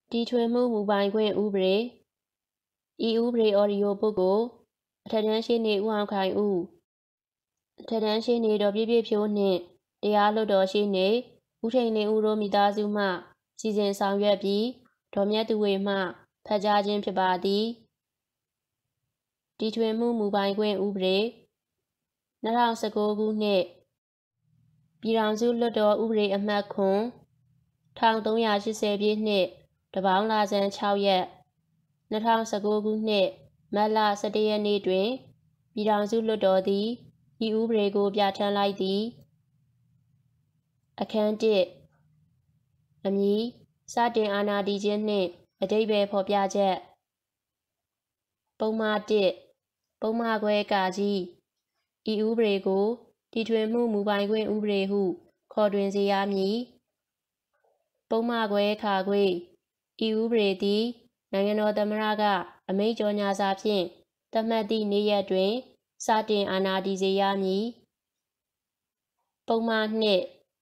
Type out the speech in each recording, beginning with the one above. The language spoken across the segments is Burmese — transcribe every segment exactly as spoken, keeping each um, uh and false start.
တီထွင်မှုမူပိုင်ခွင့်ဥပဒေဤဥပဒေအော်ဒီယိုပုဂ္ဂိုလ်အထက်တန်းရှေ့နေဦးအောင်ခိုင်ဦးအထက်တန်းရှေ့နေဒေါ်ပြည့်ပြည့်ဖြိုးနှင့်တရားလွှတ်တော်ရှေ့နေဦးထိန်လင်းဦးတို့မိသားစုမှစီစဉ်ဆောင်ရွက်ပြီးဒေါ်မြတ်သူဝေမှဖတ်ကြားခြင်းဖြစ်ပါသည်တီထွင်မှုမူပိုင်ခွင့်ဥပဒေ၂၀၁၉ခုနှစ်ပြည်ထောင်စုလွှတ်တော်ဥပဒေအမှတ်ခွန်၁၃၈၀ပြည့်နှစ်တပေါင်းလဆန်း၆ရက်၂၀၁၉ခုနှစ်မတ်လ၁၁ရက်နေ့တွင်ပြည်ထောင်စုလွှတ်တော်သည်ဤဥပဒေကိုပြဌာန်းလိုက်သည်အခန်းတစ်အမည်စတင်အာဏာတည်ခြင်းနှင့်အဓိပ္ပာယ်ဖော်ပြချက်ပုံမှားတစ်ပုံမှားခွဲကာကြီးဤဥပဒေကိုတီထွင်မှုမူပိုင်ခွင့်ဥပဒေဟုခေါ်တွင်စေရမည်ပုံမှားခွဲခါခွေဤဥပဒေသည်နိုင်ငံတော်သမ္မတကအမိန့်ကြော်ငြာစာဖြင့်သတ်မှတ်သည့်နေ့ရက်တွင်စတင်အာဏာတည်စေရမည်ပုံမှားနှစ်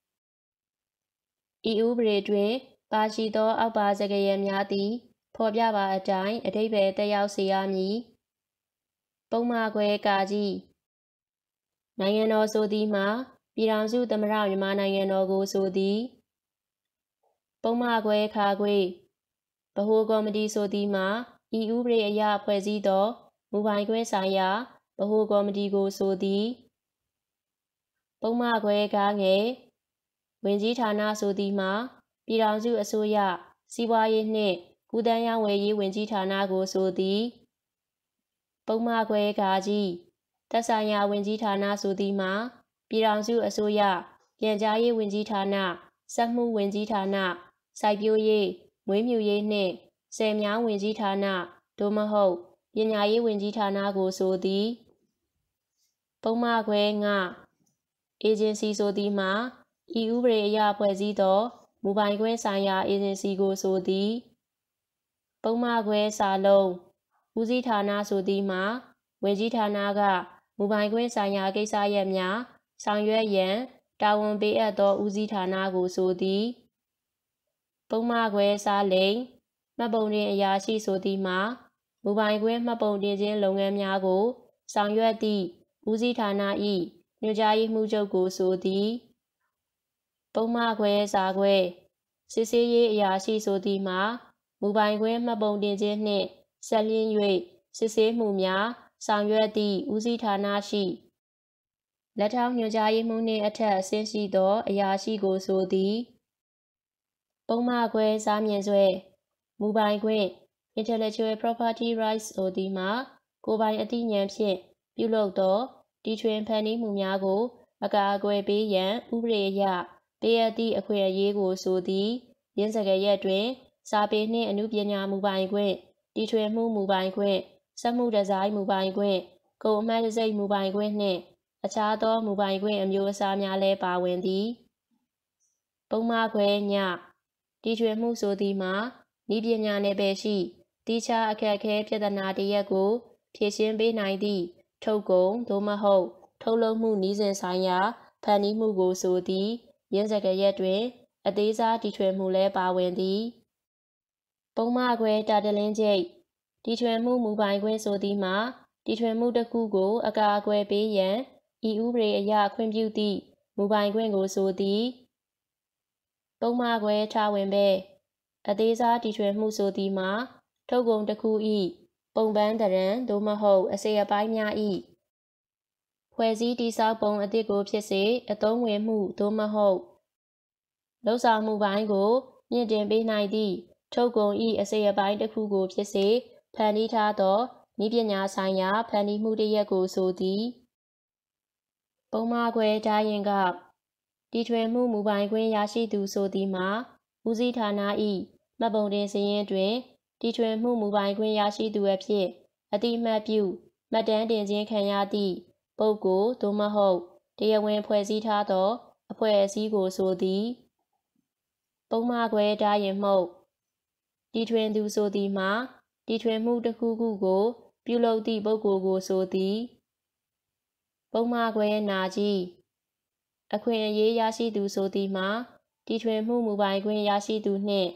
ဤဥပဒေတွင်ပါရှိသောအောက်ပါစကားရပ်များသည်ဖော်ပြပါအတိုင်းအဓိပ္ပာယ်သက်ရောက်စေရမည်ပုံမှားခွဲကာကြီးနိုင်ငံတော်ဆိုသည်မှာပြည်ထောင်စုသမ္မတမြန်မာနိုင်ငံတော်ကိုဆိုသည်ပုံမှားခွဲခါခွေဗဟိုကော်မတီဆိုသည်မှာဤဥပဒေအရဖွဲ့စည်းသောမူပိုင်ခွင့်ဆိုင်ရာဗဟိုကော်မတီကိုဆိုသည်ပုံမှားခွဲကားငယ်ဝင်ကြီးဌာနဆိုသည်မှာပြည်ထောင်စုအစိုးရစီးပွားရေးနှင့်ကူးသန်းရောင်းဝယ်ရေးဝင်ကြီးဌာနကိုဆိုသည်ပုံမှားခွဲကာကြီးသက်ဆိုင်ရာဝင်ကြီးဌာနဆိုသည်မှာပြည်ထောင်စုအစိုးရပြန်ကြားရေးဝင်ကြီးဌာနစက်မှုဝင်ကြီးဌာနစိုက်ပျိုးရေးမွေးမြူရေးနှင့်ဆည်မြောင်းဝင်ကြီးဌာနသို့မဟုတ်ပညာရေးဝင်ကြီးဌာနကိုဆိုသည်ပုံမှားခွဲငါအေဂျင်စီဆိုသည်မှာဤဥပဒေအရဖွဲ့စည်းသောမူပိုင်ခွင့်ဆိုင်ရာအေဂျင်စီကိုဆိုသည်ပုံမှားခွဲစာလုံးဦးစီးဌာနဆိုသည်မှာဝင်ကြီးဌာနကမူပိုင်ခွင့်ဆိုင်ရာကိစ္စရပ်များဆောင်ရွက်ရန်တာဝန်ပေးအပ်သောဦးစီးဌာနကိုဆိုသည်ပုံမှားခွဲစာလိမ်မှတ်ပုံတင်အရာရှိဆိုသည်မှာမူပိုင်ခွင့်မှတ်ပုံတင်ခြင်းလုပ်ငန်းများကိုဆောင်ရွက်သည့်ဦးစီးဌာန၏ညွှန်ကြားရေးမှူးချုပ်ကိုဆိုသည်ပုံမှားခွဲစာခွဲစစ်ဆေးရေးအရာရှိဆိုသည်မှာမူပိုင်ခွင့်မှတ်ပုံတင်ခြင်းနှင့်ဆက်လျင်း၍စစ်ဆေးမှုများဆောင်ရွက်သည့်ဦးစီးဌာနရှိလက်ထောက်ညွှန်ကြားရေးမှူးနှင့်အထက်အဆင့်ရှိသောအရာရှိကိုဆိုသည်ပုံမှားခွဲစာမြင့်ဆွဲမူပိုင်ခွင့် Intellectual Property Rights ဆိုသည်မှာကိုယ်ပိုင်အသိဉာဏ်ဖြင့်ပြုလုပ်သောတီထွင်ဖန်တီးမှုများကိုအကာအကွယ်ပေးရန်ဥပဒေအရပေးအပ်သည့်အခွင့်အရေးကိုဆိုသည်ရင်းစကားရပ်တွင်စာပေနှင့်အနုပညာမူပိုင်ခွင့်တီထွင်မှုမူပိုင်ခွင့်စက်မှုဒီဇိုင်းမူပိုင်ခွင့်ကုန်အမှတ်တံဆိပ်မူပိုင်ခွင့်နှင့်အခြားသောမူပိုင်ခွင့်အမျိုးအစားများလည်းပါဝင်သည်ပုံမှားခွဲညတီထွင်မှုဆိုသည်မှာနည်းပညာနယ်ပယ်ရှိတိကျအခက်အခဲပြဿနာတစ်ရပ်ကိုဖြေရှင်းပေးနိုင်သည့်ထုတ်ကုန်သို့မဟုတ်ထုတ်လုပ်မှုနည်းစဉ်ဆိုင်ရာဖန်တီးမှုကိုဆိုသည်ရင်းစကားရပ်တွင်အသေးစားတီထွင်မှုလည်းပါဝင်သည်ပုံမှားခွဲတာတလင်းကျိတ်တီထွင်မှုမူပိုင်ခွင့်ဆိုသည်မှာတီထွင်မှုတစ်ခုကိုအကာအကွယ်ပေးရန်ဤဥပဒေအရခွင့်ပြုသည့်မူပိုင်ခွင့်ကိုဆိုသည်ပုံမှားခွဲထားဝင်ပဲအသေးစားတီထွင်မှုဆိုသည်မှာထုတ်ကုန်တစ်ခု၏ပုံပန်းတရံသို့မဟုတ်အစိတ်အပိုင်းများ၏ဖွဲ့စည်းတည်ဆောက်ပုံအသစ်ကိုဖြစ်စေအသုံးဝင်မှုသို့မဟုတ်လှုပ်ဆောင်မှုပိုင်းကိုမြင့်တင်ပေးနိုင်သည့်ထုတ်ကုန်၏အစိတ်အပိုင်းတစ်ခုကိုဖြစ်စေဖန်တီးထားသောနည်းပညာဆိုင်ရာဖန်တီးမှုတစ်ရပ်ကိုဆိုသည်ပုံမှားခွဲဓာရင်ကတီထွင်မှုမူပိုင်ခွင့်ရရှိသူဆိုသည်မှာဦးစီးဌာန၏မှတ်ပုံတင်စာရင်းတွင်တီထွင်မှုမူပိုင်ခွင့်ရရှိသူအဖြစ်အတိအမှတ်ပြုမှတ်တမ်းတင်ခြင်းခံရသည့်ပုဂ္ဂိုလ်သို့မဟုတ်တရားဝင်ဖွဲ့စည်းထားသောအဖွဲ့အစည်းကိုဆိုသည်ပုံမှားခွဲဓာရင်မှုတ်တီထွင်သူဆိုသည်မှာတီထွင်မှုတစ်ခုခုကိုပြုလုပ်သည့်ပုဂ္ဂိုလ်ကိုဆိုသည်ပုံမှားခွဲနာကြီးအခွင့်အရေးရရှိသူဆိုသည်မှာတီထွင်မှုမူပိုင်ခွင့်ရရှိသူနှင့်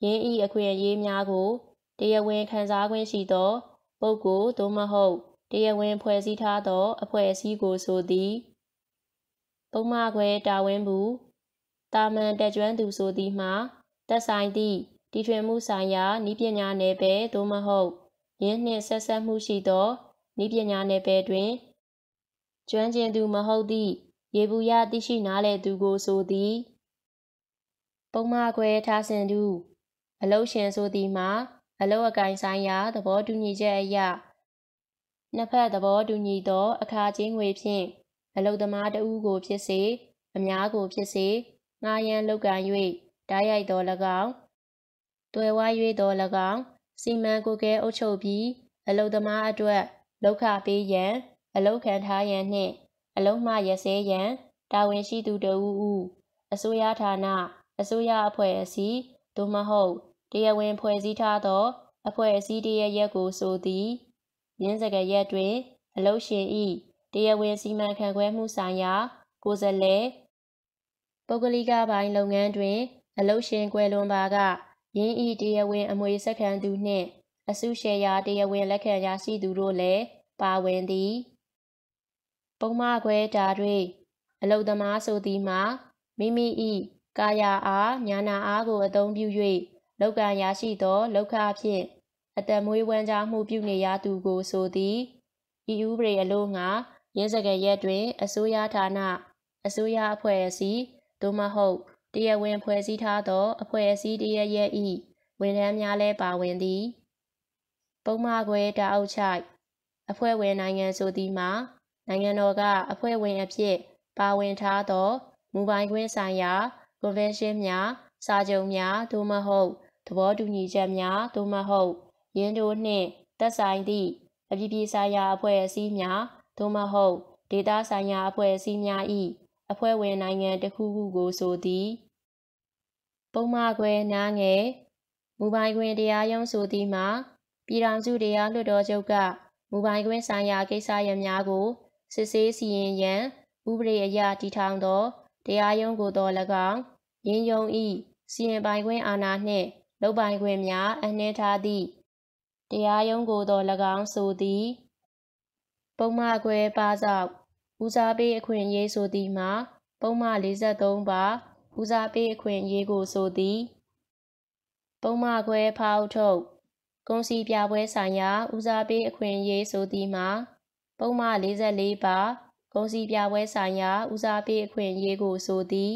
ယင်းဤအခွင့်အရေးများကိုတရားဝင်ခံစားခွင့်ရှိသောပုဂ္ဂိုလ်သို့မဟုတ်တရားဝင်ဖွဲ့စည်းထားသောအဖွဲ့အစည်းကိုဆိုသည်ပုံမှားခွဲတာဝန်မူတာမန်တက်ကျွမ်းသူဆိုသည်မှာသက်ဆိုင်သည့်တီထွင်မှုဆိုင်ရာနည်းပညာနယ်ပယ်သို့မဟုတ်ယင်းနှင့်ဆက်ဆက်မှုရှိသောနည်းပညာနယ်ပယ်တွင်ကျွမ်းကျင်သူမဟုတ်သည့်ယေဘုယသိရှိနားလည်သူကိုဆိုသည်ပုံမှားခွဲထားစဉ်သူအလုပ်ရှင်ဆိုသည်မှာအလုပ်အကိုင်ဆိုင်ရာသဘောတူညီချက်အရနှစ်ဖက်သဘောတူညီသောအခါချင်းငွေဖြင့်အလုပ်သမားတဦးကိုဖြစ်စေအများကိုဖြစ်စေငှားရမ်းလုပ်ကိုင်၍တိုက်ရိုက်သော၎င်းတွယ်ဝါ၍သော၎င်းစီမံကွပ်ကဲအုပ်ချုပ်ပြီးအလုပ်သမားအတွက်လုပ်ခပေးရန်အလုပ်ခံထားရန်နှင့်အလုပ်မှရပ်စဲရန်တာဝန်ရှိသူတဦးဦးအစိုးရဌာနအစိုးရအဖွဲ့အစည်းသို့မဟုတ်တရားဝင်ဖွဲ့စည်းထားသောအဖွဲ့အစည်းတရရက်ကိုဆိုသည်ယင်းစကားရက်တွင်အလုပ်ရှင်၏တရားဝင်စီမံခန့်ခွဲမှုဆိုင်ရာကိုယ်စားလှယ်ပုဂ္ဂလိကပိုင်းလုပ်ငန်းတွင်အလုပ်ရှင်ကွယ်လွန်ပါကယင်းဤတရားဝင်အမွေဆက်ခံသူနှင့်အစုရှယ်ယာတရားဝင်လက်ခံရရှိသူတို့လည်းပါဝင်သည်ပုံမှားခွဲတာတွေအလုပ်သမားဆိုသည်မှာမိမိ၏ကာယအားညာနာအားကိုအသုံးပြု၍လုပ်ကံရရှိသောလုပ်ခဖြင့်အသက်မွေးဝမ်းကြောင်းမှုပြုနေရသူကိုဆိုသည်ဤဥပဒေအလို့ငှာရင်းစကားရက်တွင်အစိုးရဌာနအစိုးရအဖွဲ့အစည်းသို့မဟုတ်တရားဝင်ဖွဲ့စည်းထားသောအဖွဲ့အစည်းတရရက်၏ဝန်ထမ်းများလည်းပါဝင်သည်ပုံမှားခွဲတာအုပ်ချိုက်အဖွဲ့ဝင်နိုင်ငံဆိုသည်မှာနိုင်ငံတော်ကအဖွဲ့ဝင်အဖြစ်ပါဝင်ထားသောမူပိုင်ခွင့်ဆိုင်ရာကွန်ဗင်းရှင်းများစာချုပ်များသို့မဟုတ်သဘောတူညီချက်များသို့မဟုတ်ယင်းတို့နှင့်သက်ဆိုင်သည့်အပြည်ပြည်ဆိုင်ရာအဖွဲ့အစည်းများသို့မဟုတ်ဒေသဆိုင်ရာအဖွဲ့အစည်းများ၏အဖွဲ့ဝင်နိုင်ငံတစ်ခုခုကိုဆိုသည်ပုံမှားခွဲနားငယ်မူပိုင်ခွင့်တရားရုံးဆိုသည်မှာပြည်ထောင်စုတရားလွှတ်တော်ချုပ်ကမူပိုင်ခွင့်ဆိုင်ရာကိစ္စရပ်များကိုစစ်ဆေးစီရင်ရန်ဥပဒေအရတည်ထောင်သောတရားရုံးကိုသော၎င်းယင်းရုံး၏စီရင်ပိုင်ခွင့်အာဏာနှင့်လုပ်ပိုင်ခွင့်များအနှင်းထားသည့်တရားရုံးကိုသော၎င်းဆိုသည်ပုံမှားခွဲပါဆောက်ဦးစားပေးအခွင့်အရေးဆိုသည်မှာပုံမှားလေးဆယ်သုံးပါဦးစားပေးအခွင့်အရေးကိုဆိုသည်ပုံမှားခွဲဖောက်ထုတ်ကုန်စည်ပြပွဲဆိုင်ရာဦးစားပေးအခွင့်အရေးဆိုသည်မှာပုံမှားလေးဆယ်လေးပါကုန်စည်ပြပွဲဆိုင်ရာဦးစားပေးအခွင့်အရေးကိုဆိုသည်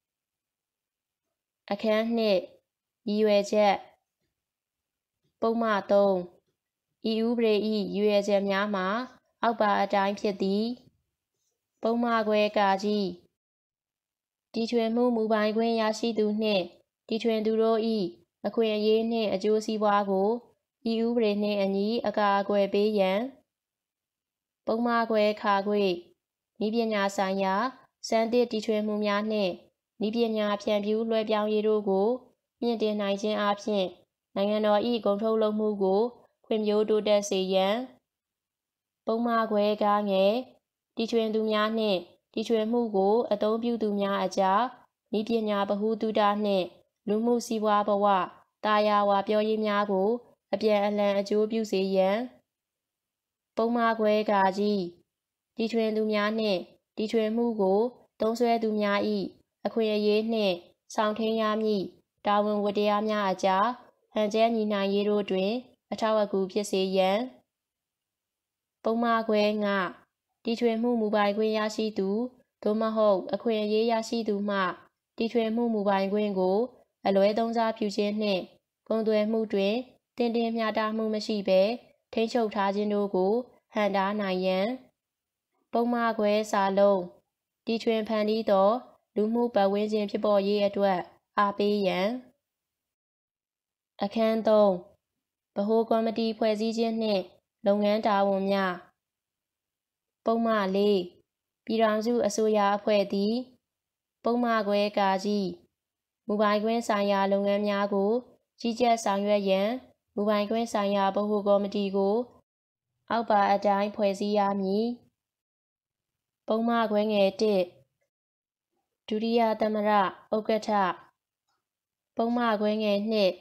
အခန်းနှစ်ရည်ရွယ်ချက်ပုံမှားသုံးဤဥပဒေ၏ရည်ရွယ်ချက်များမှာအောက်ပါအတိုင်းဖြစ်သည်ပုံမှားခွဲကာကြီးတီထွင်မှုမူပိုင်ခွင့်ရရှိသူနှင့်တီထွင်သူတို့၏အခွင့်အရေးနှင့်အကျိုးစီးပွားကိုဤဥပဒေနှင့်အညီအကာအကွယ်ပေးရန်ပုံမှားခွဲခါခွေနည်းပညာဆိုင်ရာစံသစ်တီထွင်မှုများနှင့်နည်းပညာဖြန့်ဖြူးလွှဲပြောင်းရေးတို့ကိုမြင့်တင်နိုင်ခြင်းအပြင်နိုင်ငံတော်၏ကုန်ထုတ်လုပ်မှုကိုဖွံ့ဖြိုးတိုးတက်စေရန်ပုံမှားခွဲကားငယ်တီထွင်သူများနှင့်တီထွင်မှုကိုအသုံးပြုသူများအကြားနည်းပညာဗဟုသုတနှင့်လူမှုစီးပွားဘဝတာယာဝပြောရေးများကိုအပြန်အလှန်အကျိုးပြုစေရန်ပုံမှားခွဲကာကြီးတီထွင်သူများနှင့်တီထွင်မှုကိုသုံးစွဲသူများ၏အခွင့်အရေးနှင့်ဆောင်ထိန်ရမည့်တာဝန်ဝတ္တရားများအကြားဟန်ချက်ညီနိုင်ရေးတို့တွင်အထောက်အကူဖြစ်စေရန်ပုံမှားခွဲငှတီထွင်မှုမူပိုင်ခွင့်ရရှိသူသို့မဟုတ်အခွင့်အရေးရရှိသူမှတီထွင်မှုမူပိုင်ခွင့်ကိုအလွဲသုံးစားပြုခြင်းနှင့်ကုန်သွယ်မှုတွင်တင်တင်မျှတမှုမရှိဘဲထိန်းချုပ်ထားခြင်းတို့ကိုဟန့်တားနိုင်ရန်ပုံမှားခွဲစာလုံးတီထွင်ဖန်တီးသောလူမှုပတ်ဝန်းကျင်ဖြစ်ပေါ်ရေးအတွက်အားပေးရန်အခန်းသုံးဗဟိုကော်မတီဖွဲ့စည်းခြင်းနှင့်လုပ်ငန်းတာဝန်များပုံမှားလေးပြည်ထောင်စုအစိုးရအဖွဲ့သည်ပုံမှားခွဲကာကြီးမူပိုင်ခွင့်ဆိုင်ရာလုပ်ငန်းများကိုကြီးကြပ်ဆောင်ရွက်ရန်မူပိုင်ခွင့်ဆိုင်ရာဗဟိုကော်မတီကိုအောက်ပါအတိုင်းဖွဲ့စည်းရမည်ပုံမှားခွဲငယ်တစ်ဒုတိယသမ္မတဥက္ကဋ္ဌပုံမှားခွဲငယ်နှစ်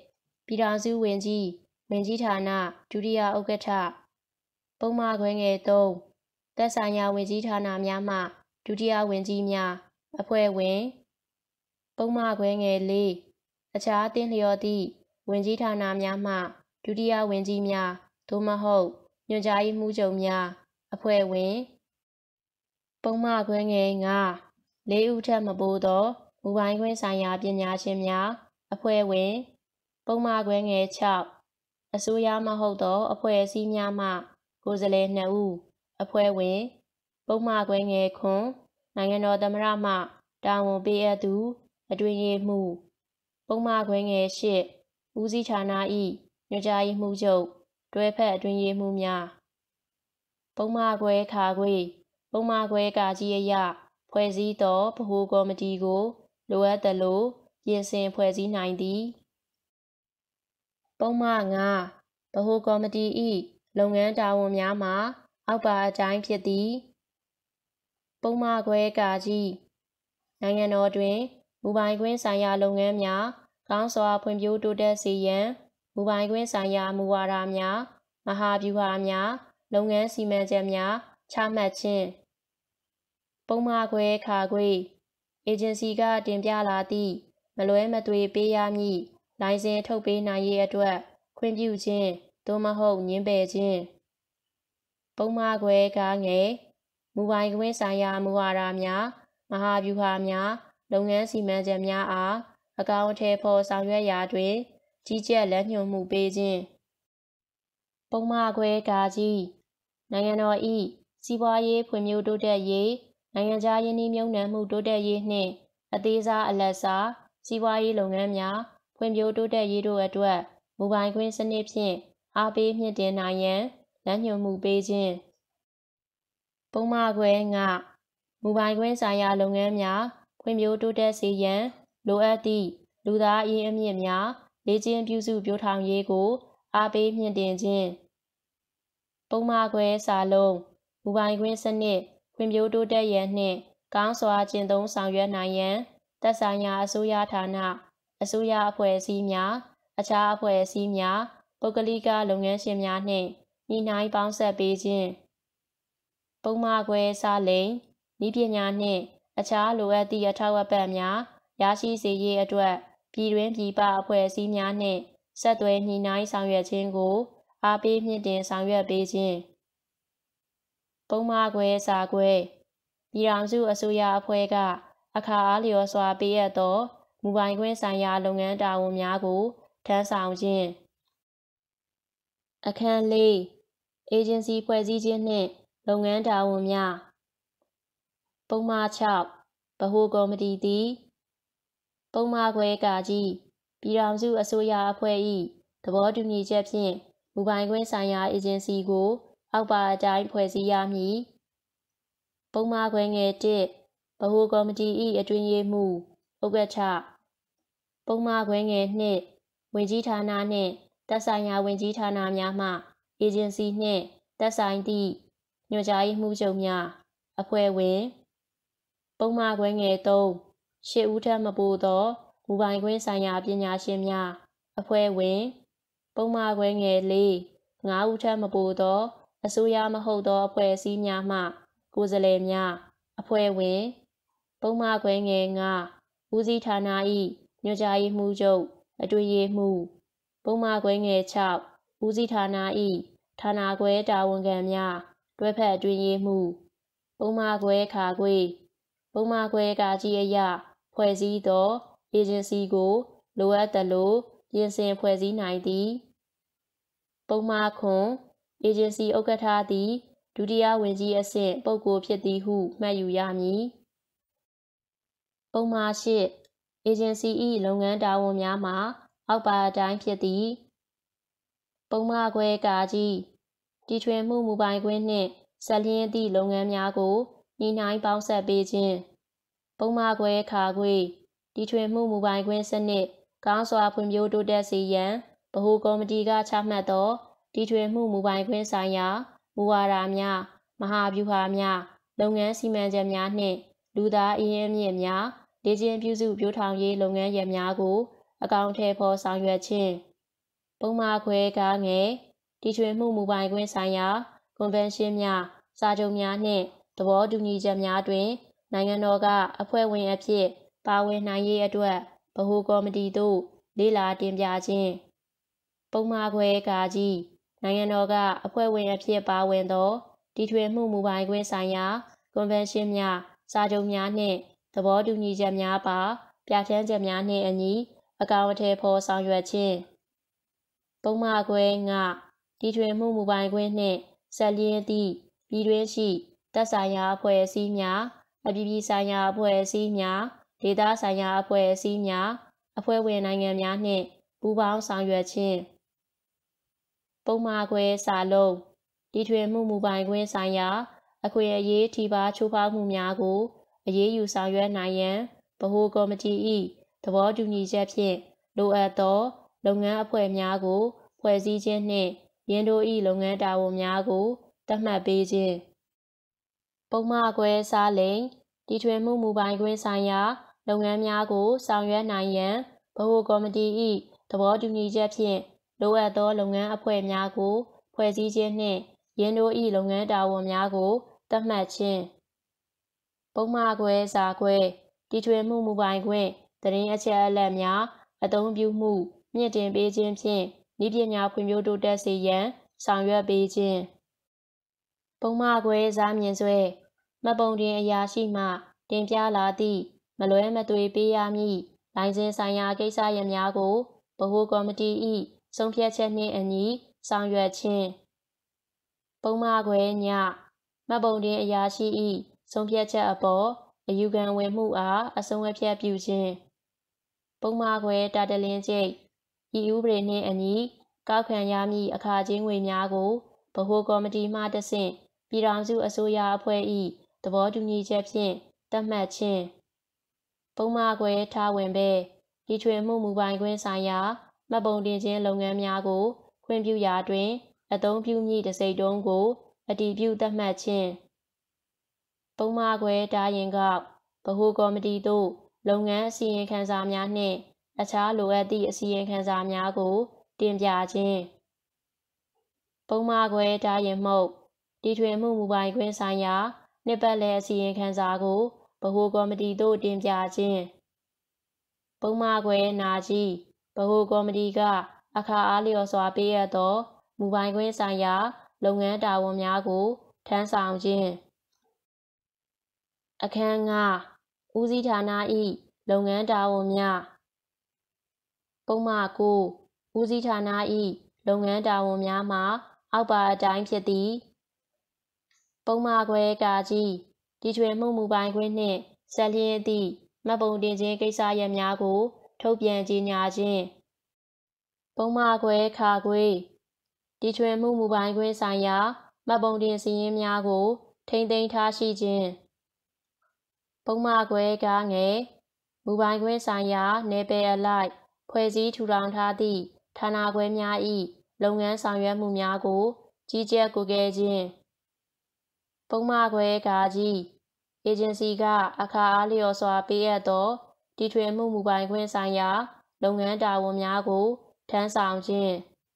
ပြည်ထောင်စုဝန်ကြီးဝန်ကြီးဌာနဒုတိယဥက္ကဋ္ဌပုံမှားခွဲငယ်သုံးသက်ဆိုင်ရာဝန်ကြီးဌာနများမှဒုတိယဝန်ကြီးများအဖွဲ့ဝင်ပုံမှားခွဲငယ်လေးအခြားတင်လျော်သည့်ဝန်ကြီးဌာနများမှဒုတိယဝန်ကြီးများသို့မဟုတ်ညွှန်ကြားရေးမှူးချုပ်များအဖွဲ့ဝင်ပုံမှားခွဲငယ်ငါလေးဦးထက်မပိုသောမူပိုင်းခွင့်ဆိုင်ရာပညာရှင်များအဖွဲ့ဝင်ပုံမှားခွဲငယ်၆အစိုးရမဟုတ်သောအဖွဲ့အစည်းများမှကိုယ်စားလှယ်နှစ်ဦးအဖွဲ့ဝင်ပုံမှားခွဲငယ်ခွန်နိုင်ငံတော်သမ္မတမှတာဝန်ပေးအပ်သူအတွင်းရေးမှူးပုံမှားခွဲငယ်၈ဦးစီးဌာန၏ညွှန်ကြားရေးမှူးချုပ်တွဲဖက်အတွင်းရေးမှူးများပုံမှားခွဲခါခွေပုံမှားခွဲကာကြီးအရဖွဲ့စည်းသောဗဟိုကော်မတီကိုလိုအပ်သလိုပြင်ဆင်ဖွဲ့စည်းနိုင်သည်ပုံမှားငါဗဟိုကော်မတီ၏လုပ်ငန်းတာဝန်များမှာအောက်ပါအတိုင်းဖြစ်သည်ပုံမှားခွဲကာကြီးနိုင်ငံတော်တွင်မူပိုင်ခွင့်ဆိုင်ရာလုပ်ငန်းများကောင်းစွာဖွံ့ဖြိုးတိုးတက်စေရန်မူပိုင်ခွင့်ဆိုင်ရာမူဝါဒများမဟာဗျူဟာများလုပ်ငန်းစီမံချက်များချမှတ်ခြင်းပုံမှားခွဲခါခွေအေဂျင်စီကတင်ပြလာသည့်မလွဲမသွေပေးရမည့်လိုင်စင်ထုတ်ပေးနိုင်ရေးအတွက်ခွင့်ပြုခြင်းသို့မဟုတ်ငြင်းပယ်ခြင်းပုံမှားခွဲကားငယ်မူပိုင်ခွင့်ဆိုင်ရာမူဝါဒများမဟာဗျူဟာများလုပ်ငန်းစီမံချက်များအားအကောင်အထည်ဖော်ဆောင်ရွက်ရာတွင်ကြီးကြပ်လက်ညှိုးမှုပေးခြင်းပုံမှားခွဲကာကြီးနိုင်ငံတော်၏စီးပွားရေးဖွံ့ဖြိုးတိုးတက်ရေးနိုင်ငံခြားယင်းနှိမ့်မြုပ်နှံမှုတိုးတက်ရေးနှင့်အသေးစားအလတ်စားစီးပွားရေးလုပ်ငန်းများဖွံ့ဖြိုးတိုးတက်ရေးတို့အတွက်မူပိုင်ခွင့်စနစ်ဖြင့်အားပေးမြင့်တင်နိုင်ရန်လက်ညှိုးမှုပေးခြင်းပုံမှားခွဲငါမူပိုင်ခွင့်ဆိုင်ရာလုပ်ငန်းများဖွံ့ဖြိုးတိုးတက်စေရန်လိုအပ်သည့်လူသားအရင်းအမြစ်များလေ့ကျင့်ပြုစုပျိုးထောင်ရေးကိုအားပေးမြင့်တင်ခြင်းပုံမှားခွဲစာလုံးမူပိုင်ခွင့်စနစ်ဖွံ့ဖြိုးတိုးတက်ရန်နှင့်ကောင်းစွာကျင့်သုံးဆောင်ရွက်နိုင်ရန်သက်ဆိုင်ရာအစိုးရဌာနအစိုးရအဖွဲ့အစည်းများအခြားအဖွဲ့အစည်းများပုဂ္ဂလိကလုပ်ငန်းရှင်များနှင့်ညှိနှိုင်းပေါင်းစပ်ပေးခြင်းပုံမှားခွဲစာလိမ်နည်းပညာနှင့်အခြားလိုအပ်သည့်အထောက်အပံ့များရရှိစေရေးအတွက်ပြည်တွင်းပြည်ပအဖွဲ့အစည်းများနှင့်ဆက်သွယ်ညှိနှိုင်းဆောင်ရွက်ခြင်းကိုအားပေးမြင့်တင်ဆောင်ရွက်ပေးခြင်းပုံမှားခွဲစာခွဲပြည်ထောင်စုအစိုးရအဖွဲ့ကအခါအားလျော်စွာပေးအပ်သောမူပိုင်ခွင့်ဆိုင်ရာလုပ်ငန်းတာဝန်များကိုထမ်းဆောင်ခြင်းအခန်းလေးအေဂျင်စီဖွဲ့စည်းခြင်းနှင့်လုပ်ငန်းတာဝန်များပုံမှား၆ဗဟိုကော်မတီသည်ပုံမှားခွဲကာကြီးပြည်ထောင်စုအစိုးရအဖွဲ့၏သဘောတူညီချက်ဖြင့်မူပိုင်ခွင့်ဆိုင်ရာအေဂျင်စီကိုအောက်ပါအတိုင်းဖွဲ့စည်းရမည်ပုံမှားခွဲငယ်တစ်ဗဟိုကော်မတီ၏အတွင်းရေးမှူးဥက္ကဋ္ဌပုံမှားခွဲငယ်နှစ်ဝန်ကြီးဌာနနှင့်သက်ဆိုင်ရာဝန်ကြီးဌာနများမှအေဂျင်စီနှင့်သက်ဆိုင်သည့်ညွှန်ကြားရေးမှူးချုပ်များအဖွဲ့ဝင်ပုံမှားခွဲငယ်သုံးရှစ်ဦးထက်မပိုသောမူပိုင်ခွင့်ဆိုင်ရာပညာရှင်များအဖွဲ့ဝင်ပုံမှားခွဲငယ်လေးငါးဦးထက်မပိုသောအစိုးရမဟုတ်သောအဖွဲ့အစည်းများမှကိုယ်စားလှယ်များအဖွဲ့ဝင်ပုံမှားခွဲငယ်ငါဦးစီးဌာန၏ညွှန်ကြားရေးမှူးချုပ်အတွင်းရေးမှူးပုံမှားခွဲငယ်၆ဦးစီးဌာန၏ဌာနခွဲတာဝန်ခံများတွဲဖက်အတွင်းရေးမှူးပုံမှားခွဲခါခွေပုံမှားခွဲကာကြီးအရဖွဲ့စည်းသောအေဂျင်စီကိုလိုအပ်သလိုပြင်ဆင်ဖွဲ့စည်းနိုင်သည်ပုံမှားခွန်အေဂျင်စီဥက္ကဋ္ဌသည်ဒုတိယဝန်ကြီးအဆင့်ပုဂ္ဂိုလ်ဖြစ်သည်ဟုမှတ်ယူရမည်ပုံမှားရှစ်အေဂျင်စီ၏လုပ်ငန်းတာဝန်များမှာအောက်ပါအတိုင်းဖြစ်သည်ပုံမှားခွဲကာကြီးတီထွင်မှုမူပိုင်ခွင့်နှင့်ဆက်လျင်းသည့်လုပ်ငန်းများကိုညှိနှိုင်းပေါင်းစပ်ပေးခြင်းပုံမှားခွဲခါခွေတီထွင်မှုမူပိုင်ခွင့်စနစ်ကောင်းစွာဖွံ့ဖြိုးတိုးတက်စေရန်ဗဟိုကော်မတီကချမှတ်သောတီထွင်မှုမူပိုင်ခွင့်ဆိုင်ရာမူဝါဒများမဟာဗျူဟာများလုပ်ငန်းစီမံချက်များနှင့်လူသားအရင်းအမြစ်များလေ့ကျင့်ပြုစုပျိုးထောင်ရေးလုပ်ငန်းရပ်များကိုအကောင်အထည်ဖော်ဆောင်ရွက်ခြင်းပုံမှာခွဲကားငယ်တီထွင်မှုမူပိုင်ခွင့်ဆိုင်ရာကွန်ဗင်းရှင်းများစာချုပ်များနှင့်သဘောတူညီချက်များတွင်နိုင်ငံတော်ကအဖွဲ့ဝင်အဖြစ်ပါဝင်နိုင်ရေးအတွက်ဗဟိုကော်မတီသို့လေ့လာတင်ပြခြင်းပုံမှာခွဲကားကြီးနိုင်ငံတော်ကအဖွဲ့ဝင်အဖြစ်ပါဝင်သောတီထွင်မှုမူပိုင်ခွင့်ဆိုင်ရာကွန်ဗင်းရှင်းများစာချုပ်များနှင့်သဘောတူညီချက်များပါပြဋ္ဌာန်းချက်များနှင့်အညီအကောင်အထည်ဖော်ဆောင်ရွက်ခြင်းပုံမှာခွဲငါတီထွင်မှုမူပိုင်ခွင့်နှင့်ဆက်လျင်းသည့်ပြည်တွင်းရှိသက်ဆိုင်ရာအဖွဲ့အစည်းများအပြည်ပြည်ဆိုင်ရာအဖွဲ့အစည်းများဒေသဆိုင်ရာအဖွဲ့အစည်းများအဖွဲ့ဝင်နိုင်ငံများနှင့်ပူးပေါင်းဆောင်ရွက်ခြင်းပုံမှာခွဲစာလုံးတီထွင်မှုမူပိုင်ခွင့်ဆိုင်ရာအခွင့်အရေးထိပါချိုးဖောက်မှုများကိုအရေးယူဆောင်ရွက်နိုင်ရန်ဗဟိုကော်မတီ၏သဘောတူညီချက်ဖြင့်လိုအပ်သောလုပ်ငန်းအဖွဲ့များကိုဖွဲ့စည်းခြင်းနှင့်ယင်းတို့၏လုပ်ငန်းတာဝန်များကိုသတ်မှတ်ပေးခြင်းပုံမှာခွဲစာလိမ်တီထွင်မှုမူပိုင်ခွင့်ဆိုင်ရာလုပ်ငန်းများကိုဆောင်ရွက်နိုင်ရန်ဗဟိုကော်မတီ၏သဘောတူညီချက်ဖြင့်လိုအပ်သောလုပ်ငန်းအဖွဲ့များကိုဖွဲ့စည်းခြင်းနှင့်ယင်းတို့၏လုပ်ငန်းတာဝန်များကိုသတ်မှတ်ခြင်းပုံမှာခွဲစာခွဲတီထွင်မှုမူပိုင်ခွင့်သတင်းအချက်အလက်များအသုံးပြုမှုမြင့်တင်ပေးခြင်းဖြင့်နည်းပညာဖွံ့ဖြိုးတိုးတက်စေရန်ဆောင်ရွက်ပေးခြင်းပုံမှာခွဲစာမြင့်ဆွဲမှတ်ပုံတင်အရာရှိမှတင်ပြလာသည့်မလွဲမသွေပေးရမည့်လိုင်စင်ဆိုင်ရာကိစ္စရပ်များကိုဗဟိုကော်မတီ၏ဆုံးဖြတ်ချက်နှင့်အညီဆောင်ရွက်ခြင်းပုံမှာခွဲညမှတ်ပုံတင်အရာရှိ၏ဆုံးဖြတ်ချက်အပေါ်အယူခံဝင်မှုအားအဆုံးအဖြတ်ပြုခြင်းပုံမှာခွဲတာတလင်းကျိတ်ဤဥပဒေနှင့်အညီကောက်ခံရမည့်အခကြေးငွေများကိုဗဟိုကော်မတီမှတဆင့်ပြည်ထောင်စုအစိုးရအဖွဲ့၏သဘောတူညီချက်ဖြင့်သတ်မှတ်ခြင်းပုံမှာခွဲထားဝင်ပဲတီထွင်မှုမူပိုင်ခွင့်ဆိုင်ရာမှတ်ပုံတင်ခြင်းလုပ်ငန်းများကိုခွင့်ပြုရာတွင်အသုံးပြုမည့်တစိတ်တုံးကိုအတည်ပြုသတ်မှတ်ခြင်းပုံမှာခွဲတားရင်ကောက်ဗဟိုကော်မတီသို့လုပ်ငန်းအစီရင်ခံစာများနှင့်အခြားလိုအပ်သည့်အစီရင်ခံစာများကိုတင်ပြခြင်းပုံမှာခွဲတားရင်မှုတ်တီထွင်မှုမူပိုင်ခွင့်ဆိုင်ရာနှစ်ပတ်လည်အစီရင်ခံစာကိုဗဟိုကော်မတီသို့တင်ပြခြင်းပုံမှာခွဲနာကြီးဗဟိုကော်မတီကအခါအားလျော်စွာပေးအပ်သောမူပိုင်ခွင့်ဆိုင်ရာလုပ်ငန်းတာဝန်များကိုထမ်းဆောင်ခြင်းအခန်းငါဦးစီးဌာန၏လုပ်ငန်းတာဝန်များပုံမှာကိုဦးစီးဌာန၏လုပ်ငန်းတာဝန်များမှာအောက်ပါအတိုင်းဖြစ်သည်ပုံမှာခွဲကာကြီးတီထွင်မှုမူပိုင်ခွင့်နှင့်ဆက်လျင်းသည့်မှတ်ပုံတင်ခြင်းကိစ္စရပ်များကိုထုတ်ပြန်ကြေညာခြင်းပုံမှာခွဲခါခွေတီထွင်မှုမူပိုင်ခွင့်ဆိုင်ရာမှတ်ပုံတင်စာရင်းများကိုထိန်းသိမ်းထားရှိခြင်းပုံမှာခွဲကားငယ်မူပိုင်ခွင့်ဆိုင်ရာနယ်ပယ်အလိုက်ဖွဲ့စည်းထူထောင်ထားသည့်ဌာနခွဲများ၏လုပ်ငန်းဆောင်ရွက်မှုများကိုကြီးကြပ်ကွပ်ကဲခြင်းပုံမှာခွဲကာကြီးအေဂျင်စီကအခါအားလျော်စွာပေးအပ်သောတီထွင်မှုမူပိုင်ခွင့်ဆိုင်ရာလုပ်ငန်းတာဝန်များကိုထမ်းဆောင်ခြင်း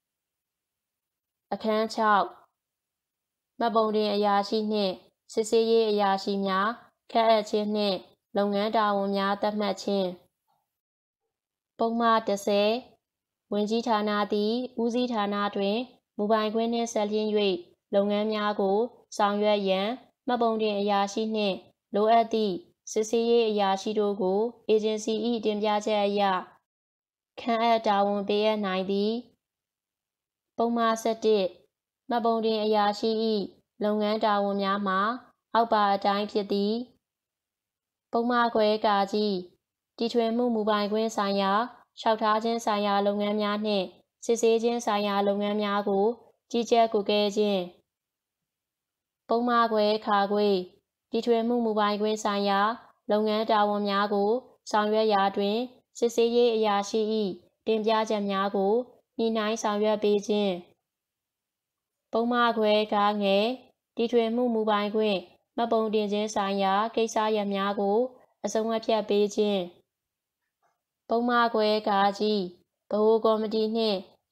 အခန်း၆မှတ်ပုံတင်အရာရှိနှင့်စစ်ဆေးရေးအရာရှိများခန့်အပ်ခြင်းနှင့်လုပ်ငန်းတာဝန်များသတ်မှတ်ခြင်းပုံမှာတစ်ဆယ်ဝန်ကြီးဌာနသည်ဦးစီးဌာနတွင်မူပိုင်ခွင့်နှင့်ဆက်လျင်း၍လုပ်ငန်းများကိုဆောင်ရွက်ရန်မှတ်ပုံတင်အရာရှိနှင့်လိုအပ်သည့်စစ်ဆေးရေးအရာရှိတို့ကိုအေဂျင်စီ၏တင်ပြချက်အရခန့်အပ်တာဝန်ပေးအပ်နိုင်သည်ပုံမှာဆယ့်တစ်မှတ်ပုံတင်အရာရှိ၏လုပ်ငန်းတာဝန်များမှာအောက်ပါအတိုင်းဖြစ်သည်ပုံမှာခွဲကာကြီးတီထွင်မှုမူပိုင်ခွင့်ဆိုင်ရာလျှောက်ထားခြင်းဆိုင်ရာလုပ်ငန်းများနှင့်စစ်ဆေးခြင်းဆိုင်ရာလုပ်ငန်းများကိုကြီးကြပ်ကွပ်ကဲခြင်းပုံမှာခွဲခါခွေတီထွင်မှုမူပိုင်ခွင့်ဆိုင်ရာလုပ်ငန်းတာဝန်များကိုဆောင်ရွက်ရာတွင်စစ်ဆေးရေးအရာရှိ၏တင်ပြချက်များကိုညှိနှိုင်းဆောင်ရွက်ပေးခြင်းပုံမှာခွဲကားငယ်တီထွင်မှုမူပိုင်ခွင့်မှတ်ပုံတင်ခြင်းဆိုင်ရာကိစ္စရပ်များကိုအဆုံးအဖြတ်ပေးခြင်းပုံမှာခွဲကားကြီးဗဟိုကော်မတီနှင့်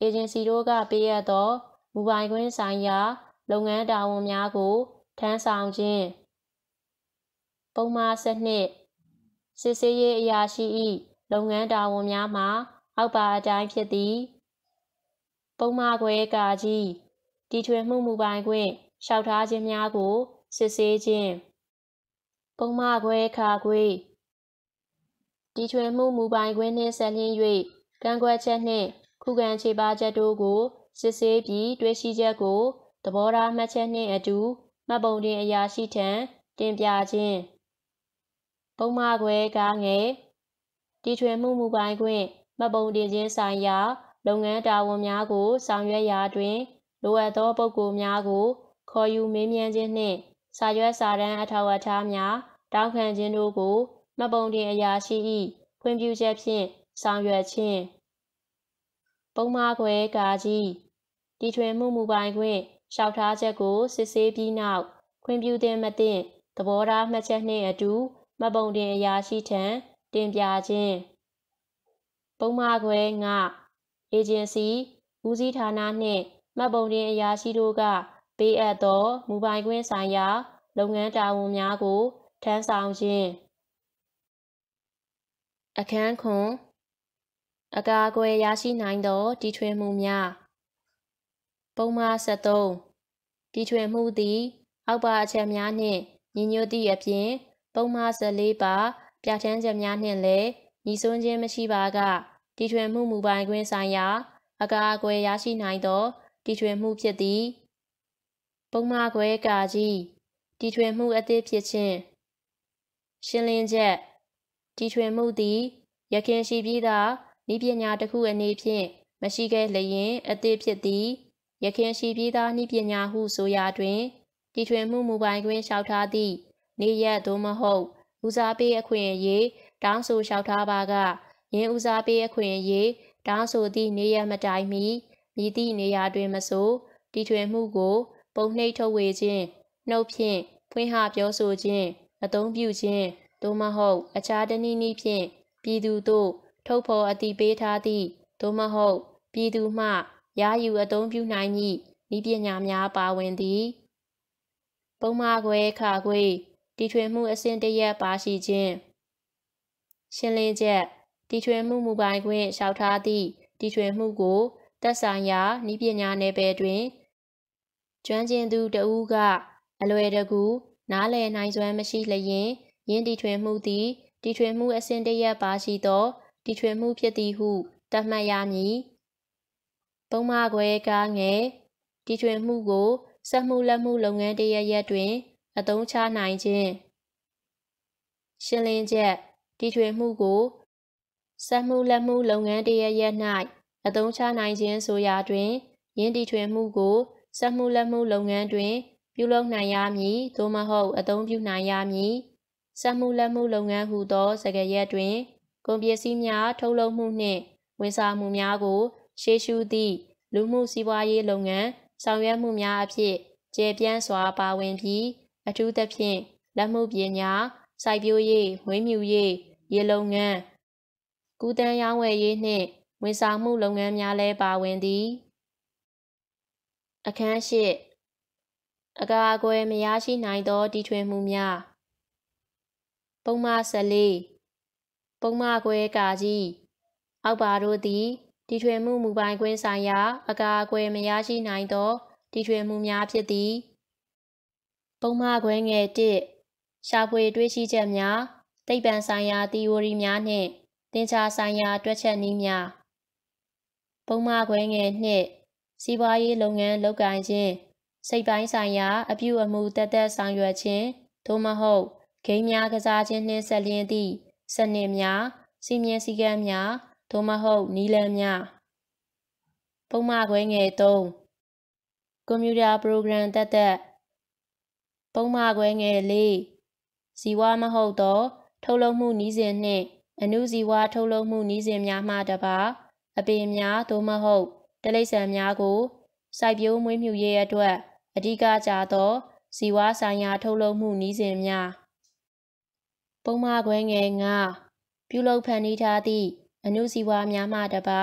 အေဂျင်စီတို့ကပေးအပ်သောမူပိုင်ခွင့်ဆိုင်ရာလုပ်ငန်းတာဝန်များကိုထမ်းဆောင်ခြင်းပုံမှား ၁၂ စစ်ဆေးရေးအရာရှိ၏လုပ်ငန်းတာဝန်များမှာအောက်ပါအတိုင်းဖြစ်သည်ပုံမှားခွဲကာကြီးတီထွင်မှုမူပိုင်ခွင့်လျှောက်ထားခြင်းများကိုစစ်ဆေးခြင်းပုံမှားခွဲခါခွေတီထွင်မှုမူပိုင်ခွင့်နှင့်ဆက်လျင်း၍ကန့်ကွက်ချက်နှင့်ခုခံချေပချက်တို့ကိုစစ်ဆေးပြီးတွေ့ရှိချက်ကိုသဘောထားမှတ်ချက်နှင့်အတူမှတ်ပုံတင်အရာရှိထံတင်ပြခြင်းပုံမှားခွဲကားငယ်တီထွင်မှုမူပိုင်ခွင့်မှတ်ပုံတင်ခြင်းဆိုင်ရာလုပ်ငန်းတာဝန်များကိုဆောင်ရွက်ရာတွင်လိုအပ်သောပုဂ္ဂိုလ်များကိုခေါ်ယူမေးမြန်းခြင်းနှင့်စာရွက်စာတမ်းအထောက်အထားများတောင်းခံခြင်းတို့ကိုမှတ်ပုံတင်အရာရှိ၏ခွင့်ပြုချက်ဖြင့်ဆောင်ရွက်ခြင်းပုံမှားခွဲကာကြီးတီထွင်မှုမူပိုင်ခွင့်လျှောက်ထားချက်ကိုစစ်ဆေးပြီးနောက်ခွင့်ပြုသင့်မသင့်သဘောထားမှတ်ချက်နှင့်အတူမှတ်ပုံတင်အရာရှိထံတင်ပြခြင်းပုံမှားခွဲငါအေဂျင်စီဦးစီးဌာနနှင့်မှတ်ပုံတင်အရာရှိတို့ကပေးအပ်သောမူပိုင်ခွင့်ဆိုင်ရာလုပ်ငန်းတာဝန်များကိုထမ်းဆောင်ခြင်းအခန်းခွန်အကာအကွယ်ရရှိနိုင်သောတီထွင်မှုများပုံမှား ၁၃တီထွင်မှုသည်အောက်ပါအချက်များနှင့်ညီညွတ်သည့်အပြင်ပုံမှား ၁၄ပါပြဋ္ဌာန်းချက်များနှင့်လည်းညီစွန်းခြင်းမရှိပါကတီထွင်မှုမူပိုင်ခွင့်ဆိုင်ရာအကာအကွယ်ရရှိနိုင်သောတီထွင်မှုဖြစ်သည်ပုံမှားခွဲကာကြီးတီထွင်မှုအသစ်ဖြစ်ခြင်းရှင်းလင်းချက်တီထွင်မှုသည်ယခင်ရှိပြီးသားနည်းပညာတစ်ခုအနေဖြင့်မရှိခဲ့လျင်အသစ်ဖြစ်သည်ယခင်ရှိပြီးသားနည်းပညာဟုဆိုရာတွင်တီထွင်မှုမူပိုင်ခွင့်လျှောက်ထားသည့်နေရက်သို့မဟုတ်ဦးစားပေးအခွင့်အရေးတောင်းဆိုလျှောက်ထားပါကယင်းဦးစားပေးအခွင့်အရေးတောင်းဆိုသည့်နေရက်မတိုင်မီမည်သည့်နေရာတွင်မဆိုတီထွင်မှုကိုပုံနှိပ်ထုတ်ဝေခြင်းနှုတ်ဖြင့်ဖွင့်ဟပြောဆိုခြင်းအသုံးပြုခြင်းသို့မဟုတ်အခြားတနည်းနည်းဖြင့်ပြည်သူတို့ထုတ်ဖော်အသိပေးထားသည့်သို့မဟုတ်ပြည်သူမှရယူအသုံးပြုနိုင်မည့်နည်းပညာများပါဝင်သည်ပုံမှားခွဲခါခွေတီထွင်မှုအဆင့်တစ်ရပ်ပါရှိခြင်းရှင်းလင်းချက်တီထွင်မှုမူပိုင်ခွင့်လျှောက်ထားသည့်တီထွင်မှုကိုသက်ဆိုင်ရာနည်းပညာနယ်ပယ်တွင်ကျွမ်းကျင်သူတဦးကအလွယ်တကူနားလည်နိုင်စွမ်းမရှိလျင်ယင်းတီထွင်မှုသည်တီထွင်မှုအဆင့်တစ်ရပ်ပါရှိသောတီထွင်မှုဖြစ်သည်ဟုသတ်မှတ်ရမည်ပုံမှားခွဲကားငယ်တီထွင်မှုကိုစက်မှုလက်မှုလုပ်ငန်းတစ်ရပ်ရပ်တွင်အသုံးချနိုင်ခြင်းရှင်းလင်းချက်တီထွင်မှုကိုစက်မှုလက်မှုလုပ်ငန်းတစ်ရပ်ရပ်၌အသုံးချနိုင်ခြင်းဆိုရာတွင်ယင်းတီထွင်မှုကိုစက်မှုလက်မှုလုပ်ငန်းတွင်ပြုလုပ်နိုင်ရမည်သို့မဟုတ်အသုံးပြုနိုင်ရမည်စက်မှုလက်မှုလုပ်ငန်းဟူသောစကားရပ်တွင်ကုန်ပစ္စည်းများထုတ်လုပ်မှုနှင့်ဝန်ဆောင်မှုများကိုရှေ့ရှုသည့်လူမှုစီးပွားရေးလုပ်ငန်းဆောင်ရွက်မှုများအဖြစ်ကျေပြန့်စွာပါဝင်ပြီးအထူးသဖြင့်လက်မှုပညာစိုက်ပျိုးရေးမွေးမြူရေးရေလုပ်ငန်းကူးသန်းရောင်းဝယ်ရေးနှင့်ဝန်ဆောင်မှုလုပ်ငန်းများလည်းပါဝင်သည်အခန်းရှိအကာအကွယ်မရရှိနိုင်သောတီထွင်မှုများပုံမှား ၁၄ပုံမှားခွဲကာကြီးအောက်ပါတို့သည်တီထွင်မှုမူပိုင်ခွင့်ဆိုင်ရာအကာအကွယ်မရရှိနိုင်သောတီထွင်မှုများဖြစ်သည်ပုံမှားခွဲငယ်တစ်ရှာဖွေတွေ့ရှိချက်များသိပ္ပံဆိုင်ရာသီအိုရီများနှင့်သင်္ချာဆိုင်ရာတွက်ချက်နည်းများပုံမှားခွဲငယ်နှစ်စီးပွားရေးလုပ်ငန်းလုပ်ကိုင်ခြင်းစိတ်ပိုင်းဆိုင်ရာအပြုအမူသက်သက်ဆောင်ရွက်ခြင်းသို့မဟုတ်ဂိမ်းများကစားခြင်းနှင့်ဆက်လျင်းသည့်စနစ်များစီမင်းစည်းကမ်းများသို့မဟုတ်နည်းလမ်းများပုံမှားခွဲငယ်သုံးကွန်ပျူတာပရိုဂရမ်သက်သက်ပုံမှားခွဲငယ်လေးဇီဝမဟုတ်သောထုတ်လုပ်မှုနည်းစဉ်နှင့်အဏုဇီဝထုတ်လုပ်မှုနည်းစဉ်များမှတပါအပင်များသို့မဟုတ်တိရစ္ဆာန်များကိုစိုက်ပျိုးမွေးမြူရေးအတွက်အဓိကကျသောဇီဝဆိုင်ရာထုတ်လုပ်မှုနည်းစဉ်များပုံမှားခွဲငယ်ငါပြုလုပ်ဖန်တီးထားသည့်အဏုဇီဝများမှတပါ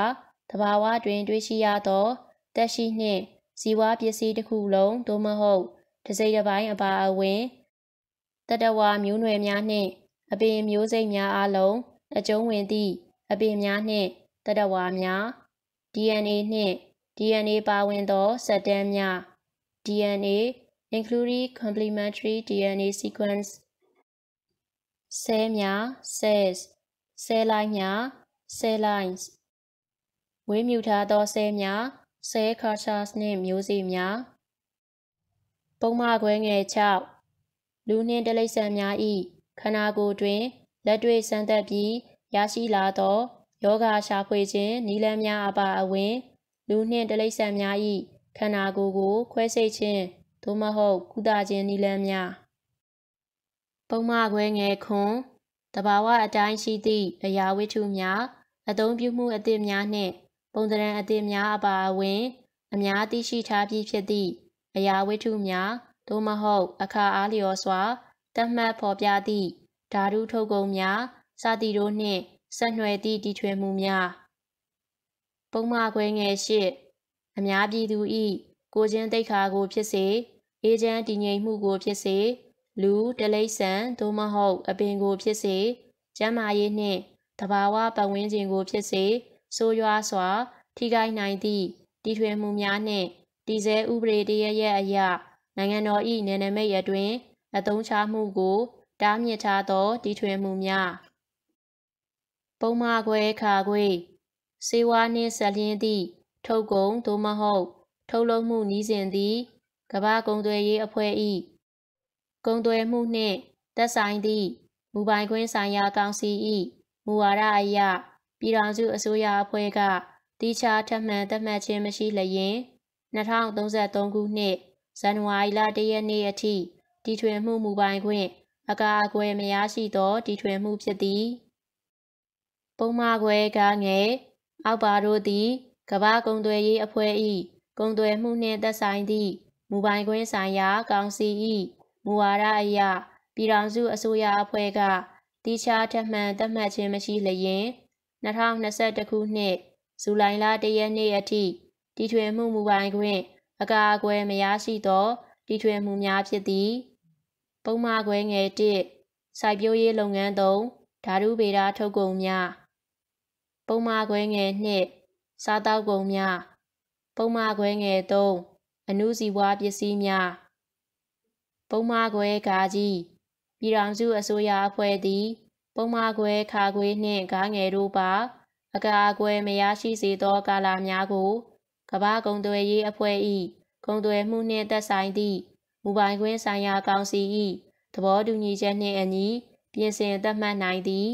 သဘာဝတွင်တွေ့ရှိရသောသက်ရှိနှင့်ဇီဝပစ္စည်းတစ်ခုလုံးသို့မဟုတ်တစ်စိတ်တစ်ပိုင်းအပါအဝင်တတဝါမျိုးနွယ်များနှင့်အပင်မျိုးစိတ်များအားလုံးအကျုံးဝင်သည့်အပင်များနှင့်တတဝါများ ဒီအန်အေ နှင့် ဒီအန်အေ ပါဝင်သောစက်တန်းများ ဒီအန်အေ including complementary ဒီအန်အေ sequence ဆဲများ cells ဆဲလိုင်းများ cell lines ဝေးမြူထားသောဆဲများ cell cultures နှင့်မျိုးစေ့များပုံမှခွဲငယ်၆လူနှင့်တိရစ္ဆာန်များ၏ခန္ဓာကိုယ်တွင်လက်တွေ့စမ်းသပ်ပြီးရရှိလာသောယောဂရှာဖွေခြင်းနည်းလမ်းများအပါအဝင်လူနှင့်တိရစ္ဆာန်များ၏ခန္ဓာကိုယ်ကိုခွဲစိတ်ခြင်းသို့မဟုတ်ကုသခြင်းနည်းလမ်းများပုံမှခွဲငယ်ခွန်တဘာဝအတိုင်းရှိသည့်အရာဝတ္ထုများအသုံးပြုမှုအသစ်များနှင့်ပုံသဏ္ဍာန်အသစ်များအပါအဝင်အများသိရှိထားပြီးဖြစ်သည့်အရာဝတ္ထုများသို့မဟုတ်အခါအားလျော်စွာသတ်မှတ်ဖော်ပြသည့်ဓာတုထုတ်ကုန်များစသည်တို့နှင့်ဆက်နွယ်သည့်တီထွင်မှုများပုံမှခွဲငယ်ရှစ်အများပြည်သူ၏ကိုယ်ချင်းသိက္ခာကိုဖြစ်စေအေးချမ်းတည်ငြိမ်မှုကိုဖြစ်စေလူတိရစ္ဆာန်သို့မဟုတ်အပင်ကိုဖြစ်စေကျန်းမာရေးနှင့်သဘာဝပတ်ဝန်းကျင်ကိုဖြစ်စေဆိုးရွားစွာထိခိုက်နိုင်သည့်တီထွင်မှုများနှင့်တည်ဆဲဥပဒေတရရဲ့အရနိုင်ငံတော်၏နယ်နိမိတ်အတွင်းအသုံးချမှုကိုတားမြစ်ထားသောတီထွင်မှုများပုံမှခွဲခါခွေစေဝါနှင့်ဆက်လျင်းသည့်ထုတ်ကုန်သို့မဟုတ်ထုတ်လုပ်မှုနည်းစဉ်သည်ကမ္ဘာကုန်သွယ်ရေးအဖွဲ့၏ကုန်သွယ်မှုနှင့်သက်ဆိုင်သည့်မူပိုင်ခွင့်ဆိုင်ရာကောင်စီ၏မူဝါဒအရပြည်ထောင်စုအစိုးရအဖွဲ့ကတိကျထပ်မံသတ်မှတ်ခြင်းမရှိလျင်၂၀၃၃ခုနှစ်ဇန်နဝါရီလတစ်ရက်နေ့အထိတီထွင်မှုမူပိုင်ခွင့်အကာအကွယ်မရရှိသောတီထွင်မှုဖြစ်သည်ပုံမှခွဲကားငယ်အောက်ပါတို့သည်ကမ္ဘာကုန်သွယ်ရေးအဖွဲ့၏ကုန်သွယ်မှုနှင့်သက်ဆိုင်သည့်မူပိုင်ခွင့်ဆိုင်ရာကောင်စီ၏မူဝါဒအရပြည်ထောင်စုအစိုးရအဖွဲ့ကတိကျထပ်မံသတ်မှတ်ခြင်းမရှိလျင်၂၀၂၁ခုနှစ်ဇူလိုင်လတစ်ရက်နေ့အထိတီထွင်မှုမူပိုင်ခွင့်အကာအကွယ်မရရှိသောတီထွင်မှုများဖြစ်သည်ပုံမှခွဲငယ်တစ်စိုက်ပျိုးရေးလုပ်ငန်းသုံးဓာတုဗေဒထုတ်ကုန်များပုံမှခွဲငယ်နှစ်စားသောက်ကုန်များပုံမှခွဲငယ်သုံးအဏုဇီဝပစ္စည်းများပုံမှခွဲကာကြီးပြည်ထောင်စုအစိုးရအဖွဲ့သည်ပုံမှခွဲခါခွေနှင့်ကားငယ်တို့ပါအကာအကွယ်မရရှိစေသောကာလများကိုကမ္ဘာကုန်သွယ်ရေးအဖွဲ့၏ကုန်သွယ်မှုနှင့်သက်ဆိုင်သည့်မူပိုင်ခွင့်ဆိုင်ရာကောင်စီ၏သဘောတူညီချက်နှင့်အညီပြင်ဆင်သတ်မှတ်နိုင်သည်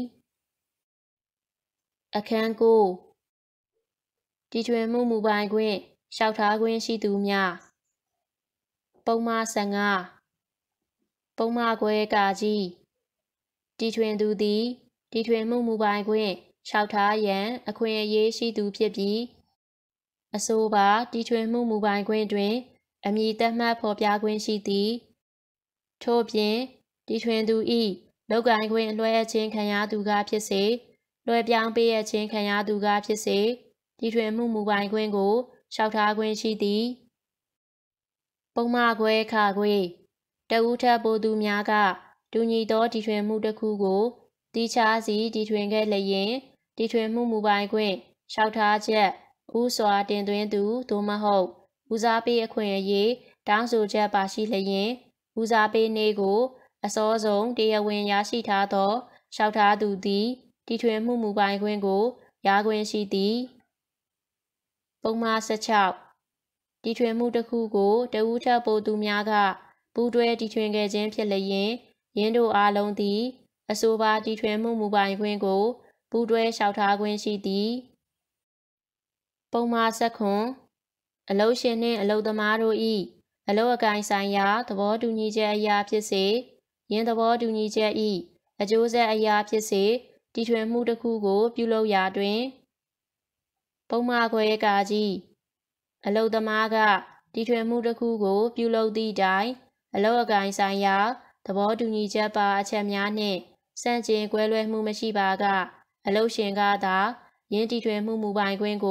အခန်းကိုတီထွင်မှုမူပိုင်ခွင့်လျှောက်ထားခွင့်ရှိသူများပုံမှဆယ်ငါပုံမှခွဲကာကြီးတီထွင်သူသည်တီထွင်မှုမူပိုင်ခွင့်လျှောက်ထားရန်အခွင့်အရေးရှိသူဖြစ်ပြီးအဆိုပါတီထွင်မှုမူပိုင်ခွင့်တွင်အမည်သတ်မှတ်ဖော်ပြခွင့်ရှိသည်ထို့ပြင်တီထွင်သူ၏လုပ်ကိုင်ခွင့်လွှဲအပ်ခြင်းခံရသူကဖြစ်စေလွှဲပြောင်းပေးအပ်ခြင်းခံရသူကဖြစ်စေတီထွင်မှုမူပိုင်ခွင့်ကိုလျှောက်ထားခွင့်ရှိသည်ပုံမှခွဲခါခွေတဦးထပ်ပိုသူများကတူညီသောတီထွင်မှုတစ်ခုကိုတိကျစီတီထွင်ခဲ့လျင်တီထွင်မှုမူပိုင်ခွင့်လျှောက်ထားချက်ဥစွာတင်သွင်းသူသို့မဟုတ်ဦးစားပေးအခွင့်အရေးတောင်းဆိုချက်ပါရှိလျင်ဦးစားပေးနေ့ကိုအစောဆုံးတရားဝင်ရရှိထားသောလျှောက်ထားသူသည်တီထွင်မှုမူပိုင်ခွင့်ကိုရခွင့်ရှိသည်ပုံမှန်၁၆တီထွင်မှုတစ်ခုကိုတဦးထပ်ပိုသူများကပူးတွဲတီထွင်ခဲ့ခြင်းဖြစ်လျင်ယင်းတို့အားလုံးသည်အဆိုပါတီထွင်မှုမူပိုင်ခွင့်ကိုပူးတွဲလျှောက်ထားခွင့်ရှိသည်ပုံမှန်၁၇အလုပ်ရှင်နှင့်အလုပ်သမားတို့၏အလုပ်အကိုင်ဆိုင်ရာသဘောတူညီချက်အရာဖြစ်စေယင်းသဘောတူညီချက်၏အကျိုးဆက်အရာဖြစ်စေတီထွင်မှုတစ်ခုကိုပြုလုပ်ရာတွင်ပုံမှန်ခွဲကာကြီးအလုပ်သမားကတီထွင်မှုတစ်ခုကိုပြုလုပ်သည့်တိုင်အလုပ်အကိုင်ဆိုင်ရာသဘောတူညီချက်ပါအချက်များနှင့်ဆန့်ကျင်ကွဲလွဲမှုမရှိပါကအလုပ်ရှင်ကသာယင်းတီထွင်မှုမူပိုင်ခွင့်ကို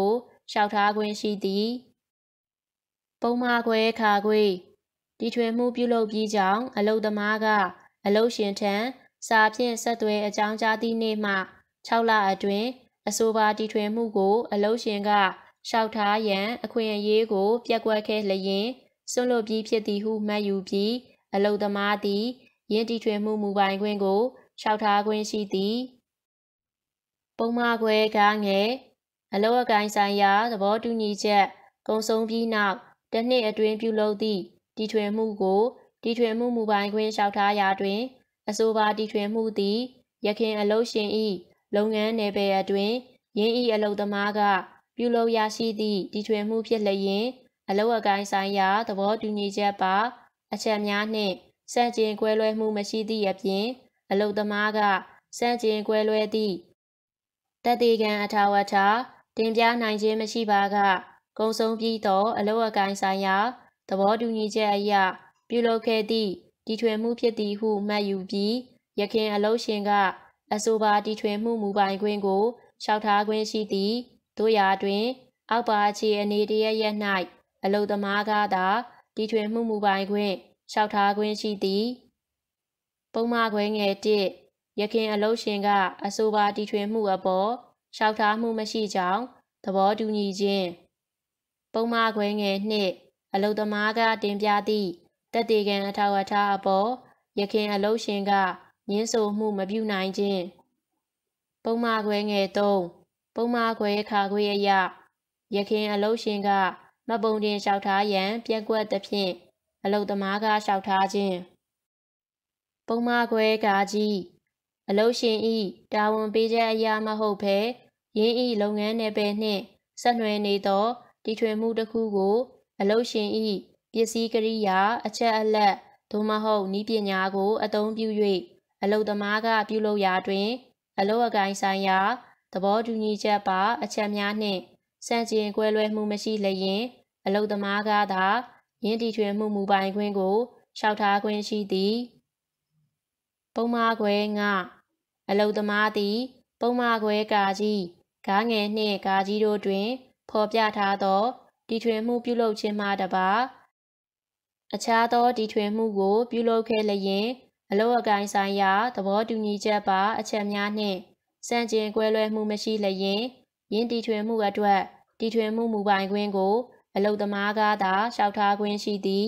လျှောက်ထားခွင့်ရှိသည်ပုံမှားခွဲခါခွေတီထွင်မှုပြုလုပ်ပြီးကြောင်းအလုပ်သမားကအလုပ်ရှင်ထံစာဖြင့်ဆက်သွယ်အကြောင်းကြားသည့်နေ့မှ၆လအတွင်းအဆိုပါတီထွင်မှုကိုအလုပ်ရှင်ကလျှောက်ထားရန်အခွင့်အရေးကိုပျက်ကွက်ခဲ့လျင်စွန့်လွတ်ပြီးဖြစ်သည်ဟုမှတ်ယူပြီးအလုပ်သမားသည်ယင်းတီထွင်မှုမူပိုင်ခွင့်ကိုလျှောက်ထားခွင့်ရှိသည်ပုံမှားခွဲကားငယ်အလုပ်အကိုင်ဆိုင်ရာသဘောတူညီချက်ကုန်ဆုံးပြီးနောက်တစ်နှစ်အတွင်းပြုလုပ်သည့်တီထွင်မှုကိုတီထွင်မှုမူပိုင်ခွင့်လျှောက်ထားရာတွင်အဆိုပါတီထွင်မှုသည်ယခင်အလုပ်ရှင်၏လုပ်ငန်းနယ်ပယ်အတွင်းယင်း၏အလုပ်သမားကပြုလုပ်ရရှိသည့်တီထွင်မှုဖြစ်လျင်အလုပ်အကိုင်ဆိုင်ရာသဘောတူညီချက်ပါအချက်များနှင့်ဆန့်ကျင်ကွဲလွဲမှုမရှိသည့်အပြင်အလုပ်သမားကဆန့်ကျင်ကွဲလွဲသည့်သက်သေခံအထောက်အထားတင်ပြနိုင်ခြင်းမရှိပါကကုန်ဆုံးပြီးသောအလုပ်အကိုင်ဆိုင်ရာသဘောတူညီချက်အရပြုလုပ်ခဲ့သည့်တီထွင်မှုဖြစ်သည်ဟုမှတ်ယူပြီးယခင်အလုပ်ရှင်ကအဆိုပါတီထွင်မှုမူပိုင်ခွင့်ကိုလျှောက်ထားခွင့်ရှိသည်တို့ရာတွင်အောက်ပါအခြေအနေတရရက်၌အလုပ်သမားကသာတီထွင်မှုမူပိုင်ခွင့်လျှောက်ထားခွင့်ရှိသည်ပုံမှားခွဲငယ်တစ်ယခင်အလုပ်ရှင်ကအဆိုပါတီထွင်မှုအပေါ်လျှောက်ထားမှုမရှိကြောင်းသဘောတူညီခြင်းပုံမှားခွဲငယ်နှစ်အလုပ်သမားကတင်ပြသည့်သက်သေခံအထောက်အထားအပေါ်ယခင်အလုပ်ရှင်ကငြင်းဆိုမှုမပြုနိုင်ခြင်းပုံမှားခွဲငယ်သုံးပုံမှားခွဲခါခွေအရယခင်အလုပ်ရှင်ကမပုံတင်လျှောက်ထားရန်ပြက်ကွက်သဖြင့်အလုပ်သမားကလျှောက်ထားခြင်းပုံမှားခွဲကာကြီးအလုပ်ရှင်၏တာဝန်ပေးချက်အရာမဟုတ်ဘဲယင်း၏လုပ်ငန်းနယ်ပယ်နှင့်ဆက်နွယ်နေသောတီထွင်မှုတစ်ခုကိုအလုပ်ရှင်၏ပစ္စည်းကိရိယာအချက်အလက်သို့မဟုတ်နည်းပညာကိုအသုံးပြု၍အလုပ်သမားကပြုလုပ်ရာတွင်အလုပ်အကိုင်ဆိုင်ရာသဘောတူညီချက်ပါအချက်များနှင့်ဆန့်ကျင်ကွဲလွဲမှုမရှိလျင်အလုပ်သမားကသာယင်းတီထွင်မှုမူပိုင်ခွင့်ကိုလျှောက်ထားခွင့်ရှိသည်ပုံမှားခွဲငအလုပ်သမားသည်ပုံမှားခွဲကာကြီးကားငယ်နှင့်ကာကြီးတို့တွင်ဖော်ပြထားသောတီထွင်မှုပြုလုပ်ခြင်းမှတပါအခြားသောတီထွင်မှုကိုပြုလုပ်ခဲ့လျင်အလုပ်အကိုင်ဆိုင်ရာသဘောတူညီချက်ပါအချက်များနှင့်ဆန့်ကျင်ကွဲလွဲမှုမရှိလျင်ယင်းတီထွင်မှုအတွက်တီထွင်မှုမူပိုင်ခွင့်ကိုအလုပ်သမားကသာလျှောက်ထားခွင့်ရှိသည်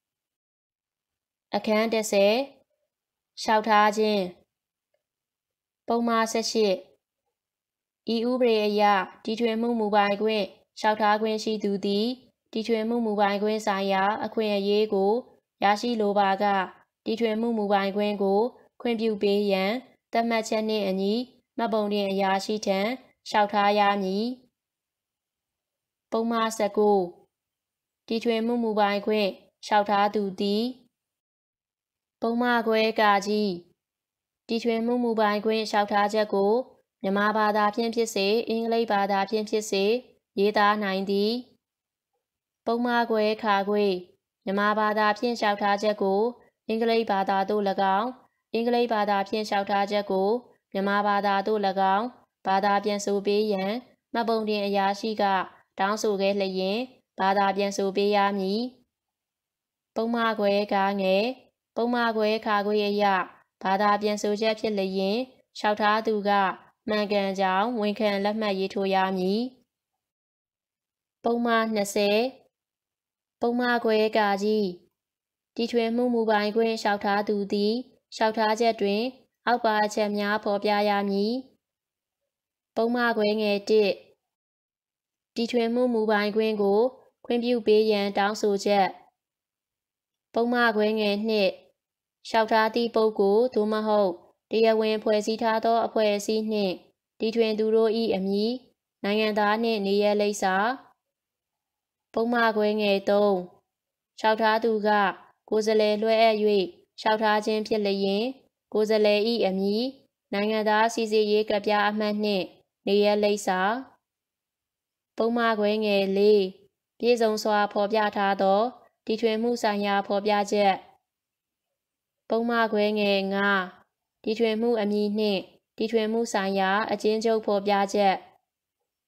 အခန်းတစ်ဆယ်လျှောက်ထားခြင်းပုံမှားဆယ့်ရှစ်ဤဥပဒေအရတီထွင်မှုမူပိုင်ခွင့်လျှောက်ထားခွင့်ရှိသူသည်တီထွင်မှုမူပိုင်ခွင့်ဆိုင်ရာအခွင့်အရေးကိုရရှိလိုပါကတီထွင်မှုမူပိုင်ခွင့်ကိုခွင့်ပြုပေးရန်သတ်မှတ်ချက်နှင့်အညီမှတ်ပုံတင်အရာရှိထံလျှောက်ထားရမည်ပုံမှားဆယ့်ကိုတီထွင်မှုမူပိုင်ခွင့်လျှောက်ထားသူသည်ပုံမှားခွဲကာကြီးတီထွင်မှုမူပိုင်ခွင့်လျှောက်ထားချက်ကိုမြန်မာဘာသာဖြင့်ဖြစ်စေအင်္ဂလိပ်ဘာသာဖြင့်ဖြစ်စေရေးသားနိုင်သည်ပုံမှားခွဲခါခွေမြန်မာဘာသာဖြင့်လျှောက်ထားချက်ကိုအင်္ဂလိပ်ဘာသာသို့၎င်းအင်္ဂလိပ်ဘာသာဖြင့်လျှောက်ထားချက်ကိုမြန်မာဘာသာသို့၎င်းဘာသာပြန်ဆိုပေးရန်မှတ်ပုံတင်အရာရှိကတောင်းဆိုခဲ့လျင်ဘာသာပြန်ဆိုပေးရမည်ပုံမှားခွဲကားငယ်ပုံမှားခွဲခါခွေအရဘာသာပြန်ဆိုချက်ဖြစ်လျင်လျှောက်ထားသူကမှန်ကန်ကြောင်းဝန်ခံလက်မှတ်ရေးထိုးရမည်ပုံမှားနှစ်ဆယ်ပုံမှားခွဲကာကြီးတီထွင်မှုမူပိုင်ခွင့်လျှောက်ထားသူသည်လျှောက်ထားချက်တွင်အောက်ပါအချက်များဖော်ပြရမည်ပုံမှားခွဲငယ်တစ်တီထွင်မှုမူပိုင်ခွင့်ကိုခွင့်ပြုပေးရန်တောင်းဆိုချက်ပုံမှားခွဲငယ်နှစ်လျှောက်ထားသည့်ပုဂ္ဂိုလ်သို့မဟုတ်တရားဝင်ဖွဲ့စည်းထားသောအဖွဲ့အစည်းနှင့်တီထွင်သူတို့၏အမည်နိုင်ငံသားနှင့်နေရပ်လိပ်စာပုံမှားခွဲငယ်သုံးလျှောက်ထားသူကကိုယ်စားလှယ်လွှဲအပ်၍လျှောက်ထားခြင်းဖြစ်လျင်ကိုယ်စားလှယ်၏အမည်နိုင်ငံသားစီစစ်ရေးကဒ်ပြားအမှတ်နှင့်နေရပ်လိပ်စာပုံမှားခွဲငယ်လေးပြည်စုံစွာဖော်ပြထားသောတီထွင်မှုဆိုင်ရာဖော်ပြချက်ပုံမှားခွဲငယ်ငါတီထွင်မှုအမည်နှင့်တီထွင်မှုဆိုင်ရာအကျဉ်းချုပ်ဖော်ပြချက်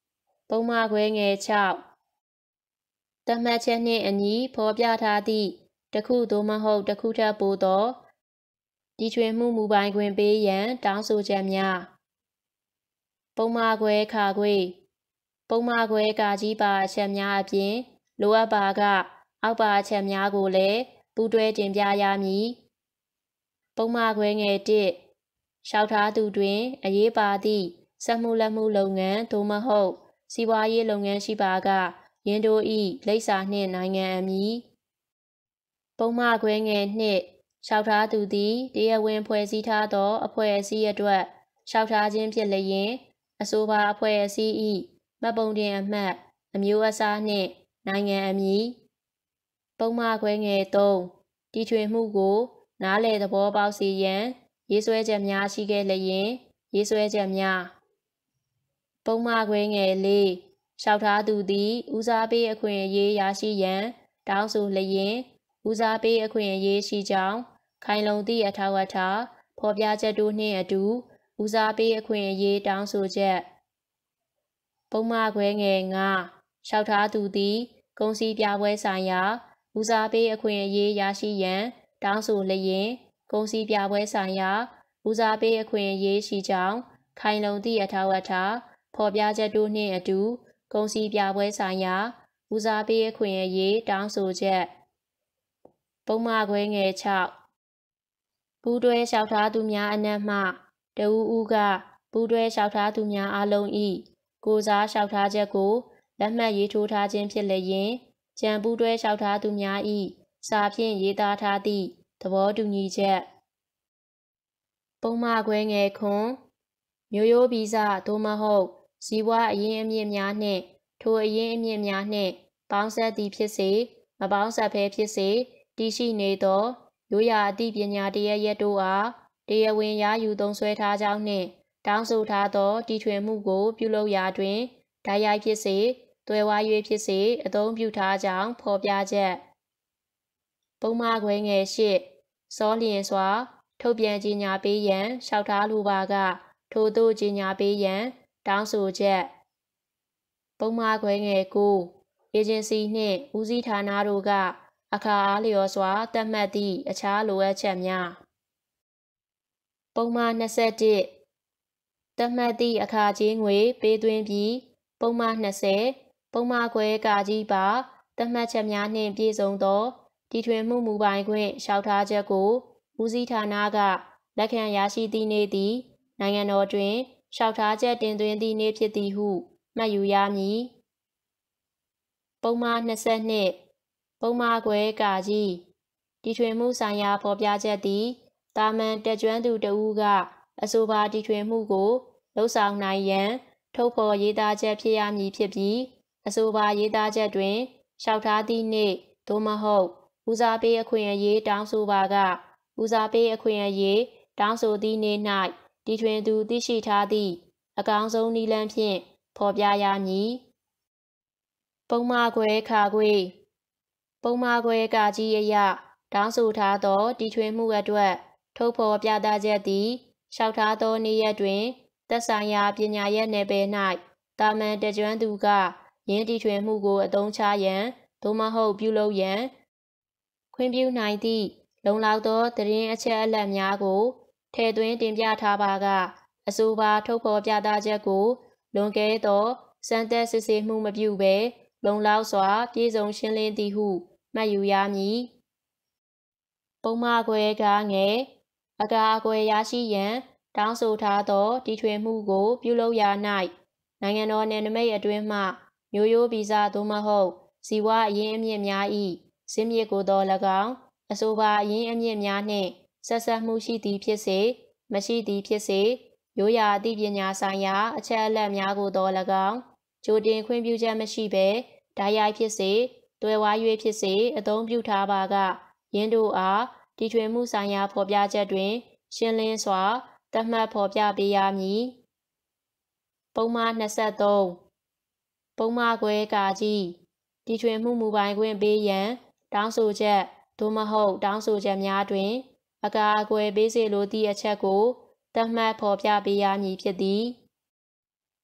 ပုံမှားခွဲငယ်၆သတ်မှတ်ချက်နှင့်အညီဖော်ပြထားသည့်တစ်ခုသို့မဟုတ်တစ်ခုထပ်ပိုသောတီထွင်မှုမူပိုင်ခွင့်ပေးရန်တောင်းဆိုချက်များပုံမှားခွဲခါခွေပုံမှားခွဲကာကြီးပါအချက်များအပြင်လိုအပ်ပါကအောက်ပါအချက်များကိုလည်းပူးတွဲတင်ပြရမည်ပုံမှားခွဲငယ်၁လျှောက်ထားသူတွင်အရေးပါသည့်စက်မှုလက်မှုလုပ်ငန်းသို့မဟုတ်စီးပွားရေးလုပ်ငန်းရှိပါကယင်းတို့၏လိပ်စာနှင့်နိုင်ငံအမည်ပုံမှားခွဲငယ်၂လျှောက်ထားသူသည်တရားဝင်ဖွဲ့စည်းထားသောအဖွဲ့အစည်းအတွက်လျှောက်ထားခြင်းဖြစ်လျင်အဆိုပါအဖွဲ့အစည်း၏မှတ်ပုံတင်အမှတ်အမျိုးအစားနှင့်နိုင်ငံအမည်ပုံမှားခွဲငယ်၃တီထွင်မှုကိုနားလည်သဘောပေါက်စေရန်ရေးဆွဲချက်များရှိခဲ့လျင်ရေးဆွဲချက်များပုံမှားခွဲငယ်၄လျှောက်ထားသူသည်ဦးစားပေးအခွင့်အရေးရရှိရန်တောင်းဆိုလျင်ဦးစားပေးအခွင့်အရေးရှိကြောင်းခိုင်လုံသည့်အထောက်အထားဖော်ပြချက်တို့နှင့်အတူဦးစားပေးအခွင့်အရေးတောင်းဆိုချက်ပုံမှားခွဲငယ်၅လျှောက်ထားသူသည်ကုန်စည်ပြပွဲဆိုင်ရာဦးစားပေးအခွင့်အရေးရရှိရန်တောင်းဆိုလျင်ကုန်စည်ပြပွဲဆိုင်ရာဦးစားပေးအခွင့်အရေးရှိကြောင်းခိုင်လုံသည့်အထောက်အထားဖော်ပြချက်တို့နှင့်အတူကုန်စည်ပြပွဲဆိုင်ရာဦးစားပေးအခွင့်အရေးတောင်းဆိုချက်ပုံမှားခွဲငယ်၆ပူးတွဲလျှောက်ထားသူများအနက်မှတဦးဦးကပူးတွဲလျှောက်ထားသူများအလုံး၏ကိုယ်စားလျှောက်ထားချက်ကိုလက်မှတ်ရေးထိုးထားခြင်းဖြစ်လျင်ကြံပူးတွဲလျှောက်ထားသူများ၏စာဖြင့်ရေးသားထားသည့်သဘောတူညီချက်ပုံမှားခွဲငယ်ခွန်မျိုးရိုးဗီဇသို့မဟုတ်ဇီဝအရင်းအမြစ်များနှင့်ထိုအရင်းအမြစ်များနှင့်ပေါင်းစပ်သည်ဖြစ်စေမပေါင်းစပ်ဘဲဖြစ်စေတည်ရှိနေသောရိုးရာအသိပညာတရားရက်တို့အားတရားဝင်ရယူသုံးစွဲထားကြောင်းနှင့်တောင်းဆိုထားသောတီထွင်မှုကိုပြုလုပ်ရာတွင်ဓာတ်ရိုက်ဖြစ်စေသွယ်ဝါ၍ဖြစ်စေအသုံးပြုထားကြောင်းဖော်ပြချက်ပုံမှားခွဲငယ်၈စောလျင်စွာထုတ်ပြန်ကြေညာပေးရန်လျှောက်ထားလိုပါကထို့သို့ကြေညာပေးရန်တောင်းဆိုချက်ပုံမှားခွဲငယ်၉အေဂျင်စီနှင့်ဦးစီးဌာနတို့ကအခါအားလျော်စွာသတ်မှတ်သည့်အခြားလိုအပ်ချက်များပုံမှား၂၁သတ်မှတ်သည့်အခါကြေးငွေပေးသွင်းပြီးပုံမှား၂၀ပုံမှားခွဲကာကြီးပါသတ်မှတ်ချက်များနှင့်ပြည့်စုံသောတီထွင်မှုမူပိုင်ခွင့်လျှောက်ထားချက်ကိုဦးစီးဌာနကလက်ခံရရှိသည့်နေ့သည်နိုင်ငံတော်တွင်လျှောက်ထားချက်တင်သွင်းသည့်နေ့ဖြစ်သည်ဟုမှတ်ယူရမည်ပုံမှား၂၂ပုံမှားခွဲကာကြီးတီထွင်မှုဆိုင်ရာဖော်ပြချက်သည်တာမန်တက်ကျွမ်းသူတဦးကအဆိုပါတီထွင်မှုကိုလှုပ်ဆောင်နိုင်ရန်ထုတ်ဖော်ရေးသားချက်ဖြစ်ရမည်ဖြစ်ပြီးအဆိုပါရေးသားချက်တွင်လျှောက်ထားသည့်နေ့သို့မဟုတ်ဦးစားပေးအခွင့်အရေးတောင်းဆိုပါကဦးစားပေးအခွင့်အရေးတောင်းဆိုသည့်နေ့၌တီထွင်သူသိရှိထားသည့်အကောင်းဆုံးနည်းလမ်းဖြင့်ဖော်ပြရမည်ပုံမှားခွဲခါခွေပုံမှားခွဲကာကြီးအရတောင်းဆိုထားသောတီထွင်မှုအတွက်ထုတ်ဖော်ပြသချက်သည်လျှောက်ထားသောနေ့ရက်တွင်သက်ဆိုင်ရာပညာရပ်နယ်ပယ်၌တာမန်တက်ကျွမ်းသူကယင်းတီထွင်မှုကိုအသုံးချရန်သို့မဟုတ်ပြုလုပ်ရန်ခွင့်ပြုနိုင်သည့်လုံလောက်သောသတင်းအချက်အလက်များကိုထည့်သွင်းတင်ပြထားပါကအဆိုပါထုတ်ဖော်ပြသချက်ကိုလွန်ကဲသောစမ်းသပ်စစ်ဆေးမှုမပြုဘဲလုံလောက်စွာပြည့်စုံရှင်းလင်းသည်ဟုမှတ်ယူရမည်ပုံမှားခွဲကားငယ်အကာအကွယ်ရရှိရန်တောင်းဆိုထားသောတီထွင်မှုကိုပြုလုပ်ရာ၌နိုင်ငံတော်နယ်နိမိတ်အတွင်းမှမျိုးရိုးဗီဇသို့မဟုတ်ဇီဝအရင်းအမြစ်များ၏ဇစ်မြစ်ကိုသော၎င်းအဆိုပါအရင်းအမြစ်များနှင့်ဆက်စပ်မှုရှိသည်ဖြစ်စေမရှိသည်ဖြစ်စေရိုးရာအသိပညာဆိုင်ရာအချက်အလက်များကိုသော၎င်းကြိုတင်ခွင့်ပြုချက်မရှိဘဲဓာတ်ရိုက်ဖြစ်စေသွယ်ဝါ၍ဖြစ်စေအသုံးပြုထားပါကယင်းတို့အားတီထွင်မှုဆိုင်ရာဖော်ပြချက်တွင်ရှင်းလင်းစွာသတ်မှတ်ဖော်ပြပေးရမည်ပုံမှား၂၃ပုံမှားခွဲကာကြီးတီထွင်မှုမူပိုင်ခွင့်ပေးရန်တောင်းဆိုချက်သို့မဟုတ်တောင်းဆိုချက်များတွင်အကာအကွယ်ပေးစေလိုသည့်အချက်ကိုသတ်မှတ်ဖော်ပြပေးရမည်ဖြစ်သည်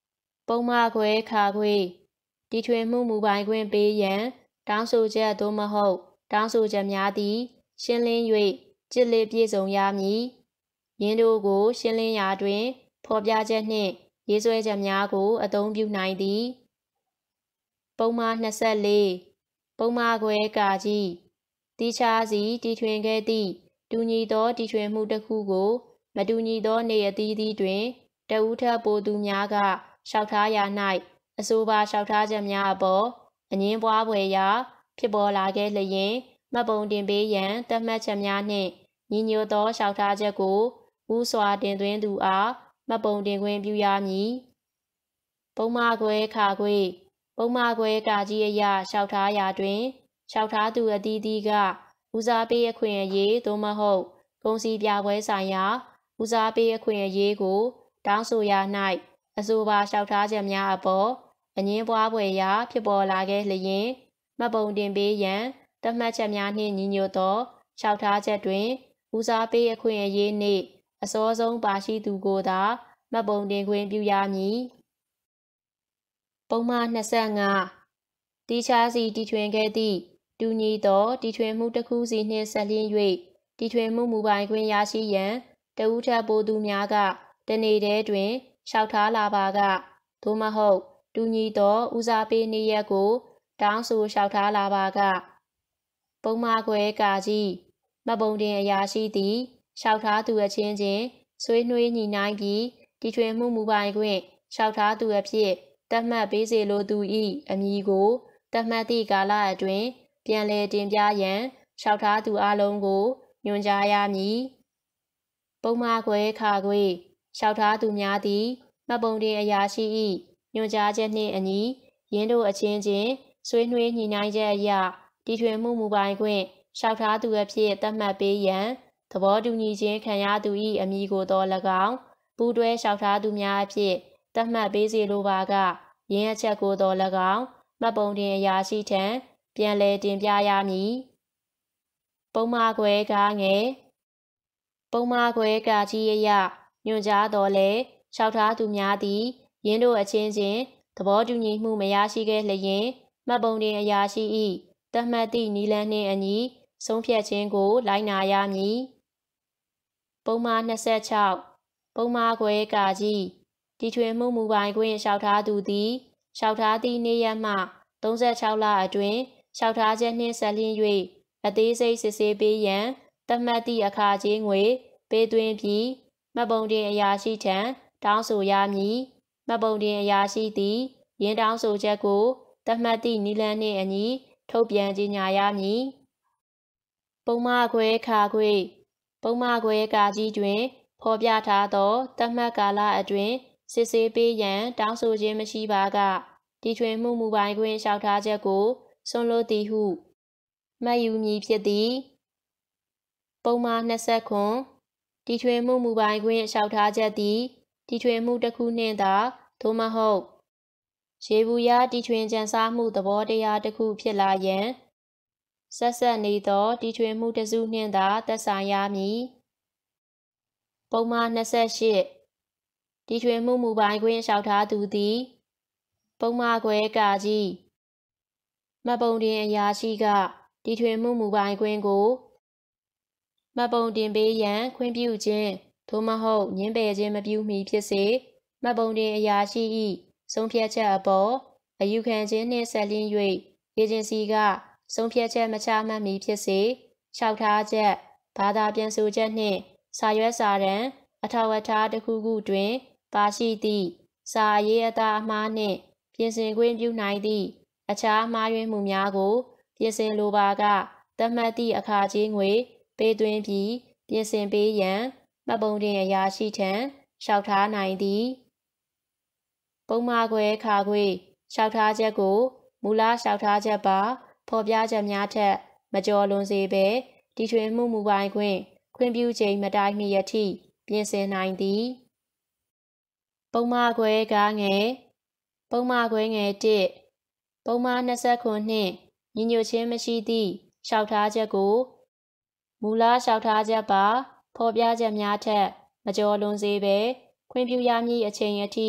ပုံမှားခွဲခါခွေတီထွင်မှုမူပိုင်ခွင့်ပေးရန်တောင်းဆိုချက်သို့မဟုတ်တောင်းဆိုချက်များသည်ရှင်းလင်း၍ကြစ်လက်ပြည့်စုံရမည်ယင်းတို့ကိုရှင်းလင်းရာတွင်ဖော်ပြချက်နှင့်ရေးဆွဲချက်များကိုအသုံးပြုနိုင်သည်ပုံမှား၂၄ပုံမှားခွဲကာကြီးတိချာစီတီထွင်ခဲ့သည့်တူညီသောတီထွင်မှုတစ်ခုကိုမတူညီသောနေအသီးသီးတွင်တဦးထပ်ပိုသူများကလျှောက်ထားရာ၌အဆိုပါလျှောက်ထားချက်များအပေါ်အငင်းပွားဖွယ်ရာဖြစ်ပေါ်လာခဲ့လျင်မှတ်ပုံတင်ပေးရန်သတ်မှတ်ချက်များနှင့်ညီညွတ်သောလျှောက်ထားချက်ကိုဦးစွာတင်သွင်းသူအားမှတ်ပုံတင်ခွင့်ပြုရမည်ပုံမှားခွဲခါခွေပုံမှားခွဲကာကြီးအရာလျှောက်ထားရာတွင်လျှောက်ထားသူအသီးသီးကဦးစားပေးအခွင့်အရေးသို့မဟုတ်ကုန်စည်ပြပွဲဆိုင်ရာဦးစားပေးအခွင့်အရေးကိုတောင်းဆိုရာ၌အဆိုပါလျှောက်ထားချက်များအပေါ်အငင်းပွားဖွယ်ရာဖြစ်ပေါ်လာခဲ့လျင်မှတ်ပုံတင်ပေးရန်သတ်မှတ်ချက်များနှင့်ညီညွတ်သောလျှောက်ထားချက်တွင်ဦးစားပေးအခွင့်အရေးနှင့်အစောဆုံးပါရှိသူကိုသာမှတ်ပုံတင်ခွင့်ပြုရမည်ပုံမှား၂၅တိချာစီတီထွင်ခဲ့သည့်တူညီသောတီထွင်မှုတစ်ခုစီနှင့်ဆက်လျင်း၍တီထွင်မှုမူပိုင်ခွင့်ရရှိရန်တဦးထပ်ပိုသူများကတနေ့တည်းတွင်လျှောက်ထားလာပါကသို့မဟုတ်တူညီသောဦးစားပေးနေ့ရက်ကိုတောင်းဆိုလျှောက်ထားလာပါကပုံမှားခွဲကာကြီးမှတ်ပုံတင်အရာရှိသည်လျှောက်ထားသူအချင်းချင်းဆွေးနွေးညှိနှိုင်းပြီးတီထွင်မှုမူပိုင်ခွင့်လျှောက်ထားသူအဖြစ်သတ်မှတ်ပေးစေလိုသူ၏အမည်ကိုသတ်မှတ်သည့်ကာလအတွင်းပြန်လည်တင်ပြရန်လျှောက်ထားသူအလုံးကိုညွှန်ကြားရမည်ပုံမှားခွဲခါခွေလျှောက်ထားသူများသည်မှတ်ပုံတင်အရာရှိ၏ညွှန်ကြားချက်နှင့်အညီယင်းတို့အချင်းချင်းဆွေးနွေးညှိနှိုင်းချက်အရတီထွင်မှုမူပိုင်ခွင့်လျှောက်ထားသူအဖြစ်သတ်မှတ်ပေးရန်သဘောတူညီခြင်းခံရသူ၏အမည်ကိုသော၎င်းပူးတွဲလျှောက်ထားသူများအဖြစ်သတ်မှတ်ပေးစေလိုပါကယင်းအချက်ကိုသော၎င်းမှတ်ပုံတင်အရာရှိထံပြန်လည်တင်ပြရမည်ပုံမှားခွဲကားငယ်ပုံမှားခွဲကာကြီးအရာညွှန်ကြားတော်လဲလျှောက်ထားသူများသည်ယင်းတို့အချင်းချင်းသဘောတူညီမှုမရရှိခဲ့လျင်မှတ်ပုံတင်အရာရှိ၏သတ်မှတ်သည့်နည်းလမ်းနှင့်အညီဆုံးဖြတ်ခြင်းကိုလိုက်နာရမည်ပုံမှား၂၆ပုံမှားခွဲကာကြီးတီထွင်မှုမူပိုင်ခွင့်လျှောက်ထားသူသည်လျှောက်ထားသည့်နေ့ရက်မှ၃၆လအတွင်းလျှောက်ထားချက်နှင့်ဆက်လျင်း၍အသေးစိတ်စစ်ဆေးပေးရန်သတ်မှတ်သည့်အခကြေးငွေပေးသွင်းပြီးမှတ်ပုံတင်အရာရှိထံတောင်းဆိုရမည်မှတ်ပုံတင်အရာရှိသည်ယင်းတောင်းဆိုချက်ကိုသတ်မှတ်သည့်နည်းလမ်းနှင့်အညီထုတ်ပြန်ကြေညာရမည်ပုံမှားခွဲခါခွေပုံမှားခွဲကာကြီးတွင်ဖော်ပြထားသောသတ်မှတ်ကာလအတွင်းစစ်ဆေးပေးရန်တောင်းဆိုခြင်းမရှိပါကတီထွင်မှုမူပိုင်ခွင့်လျှောက်ထားချက်ကိုစွန့်လွတ်သည်ဟုမှတ်ယူမည်ဖြစ်သည်ပုံမှား၂၉တီထွင်မှုမူပိုင်ခွင့်လျှောက်ထားချက်သည်တီထွင်မှုတစ်ခုနှင့်သာသို့မဟုတ်ရေဘူးရတီထွင်ကြံစားမှုသဘောတရားတစ်ခုဖြစ်လာရန်ဆက်ဆက်နေသောတီထွင်မှုတစ်စုနှင့်သာသက်ဆိုင်ရမည်ပုံမှား၂၈တီထွင်မှုမူပိုင်ခွင့်လျှောက်ထားသူသည်ပုံမှားခွဲကာကြီးမှတ်ပုံတင်အရာရှိကတီထွင်မှုမူပိုင်ခွင့်ကိုမှတ်ပုံတင်ပေးရန်ခွင့်ပြုခြင်းသို့မဟုတ်ငြင်းပယ်ခြင်းမပြုမီဖြစ်စေမှတ်ပုံတင်အရာရှိ၏ဆုံးဖြတ်ချက်အပေါ်အယူခံခြင်းနှင့်ဆက်လျင်း၍အေဂျင်စီကဆုံးဖြတ်ချက်မချမှတ်မီဖြစ်စေလျှောက်ထားချက်ဘာသာပြန်ဆိုချက်နှင့်စာရွက်စာတမ်းအထောက်အထားတစ်ခုခုတွင်ပါရှိသည့်စာအရေးအသားအမှားနှင့်ပြင်ဆင်ခွင့်ပြုနိုင်သည့်အခြားမှားယွင်းမှုများကိုပြင်ဆင်လိုပါကသတ်မှတ်သည့်အခကြေးငွေပေးသွင်းပြီးပြင်ဆင်ပေးရန်မှတ်ပုံတင်အရာရှိထံလျှောက်ထားနိုင်သည်ပုံမှားခွဲခါခွေလျှောက်ထားချက်ကိုမူလလျှောက်ထားချက်ပါဖော်ပြချက်များထက်မကျော်လွန်စေဘဲတီထွင်မှုမူပိုင်ခွင့်ခွင့်ပြုချိန်မတိုင်မီအထိပြင်ဆင်နိုင်သည်ပုံမှားခွဲကားငယ်ပုံမှားခွဲငယ်၁ပုံမှား၂၉နှင့်ညီညွတ်ခြင်းမရှိသည့်လျှောက်ထားချက်ကိုမူလလျှောက်ထားချက်ပါဖော်ပြချက်များထက်မကျော်လွန်စေဘဲခွင့်ပြုရမည့်အချိန်အထိ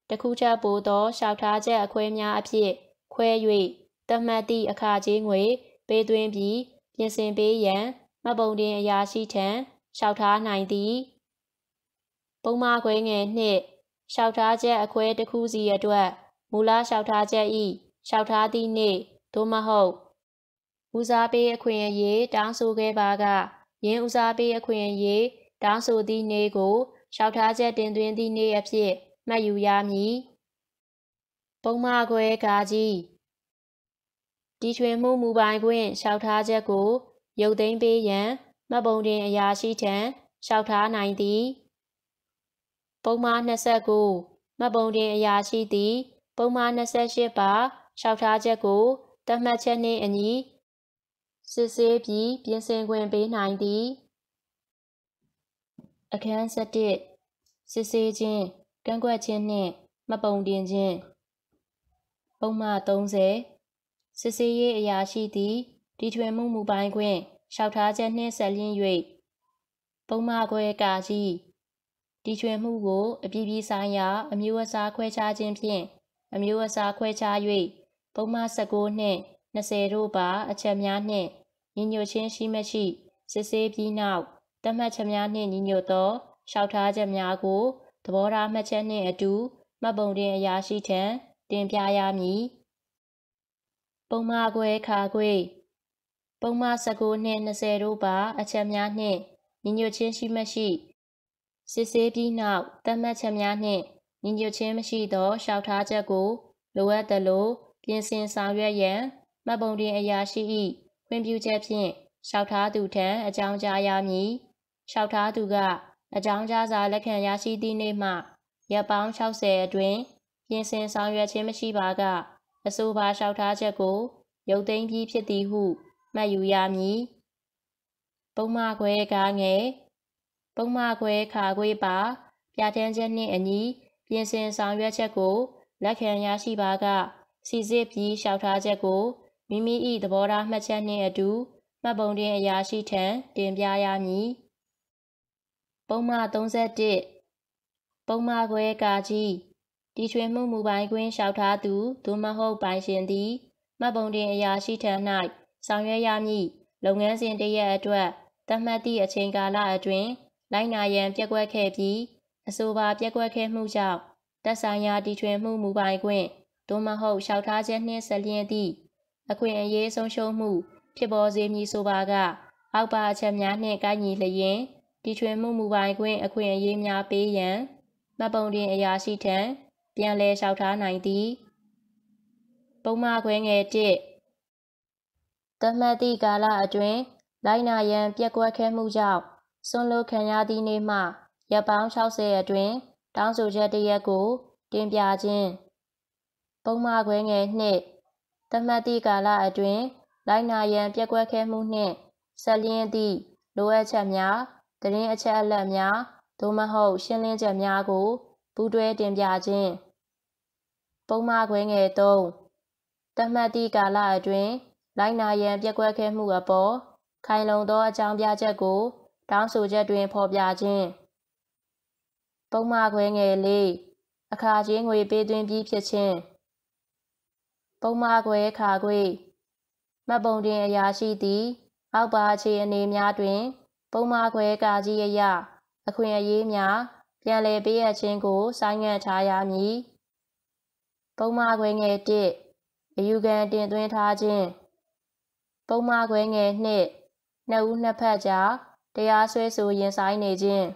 တခုချက်ပိုသောလျှောက်ထားချက်အခွဲများအဖြစ်ခွဲ၍သတ်မှတ်သည့်အခကြေးငွေပေးသွင်းပြီးပြင်ဆင်ပေးရန်မှတ်ပုံတင်အရာရှိထံလျှောက်ထားနိုင်သည်ပုံမှားခွဲငယ်နှင့်လျှောက်ထားချက်အခွဲတစ်ခုစီအတွက်မူလလျှောက်ထားချက်၏လျှောက်ထားသည့်နေ့သို့မဟုတ်ဦးစားပေးအခွင့်အရေးတောင်းဆိုခဲ့ပါကယင်းဦးစားပေးအခွင့်အရေးတောင်းဆိုသည့်နေ့ကိုလျှောက်ထားချက်တင်သွင်းသည့်နေ့အဖြစ်မှတ်ယူရမည်ပုံမှားခွဲကာကြီးတီထွင်မှုမူပိုင်ခွင့်လျှောက်ထားချက်ကိုရုပ်သိမ်းပေးရန်မှတ်ပုံတင်အရာရှိထံလျှောက်ထားနိုင်သည်ပုံမှား၂၉မှတ်ပုံတင်အရာရှိသည်ပုံမှား၂၈ပါလျှောက်ထားချက်ကိုသတ်မှတ်ချက်နှင့်အညီစစ်ဆေးပြီးပြင်ဆင်ခွင့်ပေးနိုင်သည်အခန်း၁၁စစ်ဆေးခြင်းကန့်ကွက်ခြင်းနှင့်မှတ်ပုံတင်ခြင်းပုံမှား၃၀စစ်ဆေးရေးအရာရှိသည်တီထွင်မှုမူပိုင်ခွင့်လျှောက်ထားချက်နှင့်ဆက်လျင်း၍ပုံမှားခွဲကာကြီးတီထွင်မှုကိုအပြည်ပြည်ဆိုင်ရာအမျိုးအစားခွဲခြားခြင်းဖြင့်အမျိုးအစားခွဲခြား၍ပုံမှား၁၉နှင့်၂၀တို့ပါအချက်များနှင့်ညီညွတ်ခြင်းရှိမရှိစစ်ဆေးပြီးနောက်သတ်မှတ်ချက်များနှင့်ညီညွတ်သောလျှောက်ထားချက်များကိုသဘောထားမှတ်ချက်နှင့်အတူမှတ်ပုံတင်အရာရှိထံတင်ပြရမည်ပုံမှားခွဲခါခွေပုံမှား၁၉နှင့်၂၀တို့ပါအချက်များနှင့်ညီညွတ်ခြင်းရှိမရှိစစ်ဆေးပြီးနောက်သတ်မှတ်ချက်များနှင့်ညီညွတ်ခြင်းမရှိသောလျှောက်ထားချက်ကိုလိုအပ်သလိုပြင်ဆင်ဆောင်ရွက်ရန်မှတ်ပုံတင်အရာရှိ၏ခွင့်ပြုချက်ဖြင့်လျှောက်ထားသူထံအကြောင်းကြားရမည်လျှောက်ထားသူကအကြောင်းကြားစာလက်ခံရရှိသည့်နေ့မှရက်ပေါင်း၆၀အတွင်းပြင်ဆင်ဆောင်ရွက်ခြင်းမရှိပါကအဆိုပါလျှောက်ထားချက်ကိုရုပ်သိမ်းပြီးဖြစ်သည်ဟုမှတ်ယူရမည်ပုံမှားခွဲကားငယ်ပုံမှားခွဲခါခွေပါပြဋ္ဌာန်းချက်နှင့်အညီပြင်ဆင်ဆောင်ရွက်ချက်ကိုလက်ခံရရှိပါကစီစစ်ပြီးလျှောက်ထားချက်ကိုမိမိ၏သဘောထားမှတ်ချက်နှင့်အတူမှတ်ပုံတင်အရာရှိထံတင်ပြရမည်ပုံမှား၃၁ပုံမှားခွဲကာကြီးတီထွင်မှုမူပိုင်ခွင့်လျှောက်ထားသူသို့မဟုတ်ပိုင်ရှင်သည်မှတ်ပုံတင်အရာရှိထံ၌ဆောင်ရွက်ရမည့်လုပ်ငန်းစဉ်တစ်ရပ်အတွက်သတ်မှတ်သည့်အချိန်ကာလအတွင်းလိုက်နာရန်ပျက်ကွက်ခဲ့ပြီးအဆိုပါပျက်ကွက်ခဲ့မှုကြောင့်သက်ဆိုင်ရာတီထွင်မှုမူပိုင်ခွင့်သို့မဟုတ်လျှောက်ထားချက်နှင့်ဆက်လျင်းသည့်အခွင့်အရေးဆုံးရှုံးမှုဖြစ်ပေါ်စေမည်ဆိုပါကအောက်ပါအချက်များနှင့်ကိုက်ညီလျင်တီထွင်မှုမူပိုင်ခွင့်အခွင့်အရေးများပေးရန်မှတ်ပုံတင်အရာရှိထံပြန်လည်လျှောက်ထားနိုင်သည်ပုံမှားခွဲငယ်၁သတ်မှတ်သည့်ကာလအတွင်းလိုက်နာရန်ပျက်ကွက်ခဲ့မှုကြောင့်စွန့်လွတ်ခံရသည့်နေ့မှရက်ပေါင်း၆၀အတွင်းတောင်းဆိုချက်တစ်ရပ်ကိုတင်ပြခြင်းပုံမှားခွဲငယ်၂သတ်မှတ်သည့်ကာလအတွင်းလိုက်နာရန်ပျက်ကွက်ခဲ့မှုနှင့်ဆက်လျင်းသည့်လိုအပ်ချက်များသတင်းအချက်အလက်များသို့မဟုတ်ရှင်းလင်းချက်များကိုပူးတွဲတင်ပြခြင်းပုံမှားခွဲငယ်၃သတ်မှတ်သည့်ကာလအတွင်းလိုက်နာရန်ပျက်ကွက်ခဲ့မှုအပေါ်ခိုင်လုံသောအကြောင်းပြချက်ကိုတောင်းဆိုချက်တွင်ဖော်ပြခြင်းပုံမှားခွဲငယ်၄အခကြေးငွေပေးသွင်းပြီးဖြစ်ခြင်းပုံမှားခွဲခါခွေမှတ်ပုံတင်အရာရှိသည်အောက်ပါအခြေအနေများတွင်ပုံမှားခွဲကာကြီးအရအခွင့်အရေးများပြန်လည်ပေးအပ်ခြင်းကိုဆိုင်းငံ့ထားရမည်ပုံမှားခွဲငယ်၁အယူခံတင်သွင်းထားခြင်းပုံမှားခွဲငယ်၂နှစ်ဦးနှစ်ဖက်ကြားတရားစွဲဆိုရင်ဆိုင်နေခြင်း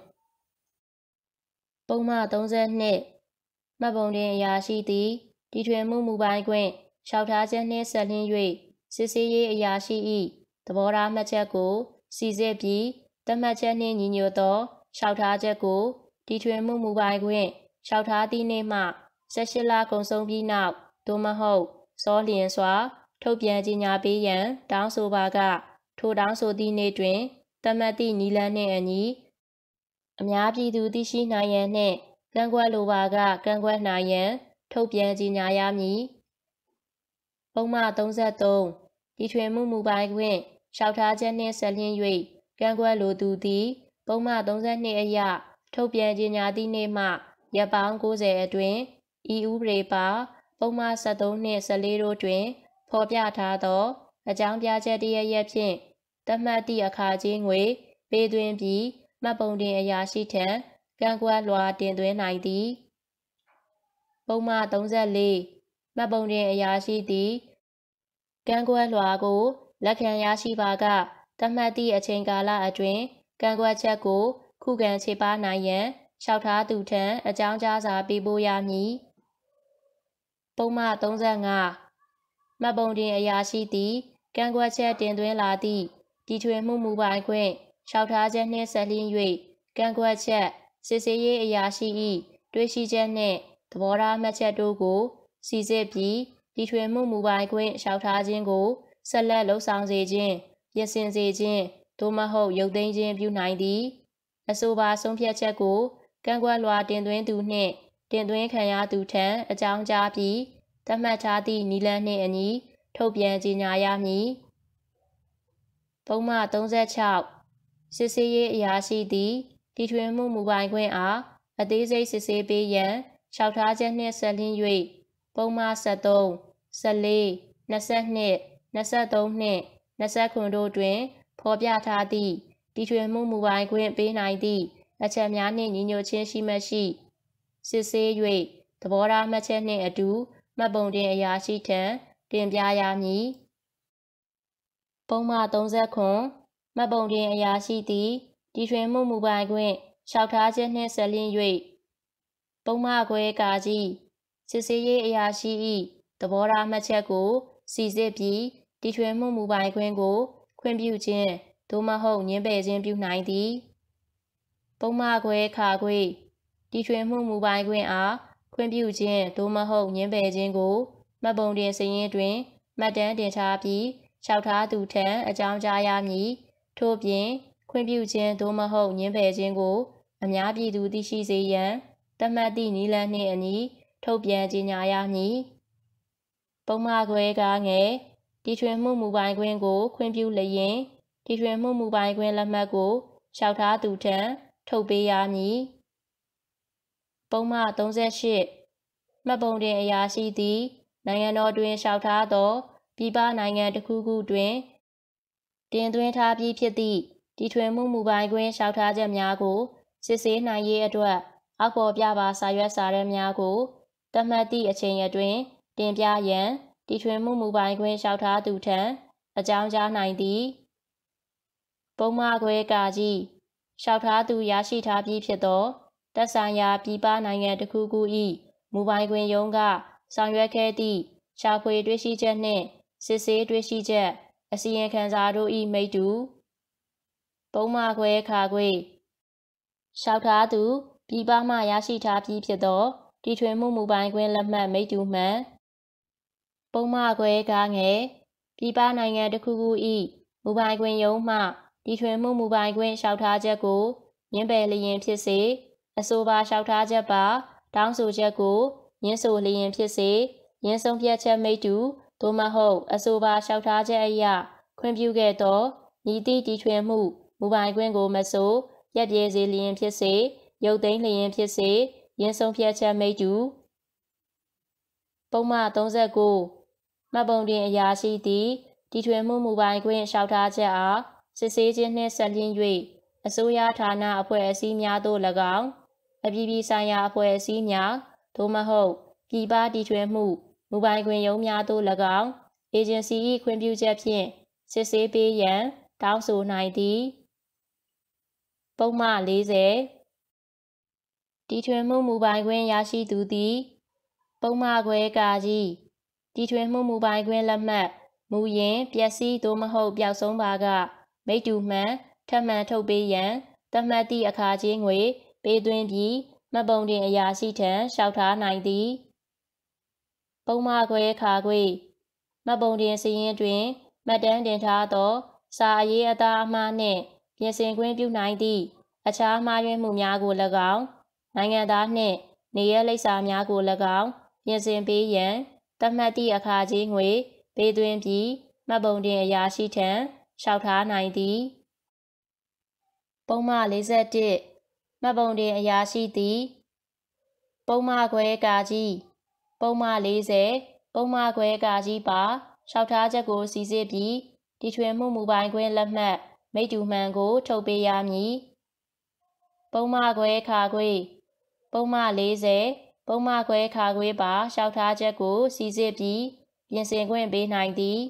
ပုံမှား၃၂မှတ်ပုံတင်အရာရှိသည်တီထွင်မှုမူပိုင်ခွင့်လျှောက်ထားချက်နှင့်ဆက်လျင်း၍စစ်ဆေးရေးအရာရှိ၏သဘောထားမှတ်ချက်ကိုစီစစ်ပြီးသတ်မှတ်ချက်နှင့်ညီညွတ်သောလျှောက်ထားချက်ကိုတီထွင်မှုမူပိုင်ခွင့်လျှောက်ထားသည့်နေ့မှ၁၈လကုန်ဆုံးပြီးနောက်သို့မဟုတ်စောလျင်စွာထုတ်ပြန်ကြေညာပေးရန်တောင်းဆိုပါကထိုတောင်းဆိုသည့်နေ့တွင်သတ်မှတ်သည့်နည်းလမ်းနှင့်အညီအများပြည်သူသိရှိနိုင်ရန်နှင့်ကန့်ကွက်လိုပါကကန့်ကွက်နိုင်ရန်ထုတ်ပြန်ကြေညာရမည်ပုံမှား၃၃တီထွင်မှုမူပိုင်ခွင့်လျှောက်ထားချက်နှင့်ဆက်လျင်း၍ကန့်ကွက်လိုသူသည်ပုံမှား၃၂အရထုတ်ပြန်ကြေညာသည့်နေ့မှရက်ပေါင်း၉၀အတွင်းဤဥပဒေပါပုံမှန်ဆယ်သုံးနှင့်ဆယ်လေးတို့တွင်ဖော်ပြထားသောအကြောင်းပြချက်တရရက်ဖြင့်သတ်မှတ်သည့်အခါကြေးငွေပေးသွင်းပြီးမှတ်ပုံတင်အရာရှိထံကန့်ကွက်လွှာတင်သွင်းနိုင်သည်ပုံမှန်သုံးဆလေးမှတ်ပုံတင်အရာရှိသည်ကန့်ကွက်လွှာကိုလက်ခံရရှိပါကသတ်မှတ်သည့်အချိန်ကာလအတွင်းကန့်ကွက်ချက်ကိုခုခံချေပနိုင်ရန်လျှောက်ထားသူထံအကြောင်းကြားစာပေးပို့ရမည်ပုံမှန်သုံးဆ၅မှတ်ပုံတင်အရာရှိသည်ကန့်ကွက်ချက်တင်သွင်းလာသည့်တီထွင်မှုမူပိုင်ခွင့်လျှောက်ထားချက်နှင့်ဆက်လျင်း၍ကန့်ကွက်ချက်စစ်ဆေးရေးအရာရှိ၏တွေ့ရှိချက်နှင့်သဘောထားမှတ်ချက်တို့ကိုစီစစ်ပြီးတီထွင်မှုမူပိုင်ခွင့်လျှောက်ထားခြင်းကိုဆက်လက်လှုပ်ဆောင်စေခြင်းပြင်ဆင်စေခြင်းသို့မဟုတ်ရုပ်သိမ်းခြင်းပြုနိုင်သည်အဆိုပါဆုံးဖြတ်ချက်ကိုကန့်ကွက်လွှာတင်သွင်းသူနှင့်တင်သွင်းခံရသူထံအကြောင်းကြားပြီးသတ်မှတ်ထားသည့်နည်းလမ်းနှင့်အညီထုတ်ပြန်ကြေညာရမည်ပုံမှန်သုံးဆ၆စစ်ဆေးရေးအရာရှိသည်တီထွင်မှုမူပိုင်ခွင့်အားအသေးစိတ်စစ်ဆေးပေးရန်လျှောက်ထားချက်နှင့်ဆက်လျင်း၍ပုံမှန်ဆက်သုံးဆက်လေးနှစ်ဆက်နှစ်နှစ်ဆက်သုံးနှင့်နှစ်ဆက်ခုတို့တွင်ဖော်ပြထားသည့်တီထွင်မှုမူပိုင်ခွင့်ပေးနိုင်သည့်အချက်များနှင့်ညီညွတ်ခြင်းရှိမရှိစစ်ဆေး၍သဘောထားမှတ်ချက်နှင့်အတူမှတ်ပုံတင်အရာရှိထံတင်ပြရမည်ပုံမှန်သုံးဆခုမှတ်ပုံတင်အရာရှိသည်တီထွင်မှုမူပိုင်ခွင့်လျှောက်ထားချက်နှင့်ဆက်လျင်း၍ပုံမှန်ခွဲကာကြီးစစ်ဆေးရေးအရာရှိ၏သဘောထားမှတ်ချက်ကိုစီစစ်ပြီးတီထွင်မှုမူပိုင်ခွင့်ကိုခွင့်ပြုခြင်းသို့မဟုတ်ငြင်းပယ်ခြင်းပြုနိုင်သည်ပုံမှန်ခွဲခါခွေတီထွင်မှုမူပိုင်ခွင့်အားခွင့်ပြုခြင်းသို့မဟုတ်ငြင်းပယ်ခြင်းကိုမှတ်ပုံတင်စာရင်းတွင်မှတ်တမ်းတင်ထားပြီးလျှောက်ထားသူထံအကြောင်းကြားရမည်ထို့ပြင်ခွင့်ပြုခြင်းသို့မဟုတ်ငြင်းပယ်ခြင်းကိုအများပြည်သူသိရှိစေရန်သတ်မှတ်သည့်နည်းလမ်းနှင့်အညီထုတ်ပြန်ကြေညာရမည်ပုံမှန်ခွဲကားငယ်တီထွင်မှုမူပိုင်ခွင့်ကိုခွင့်ပြုလျင်တီထွင်မှုမူပိုင်ခွင့်လက်မှတ်ကိုလျှောက်ထားသူထံထုတ်ပေးရမည်ပုံမှန်သုံးဆ၈မှတ်ပုံတင်အရာရှိသည်နိုင်ငံတော်တွင်လျှောက်ထားသောပြည်ပနိုင်ငံတစ်ခုခုတွင်တင်သွင်းထားပြီးဖြစ်သည့်တီထွင်မှုမူပိုင်ခွင့်လျှောက်ထားချက်များကိုစစ်ဆေးနိုင်ရေးအတွက်အောက်ပေါ်ပြပါစာရွက်စာတမ်းများကိုသတ်မှတ်သည့်အချိန်အတွင်းတင်ပြရန်တီထွင်မှုမူပိုင်ခွင့်လျှောက်ထားသူထံအကြောင်းကြားနိုင်သည်ပုံမှန်ခွဲကာကြီးလျှောက်ထားသူရရှိထားပြီးဖြစ်သောသက်ဆိုင်ရာပြည်ပနိုင်ငံတစ်ခုခု၏မူပိုင်ခွင့်ရုံးကဆောင်ရွက်ခဲ့သည့်ရှာဖွေတွေ့ရှိချက်နှင့်စစ်ဆေးတွေ့ရှိချက်အစီရင်ခံစာတို့၏မိတ္တူပုံမှန်ခွဲခါခွေလျှောက်ထားသူပြည်ပမှရရှိထားပြီးဖြစ်သောတီထွင်မှုမူပိုင်ခွင့်လက်မှတ်မိတ္တူမှန်ပုံမှန်ခွဲကားငယ်ပြည်ပနိုင်ငံတစ်ခုခု၏မူပိုင်ခွင့်ရုံးမှတီထွင်မှုမူပိုင်ခွင့်လျှောက်ထားချက်ကိုငြင်းပယ်လျင်ဖြစ်စေအဆိုပါလျှောက်ထားချက်ပါတောင်းဆိုချက်ကိုငြင်းဆိုလျင်ဖြစ်စေရင်းဆုံးဖြတ်ချက်မိတ္တူသို့မဟုတ်အဆိုပါလျှောက်ထားချက်အရခွင့်ပြုခဲ့သောညီသည့်တီထွင်မှုမူပိုင်ခွင့်ကိုမဆိုရပ်ပြေစေလျင်ဖြစ်စေရုပ်သိမ်းလျင်ဖြစ်စေရင်းဆုံးဖြတ်ချက်မိတ္တူပုံမှန်သုံးဆ၉မှတ်ပုံတင်အရာရှိသည်တီထွင်မှုမူပိုင်ခွင့်လျှောက်ထားချက်အားစစ်ဆေးခြင်းနှင့်ဆက်လျင်း၍အစိုးရဌာနအဖွဲ့အစည်းများသို့၎င်းအပြည်ပြည်ဆိုင်ရာအဖွဲ့အစည်းများသို့မဟုတ်ပြည်ပတီထွင်မှုမူပိုင်ခွင့်ရုံးများသို့၎င်းအေဂျင်စီ၏ခွင့်ပြုချက်ဖြင့်စစ်ဆေးပေးရန်တောင်းဆိုနိုင်သည်ပုံမှန်၄၀တီထွင်မှုမူပိုင်ခွင့်ရရှိသူသည်ပုံမှန်ခွဲကာကြီးတီထွင်မှုမူပိုင်ခွင့်လက်မှတ်မူရင်းပျက်စီးသို့မဟုတ်ပျောက်ဆုံးပါကမိတ္တူမှန်ထပ်မံထုတ်ပေးရန်သတ်မှတ်သည့်အခါကြေးငွေပေးသွင်းပြီးမှတ်ပုံတင်အရာရှိထံလျှောက်ထားနိုင်သည်ပုံမှန်ခွဲခါခွေမှတ်ပုံတင်စာရင်းတွင်မှတ်တမ်းတင်ထားသောစာအရေးအသားအမှားနှင့်ပြင်ဆင်ခွင့်ပြုနိုင်သည့်အခြားမှားယွင်းမှုများကို၎င်းနိုင်ငံသားနှင့်နေရပ်လိပ်စာများကို၎င်းပြင်ဆင်ပေးရန်သတ်မှတ်သည့်အခါကြေးငွေပေးသွင်းပြီးမှတ်ပုံတင်အရာရှိထံလျှောက်ထားနိုင်သည်ပုံမှန်၄၁မှတ်ပုံတင်အရာရှိသည်ပုံမှန်ခွဲကာကြီးပုံမှန်လေးဆယ်ပုံမှန်ခွဲကာကြီးပါလျှောက်ထားချက်ကိုစီစစ်ပြီးတီထွင်မှုမူပိုင်ခွင့်လက်မှတ်မိတ္တူမှန်ကိုထုတ်ပေးရမည်ပုံမှန်ခွဲခါခွေပုံမှန်လေးဆယ်ပုံမှန်ခွဲခါခွေပါလျှောက်ထားချက်ကိုစီစစ်ပြီးပြင်ဆင်ခွင့်ပေးနိုင်သည်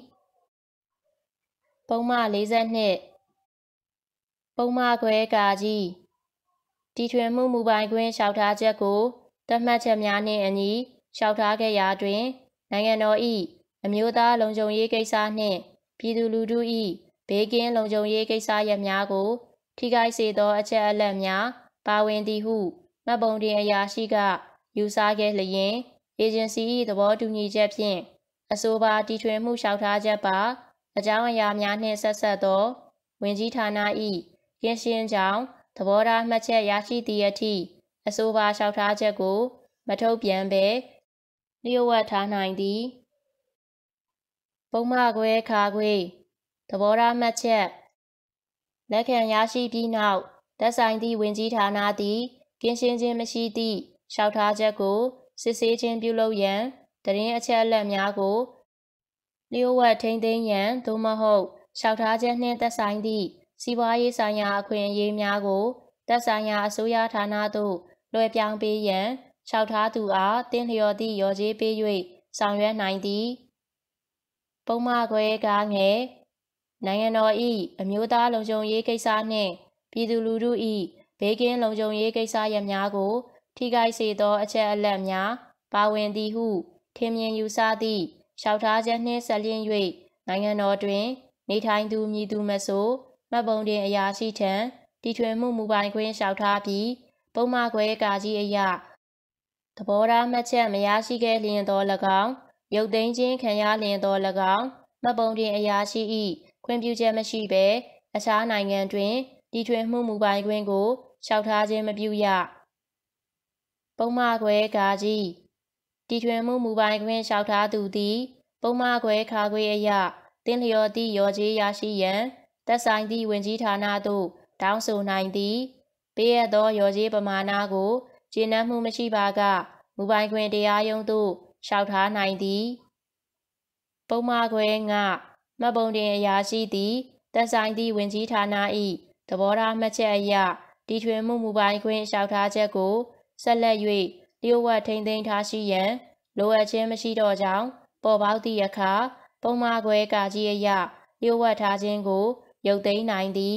ပုံမှန်လေးဆယ်နှစ်ပုံမှန်ခွဲကာကြီးတီထွင်မှုမူပိုင်ခွင့်လျှောက်ထားချက်ကိုသတ်မှတ်ချက်များနှင့်အညီလျှောက်ထားခဲ့ရာတွင်နိုင်ငံတော်၏အမျိုးသားလုံခြုံရေးကိစ္စနှင့်ပြည်သူလူထု၏ဘေးကင်းလုံခြုံရေးကိစ္စရပ်များကိုထိခိုက်စေသောအချက်အလက်များပါဝင်သည်ဟုမှတ်ပုံတင်အရာရှိကယူဆခဲ့လျင်အေဂျင်စီ၏သဘောတူညီချက်ဖြင့်အဆိုပါတီထွင်မှုလျှောက်ထားချက်ပါအကြောင်းအရာများနှင့်ဆက်စပ်သောဝန်ကြီးဌာန၏ကင်းရှင်းကြောင်းသဘောထားမှတ်ချက်ရရှိသည့်အထိအဆိုပါလျှောက်ထားချက်ကိုမထုတ်ပြန်ဘဲလျှို့ဝှက်ထားနိုင်သည်ပုံမှန်ခွဲခါခွေသဘောထားမှတ်ချက်လက်ခံရရှိပြီးနောက်သက်ဆိုင်သည့်ဝန်ကြီးဌာနသည်ကင်းရှင်းခြင်းမရှိသည့်လျှောက်ထားချက်ကိုစစ်ဆေးခြင်းပြုလုပ်ရန်သတင်းအချက်အလက်များကိုလျှို့ဝှက်ထိန်းသိမ်းရန်သို့မဟုတ်လျှောက်ထားချက်နှင့်သက်ဆိုင်သည့်စီးပွားရေးဆိုင်ရာအခွင့်အရေးများကိုသက်ဆိုင်ရာအစိုးရဌာနသို့လွှဲပြောင်းပေးရန်လျှောက်ထားသူအားတင်လျော်သည့်ရော်ကြေးပေး၍ဆောင်ရွက်နိုင်သည်ပုံမှန်ခွဲကားငယ်နိုင်ငံတော်၏အမျိုးသားလုံခြုံရေးကိစ္စနှင့်ပြည်သူလူထု၏ဘေးကင်းလုံခြုံရေးကိစ္စရပ်များကိုထိခိုက်စေသောအချက်အလက်များပါဝင်သည်ဟုထင်မြင်ယူဆသည့်လျှောက်ထားချက်နှင့်ဆက်လျဉ်း၍နိုင်ငံတော်တွင်နေထိုင်သူမည်သူမဆိုမှတ်ပုံတင်အရာရှိထံတီထွင်မှုမူပိုင်ခွင့်လျှောက်ထားပြီးပုံမှန်ခွဲကာကြီးအရာသဘောထားမှတ်ချက်မရရှိခဲ့လျင်သော၎င်းရုပ်သိမ်းခြင်းခံရလျင်သော၎င်းမှတ်ပုံတင်အရာရှိ၏ခွင့်ပြုချက်မရှိဘဲအခြားနိုင်ငံတွင်တီထွင်မှုမူပိုင်ခွင့်ကိုလျှောက်ထားခြင်းမပြုရပုံမှန်ခွဲကာကြီးတီထွင်မှုမူပိုင်ခွင့်လျှောက်ထားသူသည်ပုံမှန်ခွဲခါခွေအရာတင်လျော်သည့်ရော်ကြေးရရှိရန်သက်ဆိုင်သည့်ဝန်ကြီးဌာနသို့တောင်းဆိုနိုင်သည်ပေးအပ်သောရော်ကြေးပမာဏကိုကျေနပ်မှုမရှိပါကမူပိုင်ခွင့်တရားရုံးသို့လျှောက်ထားနိုင်သည်ပုံမှန်ခွဲငါမှတ်ပုံတင်အရာရှိသည်သက်ဆိုင်သည့်ဝန်ကြီးဌာန၏သဘောထားမှတ်ချက်အရတီထွင်မှုမူပိုင်ခွင့်လျှောက်ထားချက်ကိုဆက်လက်၍လျှို့ဝှက်ထိန်းသိမ်းထားရှိရန်လိုအပ်ခြင်းမရှိတော့ကြောင်းပေါ်ပေါက်သည့်အခါပုံမှန်ခွဲကာကြီးအရလျှို့ဝှက်ထားခြင်းကိုရုပ်သိမ်းနိုင်သည်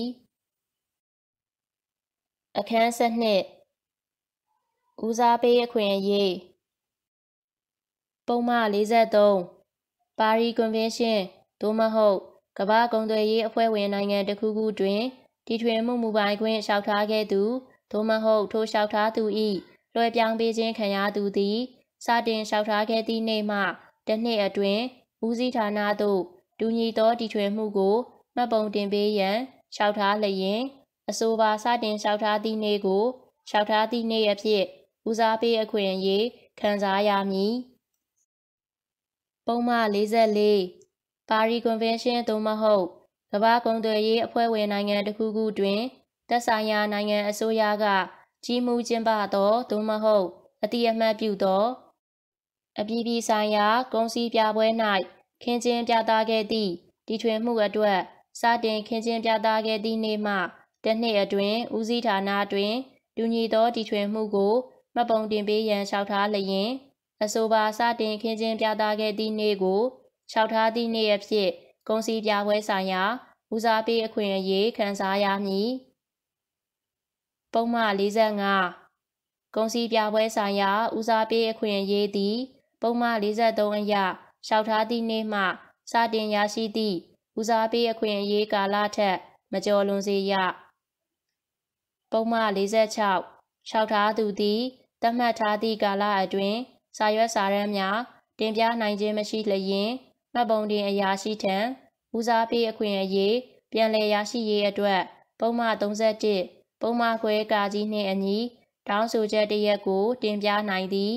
အခန်းစနစ်ဦးစားပေးအခွင့်အရေးပုံမှန်လေးဆယ်သုံးပါရီကွန်ဗင်းရှင်းသို့မဟုတ်ကမ္ဘာ့ကုန်သွယ်ရေးအဖွဲ့ဝင်နိုင်ငံတစ်ခုခုတွင်တီထွင်မှုမူပိုင်ခွင့်လျှောက်ထားခဲ့သူသို့မဟုတ်ထိုလျှောက်ထားသူ၏လွှဲပြောင်းပေးခြင်းခံရသူသည်စတင်လျှောက်ထားခဲ့သည့်နေ့မှတစ်နှစ်အတွင်းဦးစီးဌာနသို့တူညီသောတီထွင်မှုကိုမှတ်ပုံတင်ပေးရန်လျှောက်ထားလျင်အဆိုပါစတင်လျှောက်ထားသည့်နေ့ကိုလျှောက်ထားသည့်နေ့အဖြစ်ဦးစားပေးအခွင့်အရေးခံစားရမည်ပုံမှန်လေးဆယ်လေးပါရီကွန်ဗင်းရှင်းသို့မဟုတ်ကမ္ဘာ့ကုန်သွယ်ရေးအဖွဲ့ဝင်နိုင်ငံတစ်ခုခုတွင်သက်ဆိုင်ရာနိုင်ငံအစိုးရကကြီးမှုကျင်းပသောသို့မဟုတ်အတိအမှတ်ပြုသောအပြည်ပြည်ဆိုင်ရာကုန်စည်ပြပွဲ၌ခင်းကျင်းပြသခဲ့သည့်တီထွင်မှုအတွက်စတင်ခင်းကျင်းပြသခဲ့သည့်နေ့မှတစ်နှစ်အတွင်းဦးစီးဌာနတွင်တူညီသောတီထွင်မှုကိုမှတ်ပုံတင်ပေးရန်လျှောက်ထားလျင်အဆိုပါစတင်ခင်းကျင်းပြသခဲ့သည့်နေ့ကိုလျှောက်ထားသည့်နေ့အဖြစ်ကုန်စည်ပြပွဲဆိုင်ရာဦးစားပေးအခွင့်အရေးခံစားရမည်ပုံမှန်လေးဆယ်ငါကုန်စည်ပြပွဲဆိုင်ရာဦးစားပေးအခွင့်အရေးသည်ပုံမှန်လေးဆယ်သုံးအရလျှောက်ထားသည့်နေ့မှစတင်ရရှိသည့်ဦးစားပေးအခွင့်အရေးကာလထက်မကျော်လွန်စေရပုံမှန်လေးဆယ်ခြောက်လျှောက်ထားသူသည်သတ်မှတ်ထားသည့်ကာလအတွင်းစာရွက်စာတမ်းများတင်ပြနိုင်ခြင်းမရှိလျင်မှတ်ပုံတင်အရာရှိထံဦးစားပေးအခွင့်အရေးပြန်လည်ရရှိရေးအတွက်ပုံမှန်သုံးဆယ့်တစ်ပုံမှန်ခွဲကာကြီးနှင့်အညီတောင်းဆိုချက်တစ်ရပ်ကိုတင်ပြနိုင်သည်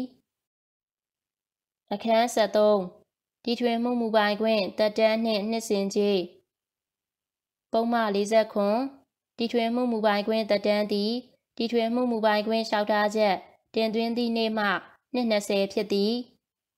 အခန်းဆက်သုံးတီထွင်မှုမူပိုင်ခွင့်သက်တမ်းနှင့်နှစ်စဉ်ကြေးပုံမှန်လေးဆယ်ခုတီထွင်မှုမူပိုင်ခွင့်သက်တမ်းသည်တီထွင်မှုမူပိုင်ခွင့်လျှောက်ထားချက်တင်သွင်းသည့်နေ့မှနှစ်နှစ်ဆယ်ဖြစ်သည်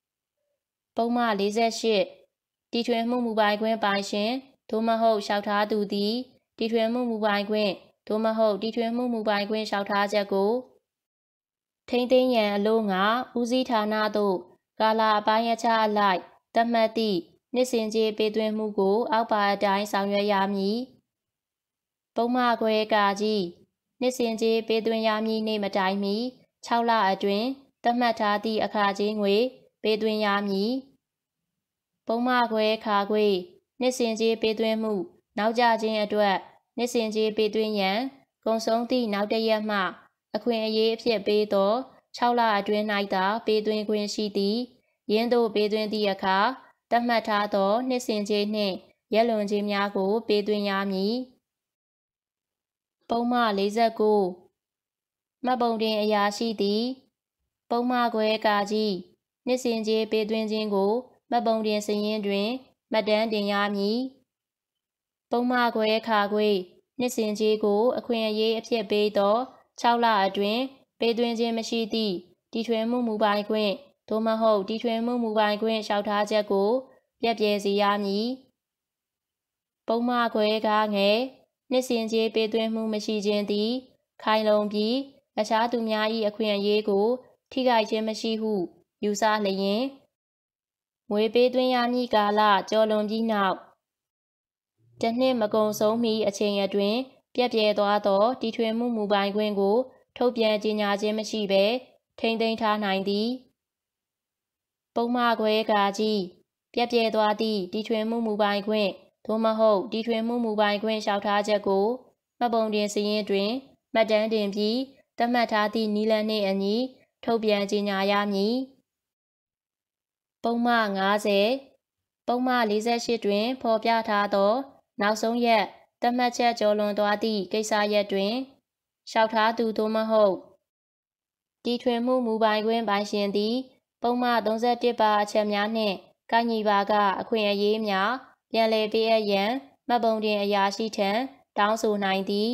ပုံမှန်၄၈တီထွင်မှုမူပိုင်ခွင့်ပိုင်ရှင်သို့မဟုတ်လျှောက်ထားသူသည်တီထွင်မှုမူပိုင်ခွင့်သို့မဟုတ်တီထွင်မှုမူပိုင်ခွင့်လျှောက်ထားချက်ကိုထိန်းသိမ်းရန်အလို့ငါဦးစီးဌာနသို့ကာလအပိုင်းအခြားအလိုက်သတ်မှတ်သည့်နှစ်စဉ်ကြေးပေးသွင်းမှုကိုအောက်ပါအတိုင်းဆောင်ရွက်ရမည်ပုံမှန်ခွဲကာကြီးနှစ်စဉ်ကြေးပေးသွင်းရမည်နေ့မတိုင်မီ၆လအတွင်းသတ်မှတ်ထားသည့်အခကြေးငွေပေးသွင်းရမည်ပုံမှန်ခွဲခါခွေနှစ်စဉ်ကြေးပေးသွင်းမှုနောက်ကျခြင်းအတွက်နှစ်စဉ်ကြေးပေးသွင်းရန်ကုန်ဆုံးသည့်နောက်တစ်ရက်မှအခွင့်အရေးအဖြစ်ပေးသော၆လအတွင်း၌သာပေးသွင်းခွင့်ရှိသည်ယင်းသို့ပေးသွင်းသည့်အခါသတ်မှတ်ထားသောနှစ်စဉ်ကြေးနှင့်ရက်လွန်ကြေးများကိုပေးသွင်းရမည်ပုံမှန်၄၉မှတ်ပုံတင်အရာရှိသည်ပုံမှန်ခွဲကာကြီးနှစ်စဉ်ကြေးပေးသွင်းခြင်းကိုမှတ်ပုံတင်စာရင်းတွင်မှတ်တမ်းတင်ရမည်ပုံမှန်ခွဲခါခွေနှစ်စဉ်ကြေးကိုအခွင့်အရေးအဖြစ်ပေးသော၆လအတွင်းပေးသွင်းခြင်းမရှိသည့်တီထွင်မှုမူပိုင်ခွင့်သို့မဟုတ်တီထွင်မှုမူပိုင်ခွင့်လျှောက်ထားချက်ကိုပြတ်ပြဲစေရမည်ပုံမှန်ခွဲကားငယ်နှစ်စဉ်ကြေးပေးသွင်းမှုမရှိခြင်းသည်ခိုင်လုံပြီးအခြားသူများ၏အခွင့်အရေးကိုထိခိုက်ခြင်းမရှိဟုယူဆလျင်ငွေပေးသွင်းရမည့်ကာလကျော်လွန်ပြီးနောက်တစ်နှစ်မကုန်ဆုံးမီအချိန်အတွင်းပြတ်ပြဲသွားသောတီထွင်မှုမူပိုင်ခွင့်ကိုထုတ်ပြန်ကြေညာခြင်းမရှိဘဲထိန်းသိမ်းထားနိုင်သည်ပုံမှန်ခွဲကာကြီးပြတ်ပြဲသွားသည့်တီထွင်မှုမူပိုင်ခွင့်သို့မဟုတ်တီထွင်မှုမူပိုင်ခွင့်လျှောက်ထားချက်ကိုမှတ်ပုံတင်စာရင်းတွင်မှတ်တမ်းတင်ပြီးသတ်မှတ်ထားသည့်နည်းလမ်းနှင့်အညီထုတ်ပြန်ကြေညာရမည်ပုံမှန်၅၀ပုံမှန်၄၈တွင်ဖော်ပြထားသောနောက်ဆုံးရက်သတ်မှတ်ချက်ကျော်လွန်သွားသည့်ကိစ္စရပ်တွင်လျှောက်ထားသူသို့မဟုတ်တီထွင်မှုမူပိုင်ခွင့်ပိုင်ရှင်သည်ပုံမှန်၃၁ပါအချက်များနှင့်ကိုက်ညီပါကအခွင့်အရေးများပြန်လည်ပေးအပ်ရန်မှတ်ပုံတင်အရာရှိထံတောင်းဆိုနိုင်သည်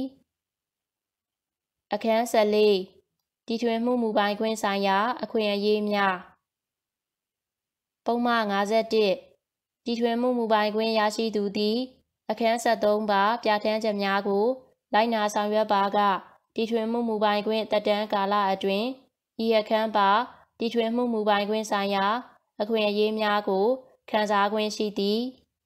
အခန်း၁၄တီထွင်မှုမူပိုင်ခွင့်ဆိုင်ရာအခွင့်အရေးများပုံမှန်၅၁တီထွင်မှုမူပိုင်ခွင့်ရရှိသူသည်အခန်း၁၃ပါပြဋ္ဌာန်းချက်များကိုလိုက်နာဆောင်ရွက်ပါကတီထွင်မှုမူပိုင်ခွင့်သက်တမ်းကာလအတွင်းဤအခန်းပါတီထွင်မှုမူပိုင်ခွင့်ဆိုင်ရာအခွင့်အရေးများကိုခံစားခွင့်ရှိသည်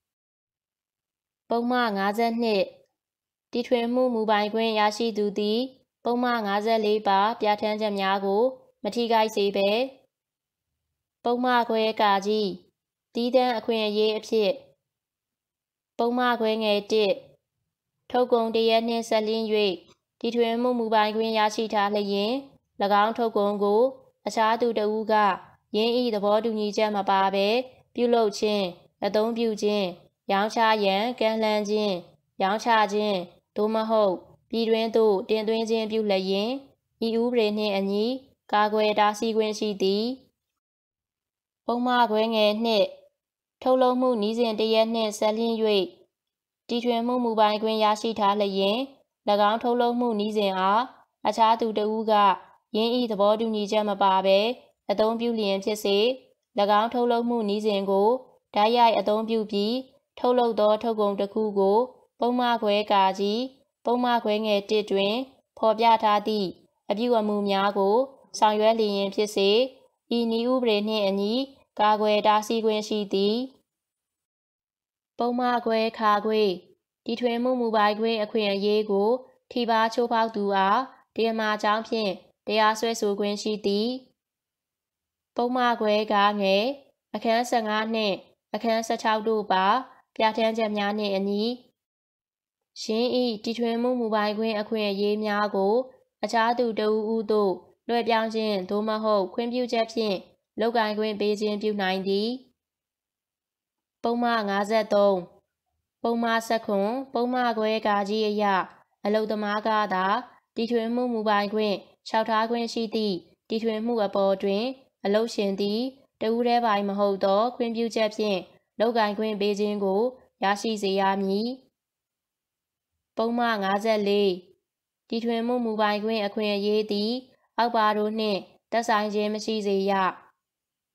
ပုံမှန်၅၂တီထွင်မှုမူပိုင်ခွင့်ရရှိသူသည်ပုံမှန်၅၄ပါပြဋ္ဌာန်းချက်များကိုမထိခိုက်စေဘဲပုံမှန်ခွဲကာကြီးတည်တံ့အခွင့်အရေးအဖြစ်ပုံမှန်ခွဲငယ်၁ထုတ်ကုန်တရက်နှင့်ဆက်လျင်း၍တီထွင်မှုမူပိုင်ခွင့်ရရှိထားလျင်၎င်းထုတ်ကုန်ကိုအခြားသူတစ်ဦးကယင်းဤသဘောတူညီချက်မပါဘဲပြုလုပ်ခြင်းအသုံးပြုခြင်းရောင်းချရန်ကမ်းလှမ်းခြင်းရောင်းချခြင်းသို့မဟုတ်ပြည်တွင်းသို့တင်သွင်းခြင်းပြုလျင်ဤဥပဒေနှင့်အညီကာကွယ်တားဆီးခွင့်ရှိသည်ပုံမှန်ခွဲငယ်၂ထုတ်လုပ်မှုနည်းစဉ်တစ်ရက်နှင့်ဆက်လျင်း၍တီထွင်မှုမူပိုင်ခွင့်ရရှိထားလျင်၎င်းထုတ်လုပ်မှုနည်းစဉ်အားအခြားသူတစ်ဦးကယင်းဤသဘောတူညီချက်မပါဘဲအသုံးပြုလျင်ဖြစ်စေ၎င်းထုတ်လုပ်မှုနည်းစဉ်ကိုဓာတ်ရိုက်အသုံးပြုပြီးထုတ်လုပ်သောထုတ်ကုန်တစ်ခုကိုပုံမှန်ခွဲကာကြီးပုံမှန်ခွဲငယ်၁တွင်ဖော်ပြထားသည့်အပြုအမူများကိုဆောင်ရွက်လျင်ဖြစ်စေဤနည်းဥပဒေနှင့်အညီကာကွယ်တားဆီးခွင့်ရှိသည်ပုံမှန်ခွဲခါခွေတီထွင်မှုမူပိုင်ခွင့်အခွင့်အရေးကိုထိပါချိုးဖောက်သူအားတရားမှာကြောင်းဖြင့်တရားစွဲဆိုခွင့်ရှိသည်ပုံမှန်ခွဲကားငယ်အခန်း၁၅နှင့်အခန်း၁၆တို့ပါပြဋ္ဌာန်းချက်များနှင့်အညီရှင်းဤတီထွင်မှုမူပိုင်ခွင့်အခွင့်အရေးများကိုအခြားသူတစ်ဦးဦးသို့လွှဲပြောင်းခြင်းသို့မဟုတ်ခွင့်ပြုချက်ဖြင့်လုပ်ကိုင်ခွင့်ပေးခြင်းပြုနိုင်သည်ပုံမှန်၅၃ပုံမှန်၁၇ပုံမှန်ခွဲကာကြီးအရအလုပ်သမားကသာတီထွင်မှုမူပိုင်ခွင့်လျှောက်ထားခွင့်ရှိသည့်တီထွင်မှုအပေါ်တွင်အလုပ်ရှင်သည်တဦးတည်းပိုင်မဟုတ်သောခွင့်ပြုချက်ဖြင့်လုပ်ကိုင်ခွင့်ပေးခြင်းကိုရရှိစေရမည်ပုံမှန်၅၄တီထွင်မှုမူပိုင်ခွင့်အခွင့်အရေးသည်အောက်ပါတို့နှင့်သက်ဆိုင်ခြင်းမရှိစေရ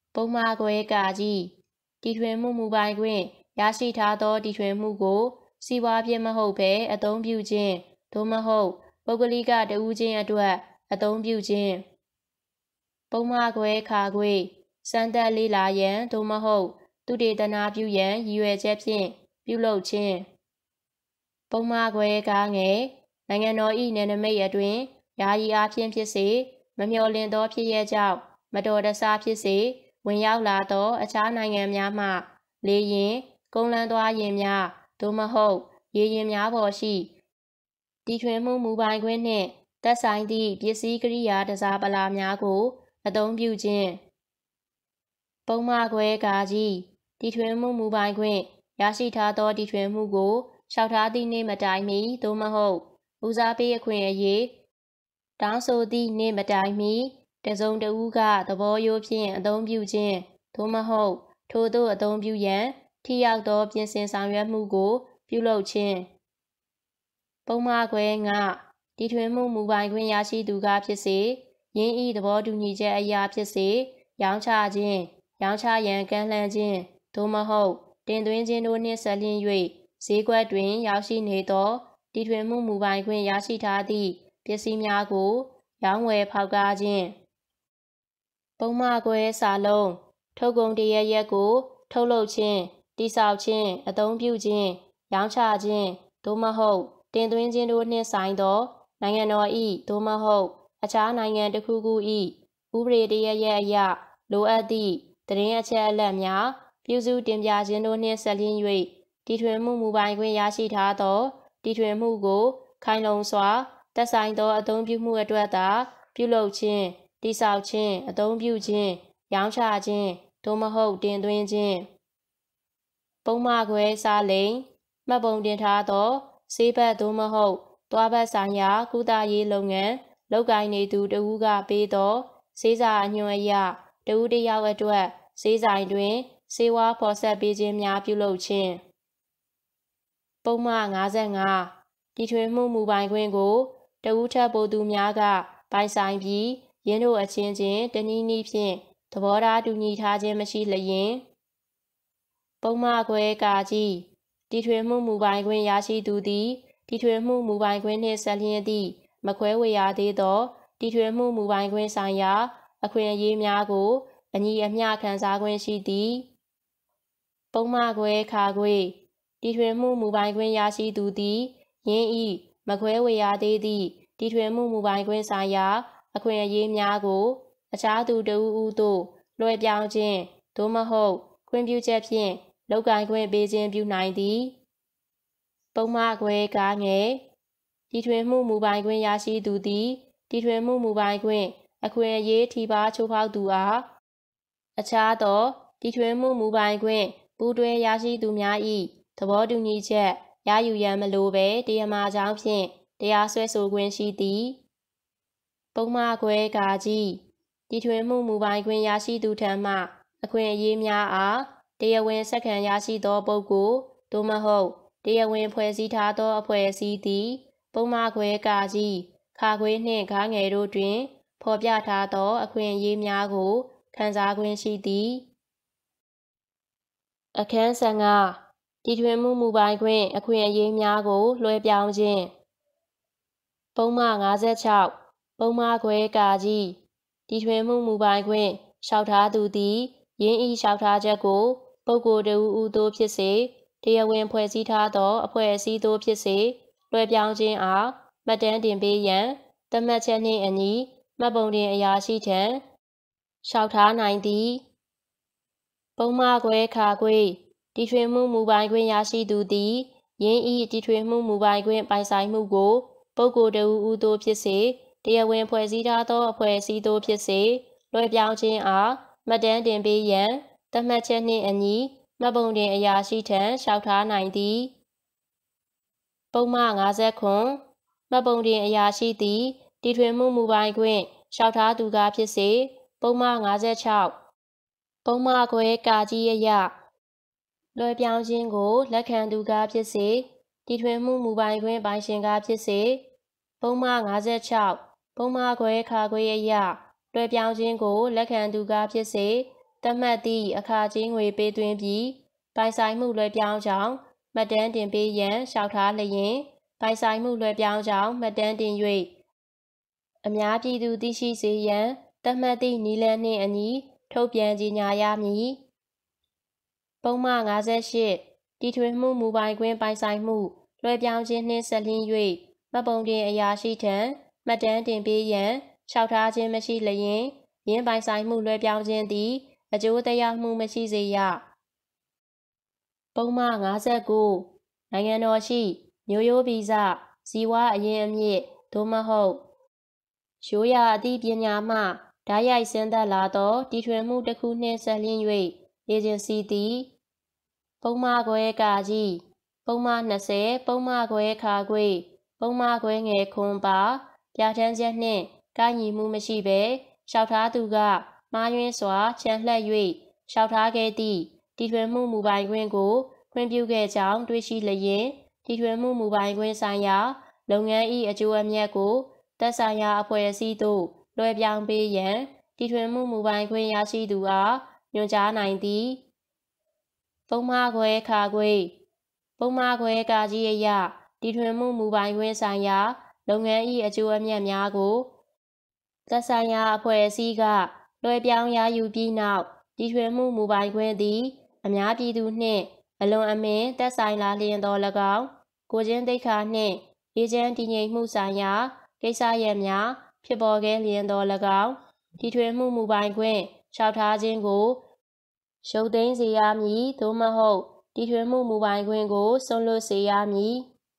ပုံမှားခွဲကာကြီးတီထွင်မှုမူပိုင်ခွင့်ရရှိထားသောတီထွင်မှုကိုစီးပွားဖြစ်မဟုတ်ဘဲအသုံးပြုခြင်းသို့မဟုတ်ပုဂ္ဂလိကတဦးချင်းအတွက်အသုံးပြုခြင်းပုံမှားခွဲခါခွေစမ်းသပ်လေ့လာရန်သို့မဟုတ်သုတေသနပြုရန်ရည်ရွယ်ချက်ဖြင့်ပြုလုပ်ခြင်းပုံမှားခွဲကားငယ်နိုင်ငံတော်၏နယ်နိမိတ်အတွင်းယာယီအားဖြင့်ဖြစ်စေမမျှော်လင့်သောဖြစ်ရပ်ကြောင့်မတော်တဆဖြစ်စေဝင်ရောက်လာသောအခြားနိုင်ငံများမှလေယာဉ်ကုန်းလမ်းသွားယာဉ်များသို့မဟုတ်ရေယာဉ်များပေါ်ရှိတီထွင်မှုမူပိုင်ခွင့်နှင့်သက်ဆိုင်သည့်ပစ္စည်းကိရိယာတစားပလာများကိုအသုံးပြုခြင်းပုံမှားခွဲကာကြီးတီထွင်မှုမူပိုင်ခွင့်ရရှိထားသောတီထွင်မှုကိုလျှောက်ထားသည့်နေ့မတိုင်မီသို့မဟုတ်ဦးစားပေးအခွင့်အရေးတောင်းဆိုသည့်နေ့မတိုင်မီတစုံတဦးကသဘောရိုးဖြင့်အသုံးပြုခြင်းသို့မဟုတ်ထိုသို့အသုံးပြုရန်ထိရောက်သောပြင်ဆင်ဆောင်ရွက်မှုကိုပြုလုပ်ခြင်းပုံမှားခွဲငါတီထွင်မှုမူပိုင်ခွင့်ရရှိသူကဖြစ်စေယင်းဤသဘောတူညီချက်အရာဖြစ်စေရောင်းချခြင်းရောင်းချရန်ကမ်းလှမ်းခြင်းသို့မဟုတ်တင်သွင်းခြင်းတို့နှင့်ဆက်လျင်း၍ဈေးကွက်တွင်ရောက်ရှိနေသောတီထွင်မှုမူပိုင်ခွင့်ရရှိထားသည့်ပစ္စည်းများကိုရောင်းဝယ်ဖောက်ကားခြင်းပုံမှားခွဲစာလုံးထုတ်ကုန်တရရက်ကိုထုတ်လုပ်ခြင်းတည်ဆောက်ခြင်းအသုံးပြုခြင်းရောင်းချခြင်းသို့မဟုတ်တင်သွင်းခြင်းတို့နှင့်ဆိုင်သောနိုင်ငံတော်၏သို့မဟုတ်အခြားနိုင်ငံတစ်ခုခု၏ဥပဒေတရရက်အရလိုအပ်သည့်သတင်းအချက်အလက်များပြုစုတင်ပြခြင်းတို့နှင့်ဆက်လျင်း၍တီထွင်မှုမူပိုင်ခွင့်ရရှိထားသောတီထွင်မှုကိုခိုင်လုံစွာသက်ဆိုင်သောအသုံးပြုမှုအတွက်သာပြုလုပ်ခြင်းတည်ဆောက်ခြင်းအသုံးပြုခြင်းရောင်းချခြင်းသို့မဟုတ်တင်သွင်းခြင်းပုံမှားခွဲစားလိမ်မှတ်ပုံတင်ထားသောဆေးဘက်သို့မဟုတ်သွားဘက်ဆိုင်ရာကုသရေးလုပ်ငန်းလုပ်ကိုင်နေသူတဦးကပေးသောဆေးစာအညွှန်အရတဦးတစ်ယောက်အတွက်ဆေးဆိုင်တွင်ဆေးဝါးဖော်ဆက်ပေးခြင်းများပြုလုပ်ခြင်းပုံမှားငါးငါးတီထွင်မှုမူပိုင်ခွင့်ကိုတဦးထပ်ပိုသူများကပိုင်ဆိုင်ပြီးယင်းတို့အချင်းချင်းတနည်းနည်းဖြင့်သဘောထားတူညီထားခြင်းမရှိလျင်ပုံမှားခွဲကာကြီးတီထွင်မှုမူပိုင်ခွင့်ရရှိသူသည်တီထွင်မှုမူပိုင်ခွင့်နှင့်ဆက်လျင်းသည့်မခွဲဝေရသေးသောတီထွင်မှုမူပိုင်ခွင့်ဆိုင်ရာအခွင့်အရေးများကိုအညီအမျှခံစားခွင့်ရှိသည်ပုံမှားခွဲခါခွေတီထွင်မှုမူပိုင်ခွင့်ရရှိသူသည်ယင်းဤမခွဲဝေရသေးသည့်တီထွင်မှုမူပိုင်ခွင့်ဆိုင်ရာအခွင့်အရေးများကိုအခြားသူတဦးဦးသို့လွှဲပြောင်းခြင်းသို့မဟုတ်ခွင့်ပြုချက်ဖြင့်လုပ်ကိုင်ခွင့်ပေးခြင်းပြုနိုင်သည်ပုံမှားခွဲကားငယ်တီထွင်မှုမူပိုင်ခွင့်ရရှိသူသည်တီထွင်မှုမူပိုင်ခွင့်အခွင့်အရေးထိပါချိုးဖောက်သူအားအခြားသောတီထွင်မှုမူပိုင်ခွင့်ပူးတွဲရရှိသူများ၏သဘောတူညီချက်ရယူရန်မလိုဘဲတရားမှာကြောင်းဖြင့်တရားစွဲဆိုခွင့်ရှိသည်ပုံမှားခွဲကာကြီးတီထွင်မှုမူပိုင်ခွင့်ရရှိသူထံမှအခွင့်အရေးများအားတရားဝင်ဆက်ခံရရှိသောပုဂ္ဂိုလ်သို့မဟုတ်တရားဝင်ဖွဲ့စည်းထားသောအဖွဲ့အစည်းသည်ပုံမှားခွဲကာကြီးခါခွေနှင့်ခါငယ်တို့တွင်ဖော်ပြထားသောအခွင့်အရေးများကိုခံစားခွင့်ရှိသည်အခန်းဆယ်ငါတီထွင်မှုမူပိုင်ခွင့်အခွင့်အရေးများကိုလွှဲပြောင်းခြင်းပုံမှားငါးခြောက်ပုံမှားခွဲကာကြီးတီထွင်မှုမူပိုင်ခွင့်လျှောက်ထားသူသည်ယင်းဤလျှောက်ထားချက်ကိုပုဂ္ဂိုလ်တဦးဦးသို့ဖြစ်စေတရားဝင်ဖွဲ့စည်းထားသောအဖွဲ့အစည်းသို့ဖြစ်စေလွှဲပြောင်းခြင်းအားမှတ်တမ်းတင်ပေးရန်သတ်မှတ်ချက်နှင့်အညီမှတ်ပုံတင်အရာရှိထံလျှောက်ထားနိုင်သည်ပုံမှားခွဲခါခွေတီထွင်မှုမူပိုင်ခွင့်ရရှိသူသည်ယင်းဤတီထွင်မှုမူပိုင်ခွင့်ပိုင်ဆိုင်မှုကိုပုဂ္ဂိုလ်တဦးဦးသို့ဖြစ်စေတရားဝင်ဖွဲ့စည်းထားသောအဖွဲ့အစည်းသို့ဖြစ်စေလွှဲပြောင်းခြင်းအားမှတ်တမ်းတင်ပေးရန်သတ်မှတ်ချက်နှင့်အညီမှတ်ပုံတင်အရာရှိထံလျှောက်ထားနိုင်သည်ပုံမှားငါးခုမှတ်ပုံတင်အရာရှိသည်တီထွင်မှုမူပိုင်ခွင့်လျှောက်ထားသူကဖြစ်စေပုံမှားငါးခြောက်ပုံမှားခွဲကာကြီးအရလွှဲပြောင်းခြင်းကိုလက်ခံသူကဖြစ်စေတီထွင်မှုမူပိုင်ခွင့်ပိုင်ရှင်ကဖြစ်စေပုံမှားငါးခြောက်ပုံမှားခွဲခါခွေအရလွှဲပြောင်းခြင်းကိုလက်ခံသူကဖြစ်စေသတ်မှတ်သည့်အခါချင်းငွေပေးသွင်းပြီးပိုင်ဆိုင်မှုလွှဲပြောင်းကြောင်းမှတ်တမ်းတင်ပေးရန်လျှောက်ထားလျင်ပိုင်ဆိုင်မှုလွှဲပြောင်းကြောင်းမှတ်တမ်းတင်၍အများပြည်သူသိရှိစေရန်သတ်မှတ်သည့်နည်းလမ်းနှင့်အညီထုတ်ပြန်ကြေညာရမည်ပုံမှန်၅၈တီထွင်မှုမူပိုင်ခွင့်ပိုင်ဆိုင်မှုလွှဲပြောင်းခြင်းနှင့်ဆက်လျင်း၍မှတ်ပုံတင်အရာရှိထံမှတ်တမ်းတင်ပေးရန်လျှောက်ထားခြင်းမရှိလျင်ယင်းပိုင်ဆိုင်မှုလွှဲပြောင်းခြင်းသည်အကျိုးသက်ရောက်မှုမရှိစေရပုံမှန်၅၉နိုင်ငံတော်ရှိမျိုးရိုးဗီဇဇီဝအရင်းအမြစ်သို့မဟုတ်ရိုးရာအသိပညာမှဓာတ်ရိုက်ဆင်းသက်လာသောတီထွင်မှုတစ်ခုနှင့်ဆက်လျင်း၍အေဂျင်စီသည်ပုံမှန်ခွဲကာကြီးပုံမှန်၂၀ပုံမှန်ခွဲခါခွေပုံမှန်ခွဲငယ်ခွန်ပါပြဋ္ဌာန်းချက်နှင့်ကိုက်ညီမှုမရှိဘဲလျှောက်ထားသူကမှားယွင်းစွာချန်လှပ်၍လျှောက်ထားခဲ့သည့်တီထွင်မှုမူပိုင်ခွင့်ကိုခွင့်ပြုခဲ့ကြောင်းတွေ့ရှိလျင်တီထွင်မှုမူပိုင်ခွင့်ဆိုင်ရာလုပ်ငန်း၏အကျိုးအမြတ်ကိုသက်ဆိုင်ရာအဖွဲ့အစည်းသို့လွှဲပြောင်းပေးရန်တီထွင်မှုမူပိုင်ခွင့်ရရှိသူအားညွှန်ကြားနိုင်သည်ပုံမှားခွဲခါခွေပုံမှားခွဲကာကြီးအရတီထွင်မှုမူပိုင်ခွင့်ဆိုင်ရာလုပ်ငန်း၏အကျိုးအမြတ်များကိုသက်ဆိုင်ရာအဖွဲ့အစည်းကလွှဲပြောင်းရယူပြီးနောက်တီထွင်မှုမူပိုင်ခွင့်သည်အများပြည်သူနှင့်အလွန်အမင်းသက်ဆိုင်လာလျင်သော၎င်းကိုယ်ချင်းသိက္ခာနှင့်အေးချမ်းတည်ငြိမ်မှုဆိုင်ရာကိစ္စရပ်များဖြစ်ပေါ်ခဲ့လျင်သော၎င်းတီထွင်မှုမူပိုင်ခွင့်လျှောက်ထားခြင်းကိုရုပ်သိမ်းစေရမည်သို့မဟုတ်တီထွင်မှုမူပိုင်ခွင့်ကိုစွန့်လွတ်စေရမည်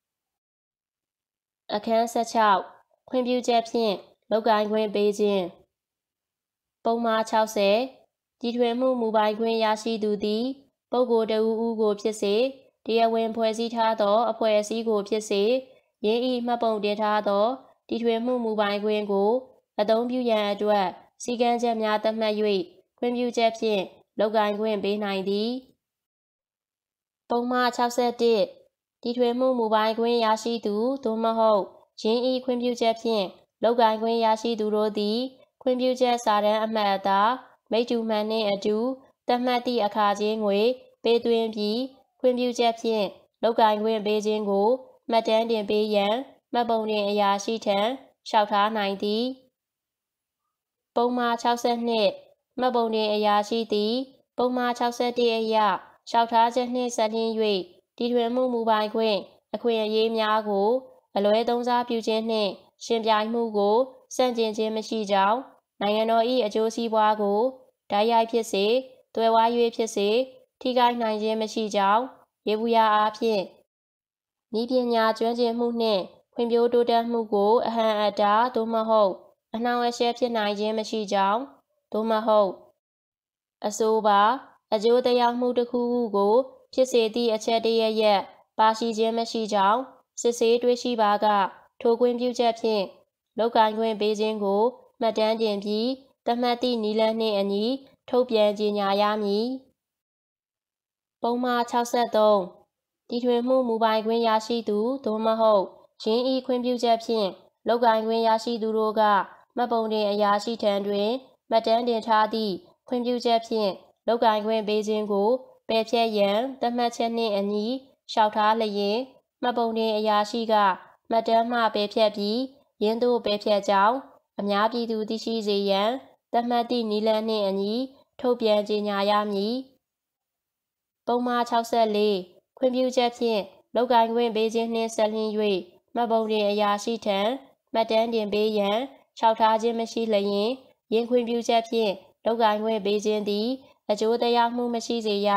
အခန်း၁၆ခွင့်ပြုချက်ဖြင့်လုပ်ကိုင်ခွင့်ပေးခြင်းပုံမှား၆၀တီထွင်မှုမူပိုင်ခွင့်ရရှိသူသည်ပုဂ္ဂိုလ်တစ်ဦးဦးကိုဖြစ်စေတရားဝင်ဖွဲ့စည်းထားသောအဖွဲ့အစည်းကိုဖြစ်စေယင်း၏မှတ်ပုံတင်ထားသောတီထွင်မှုမူပိုင်ခွင့်ကိုအသုံးပြုရန်အတွက်စည်းကမ်းချက်များသတ်မှတ်၍ခွင့်ပြုချက်ဖြင့်လုပ်ကိုင်ခွင့်ပေးနိုင်သည်ပုံမှား၆၁တီထွင်မှုမူပိုင်ခွင့်ရရှိသူသို့မဟုတ်ယင်း၏ခွင့်ပြုချက်ဖြင့်လုပ်ကိုင်ခွင့်ရရှိသူတို့သည်ခွင့်ပြုချက်စာတမ်းအမှတ်အသားမိတ္တူမှန်နှင့်အတူသတ်မှတ်သည့်အခါချင်းငွေပေးသွင်းပြီးခွင့်ပြုချက်ဖြင့်လုပ်ကိုင်ခွင့်ပေးခြင်းကိုမှတ်တမ်းတင်ပေးရန်မှတ်ပုံတင်အရာရှိထံလျှောက်ထားနိုင်သည်ပုံမှား၆၂မှတ်ပုံတင်အရာရှိသည်ပုံမှား၆၁အရလျှောက်ထားချက်နှင့်ဆက်လျင်း၍တီထွင်မှုမူပိုင်ခွင့်အခွင့်အရေးများကိုအလွဲသုံးစားပြုခြင်းနှင့်ရှင်ပြိုင်မှုကိုဆန့်ကျင်ခြင်းမရှိကြောင်းနိုင်ငံတော်၏အကျိုးစီးပွားကိုဓာတ်ရိုက်ဖြစ်စေသွယ်ဝိုင်း၍ဖြစ်စေထိခိုက်နိုင်ခြင်းမရှိကြောင်းယေဘုယျအားဖြင့်နည်းပညာကျွမ်းကျင်မှုနှင့်ဖွံ့ဖြိုးတိုးတက်မှုကိုအဟန့်အတားသို့မဟုတ်အနှောင့်အယှက်ဖြစ်နိုင်ခြင်းမရှိကြောင်းသို့မဟုတ်အဆိုပါအကျိုးသက်ရောက်မှုတစ်ခုခုကိုဖြစ်စေသည့်အချက်တရရက်ပါရှိခြင်းမရှိကြောင်းစစ်ဆေးတွေ့ရှိပါကထိုခွင့်ပြုချက်ဖြင့်လုပ်ကိုင်ခွင့်ပေးခြင်းကိုမှတ်တမ်းတင်ပြီးသတ်မှတ်သည့်နည်းလမ်းနှင့်အညီထုတ်ပြန်ကြေညာရမည်ပုံမှား၆၃တီထွင်မှုမူပိုင်ခွင့်ရရှိသူသို့မဟုတ်ယင်း၏ခွင့်ပြုချက်ဖြင့်လုပ်ကိုင်ခွင့်ရရှိသူတို့ကမှတ်ပုံတင်အရာရှိထံတွင်မှတ်တမ်းတင်ထားသည့်ခွင့်ပြုချက်ဖြင့်လုပ်ကိုင်ခွင့်ပေးခြင်းကိုပယ်ဖျက်ရန်သတ်မှတ်ချက်နှင့်အညီလျှောက်ထားလျင်မှတ်ပုံတင်အရာရှိကမှတ်တမ်းမှပယ်ဖျက်ပြီးယင်းသို့ပယ်ဖျက်ကြောင်းအများပြည်သူသိရှိစေရန်သတ်မှတ်သည့်နည်းလမ်းနှင့်အညီထုတ်ပြန်ကြေညာရမည်ပုံမှား၆၄ခွင့်ပြုချက်ဖြင့်လုပ်ကိုင်ခွင့်ပေးခြင်းနှင့်ဆက်လျင်း၍မှတ်ပုံတင်အရာရှိထံမှတ်တမ်းတင်ပေးရန်လျှောက်ထားခြင်းမရှိလျင်ယင်းခွင့်ပြုချက်ဖြင့်လုပ်ကိုင်ခွင့်ပေးခြင်းသည်အကျိုးသက်ရောက်မှုမရှိစေရ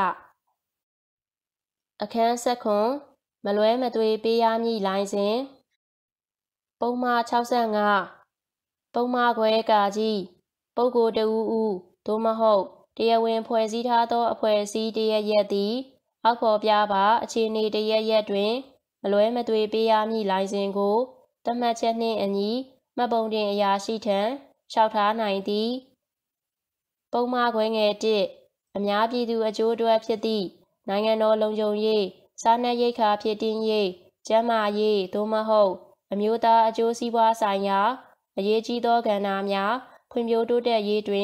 အခန်း၁၇မလွဲမသွေပေးရမည့်လိုင်စင်ပုံမှား၆၅ပုံမှားခွဲကာကြီးပုဂ္ဂိုလ်တစ်ဦးဦးသို့မဟုတ်တရားဝင်ဖွဲ့စည်းထားသောအဖွဲ့အစည်းတရက်ရက်သည်အောက်ဖော်ပြပါအခြေအနေတရက်ရက်တွင်မလွဲမသွေပေးရမည့်လိုင်စင်ကိုသတ်မှတ်ချက်နှင့်အညီမှတ်ပုံတင်အရာရှိထံလျှောက်ထားနိုင်သည်ပုံမှားခွဲငယ်တစ်အများပြည်သူအကျိုးအတွက်ဖြစ်သည့်နိုင်ငံတော်လုံခြုံရေးစားနပ်ရိက္ခာဖြစ်တည်ရေးကျန်းမာရေးသို့မဟုတ်အမျိုးသားအကျိုးစီးပွားဆိုင်ရာအရေးကြီးသောကဏ္ဍများဖွံ့ဖြိုးတိုးတက်ရေးတွင်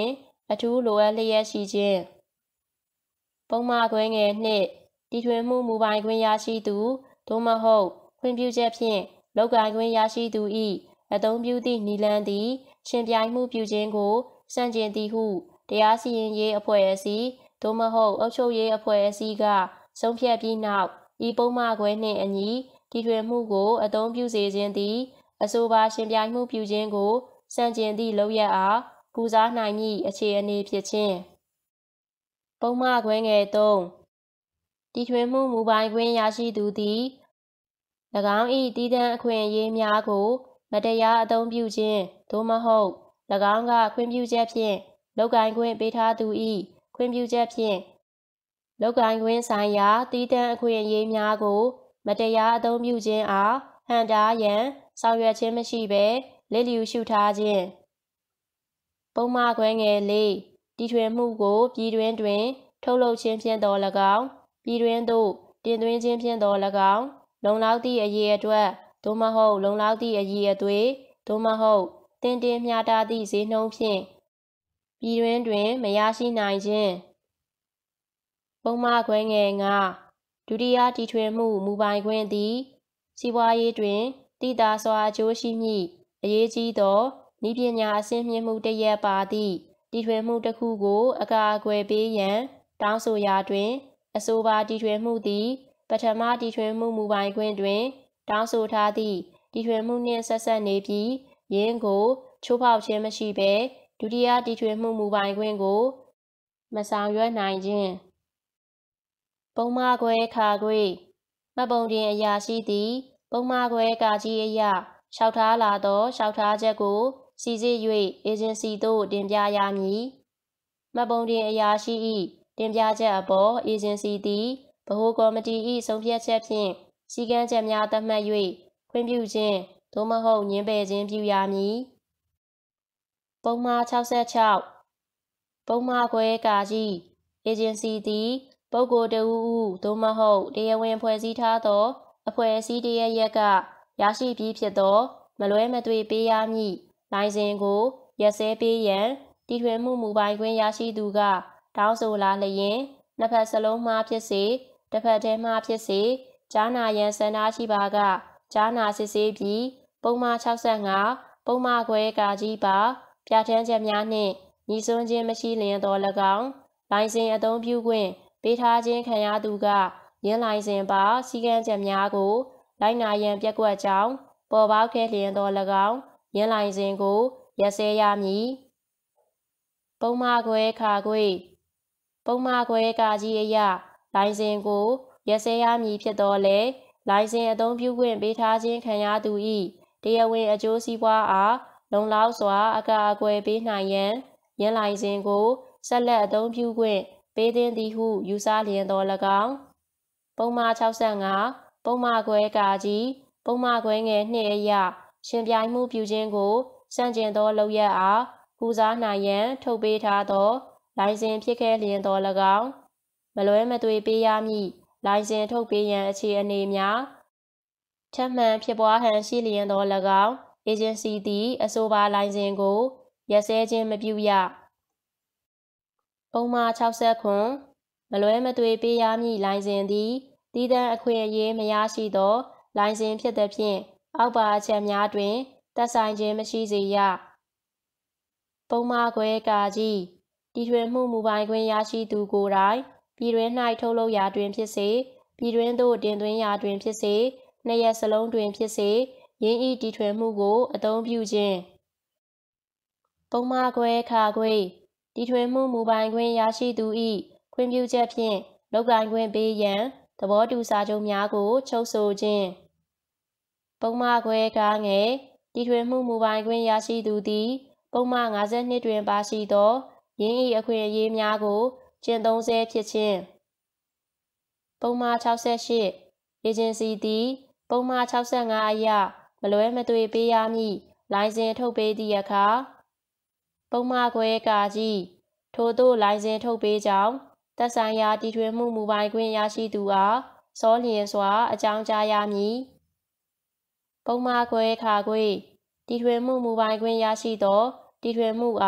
အထူးလိုအပ်လျက်ရှိခြင်းပုံမှားခွဲငယ်နှစ်တီထွင်မှုမူပိုင်ခွင့်ရရှိသူသို့မဟုတ်ခွင့်ပြုချက်ဖြင့်လုပ်ကိုင်ခွင့်ရရှိသူ၏အသုံးပြုသည့်နည်းလမ်းသည်ရှင်ပြိုင်မှုပြုခြင်းကိုစန့်ကျင်သည်ဟုတရားစီရင်ရေးအဖွဲ့အစည်းသို့မဟုတ်အုပ်ချုပ်ရေးအဖွဲ့အစည်းကဆုံးဖြတ်ပြီးနောက်ဤပုံမှားခွဲနှင့်အညီတီထွင်မှုကိုအသုံးပြုစေခြင်းသည်အဆိုပါရှင်ပြိုင်မှုပြုခြင်းကိုစန့်ကျင်သည့်လုပ်ရပ်အားကုစားနိုင်မည့်အခြေအနေဖြစ်ခြင်းပုံမှားခွဲငယ်သုံးတီထွင်မှုမူပိုင်ခွင့်ရရှိသူသည်၎င်း၏တည်တံ့အခွင့်အရေးများကိုမတရားအသုံးပြုခြင်းသို့မဟုတ်၎င်းကခွင့်ပြုချက်ဖြင့်လုပ်ကိုင်ခွင့်ပေးထားသူ၏ခွင့်ပြုချက်ဖြင့်လုပ်ကိုင်ခွင့်ဆိုင်ရာတည်တံ့အခွင့်အရေးများကိုမတရားအသုံးပြုခြင်းအားဟန့်တားရန်ဆောင်ရွက်ခြင်းမရှိဘဲလစ်လျူရှုထားခြင်းပုံမှားခွဲငယ်လေးတီထွင်မှုကိုပြည်တွင်းတွင်ထုတ်လုပ်ခြင်းဖြင့်တော်၎င်းပြည်တွင်းသို့တင်သွင်းခြင်းဖြင့်တော်၎င်းလုံလောက်သည့်အရေးအတွက်သို့မဟုတ်လုံလောက်သည့်အရေးအသွေးသို့မဟုတ်တင်တင်မျှတသည့်ဈေးနှုန်းဖြင့်ပြည်တွင်းတွင်မရရှိနိုင်ခြင်းပုံမှားခွဲငယ်ငါဒုတိယတီထွင်မှုမူပိုင်ခွင့်သည်စီးပွားရေးတွင်တိတာစွာအကျိုးရှိမည့်အရေးကြီးသောနည်းပညာအဆင့်မြင့်မှုတစ်ရပ်ပါသည့်တီထွင်မှုတစ်ခုကိုအကာအကွယ်ပေးရန်တောင်းဆိုရာတွင်အဆိုပါတီထွင်မှုသည်ပထမတီထွင်မှုမူပိုင်ခွင့်တွင်တောင်းဆိုထားသည့်တီထွင်မှုနှင့်ဆက်စပ်နေပြီးယင်းကိုချိုးဖောက်ခြင်းမရှိဘဲဒုတိယတီထွင်မှုမူပိုင်ခွင့်ကိုမဆောင်ရွက်နိုင်ခြင်းပုံမှားခွဲခါခွေမှတ်ပုံတင်အရာရှိသည်ပုံမှားခွဲကာကြီးအရာလျှောက်ထားလာသောလျှောက်ထားချက်ကိုစီစစ်၍အေဂျင်စီသို့တင်ပြရမည်မှတ်ပုံတင်အရာရှိ၏တင်ပြချက်အပေါ်အေဂျင်စီသည်ဗဟိုကော်မတီ၏ဆုံးဖြတ်ချက်ဖြင့်စည်းကမ်းချက်များသတ်မှတ်၍ခွင့်ပြုခြင်းသို့မဟုတ်ငြင်းပယ်ခြင်းပြုရမည်ပုံမှား၆၆ပုံမှားခွဲကာကြီးအေဂျင်စီသည်ပုဂ္ဂိုလ်တစ်ဦးဦးသို့မဟုတ်တရားဝင်ဖွဲ့စည်းထားသောအဖွဲ့အစည်းတစ်ရပ်ရပ်ကရရှိပြီးဖြစ်သောမလွဲမသွေပေးရမည့်လိုင်စင်ကိုရပ်စဲပေးရန်တီထွင်မှုမူပိုင်ခွင့်ရရှိသူကတောင်းဆိုလာလျင်နှစ်ဖက်စလုံးမှဖြစ်စေတစ်ဖက်တည်းမှဖြစ်စေကြားနာရန်ဆန္ဒရှိပါကကြားနာစစ်ဆေးပြီးပုံမှား၆၅ပုံမှားခွဲကာကြီးပါပြဋ္ဌာန်းချက်များနှင့်ညီစွန်းခြင်းမရှိလျင်တော်၎င်းလိုင်စင်အသုံးပြုခွင့်ပေးထားခြင်းခံရသူကယင်းလိုင်စင်ပါစည်းကမ်းချက်များကိုလိုက်နာရန်ပျက်ကွက်ကြောင်းပေါ်ပေါက်ခဲ့လျင်တော်၎င်းယင်းလိုင်စင်ကိုရပ်စဲရမည်ပုံမှားခွဲခါခွေပုံမှားခွဲကာကြီးအရာလိုင်စင်ကိုရပ်စဲရမည်ဖြစ်တော်လဲလိုင်စင်အသုံးပြုခွင့်ပေးထားခြင်းခံရသူ၏တရားဝင်အကျိုးစီးပွားအားလုံလောက်စွာအကာအကွယ်ပေးနိုင်ရန်ယင်းလိုင်စင်ကိုဆက်လက်အသုံးပြုခွင့်ပေးသင့်သည်ဟုယူဆလျင်တော်၎င်းပုံမှား၆၅ပုံမှားခွဲကာကြီးပုံမှားခွဲငယ်နှစ်အရာရှင်ပြိုင်မှုပြုခြင်းကိုစန့်ကျင်သောလုပ်ရပ်အားကုစားနိုင်ရန်ထုတ်ပေးထားသောလိုင်စင်ဖြစ်ခဲ့လျင်တော်၎င်းမလွဲမသွေပေးရမည့်လိုင်စင်ထုတ်ပေးရန်အခြေအနေများထပ်မံဖြစ်ပွားဟန်ရှိလျင်တော်၎င်းအေဂျင်စီသည်အဆိုပါလိုင်စင်ကိုရပ်စဲခြင်းမပြုရပုံမှား၆၇မလွဲမသွေပေးရမည့်လိုင်စင်သည်တည်တံ့အခွင့်အရေးမရရှိသောလိုင်စင်ဖြစ်သဖြင့်အောက်ပါအချက်များတွင်သက်ဆိုင်ခြင်းမရှိစေရပုံမှားခွဲကာကြီးတီထွင်မှုမူပိုင်ခွင့်ရရှိသူကိုယ်တိုင်ပြည်တွင်း၌ထုတ်လုပ်ရာတွင်ဖြစ်စေပြည်တွင်းသို့တင်သွင်းရာတွင်ဖြစ်စေနှစ်ရက်စလုံးတွင်ဖြစ်စေယင်းဤတီထွင်မှုကိုအသုံးပြုခြင်းပုံမှားခွဲခါခွေတီထွင်မှုမူပိုင်ခွင့်ရရှိသူ၏ခွင့်ပြုချက်ဖြင့်လုပ်ကိုင်ခွင့်ပေးရန်သဘောတူစာချုပ်များကိုချုပ်ဆိုခြင်းပုံမှားခွဲကားငယ်တီထွင်မှုမူပိုင်ခွင့်ရရှိသူသည်ပုံမှား၅၂တွင်ပါရှိသောယင်း၏အခွင့်အရေးများကိုကျင့်သုံးဆဲဖြစ်ခြင်းပုံမှား၆၈အေဂျင်စီသည်ပုံမှား၆၅အရမလွဲမသွေပေးရမည့်လိုင်စင်ထုတ်ပေးသည့်အခါပုံမှားခွဲကာကြီးထိုသို့လိုင်စင်ထုတ်ပေးကြောင်းသက်ဆိုင်ရာတီထွင်မှုမူပိုင်ခွင့်ရရှိသူအားစောလျင်စွာအကြောင်းကြားရမည်ပုံမှားခွဲခါခွေတီထွင်မှုမူပိုင်ခွင့်ရရှိသောတီထွင်မှုအား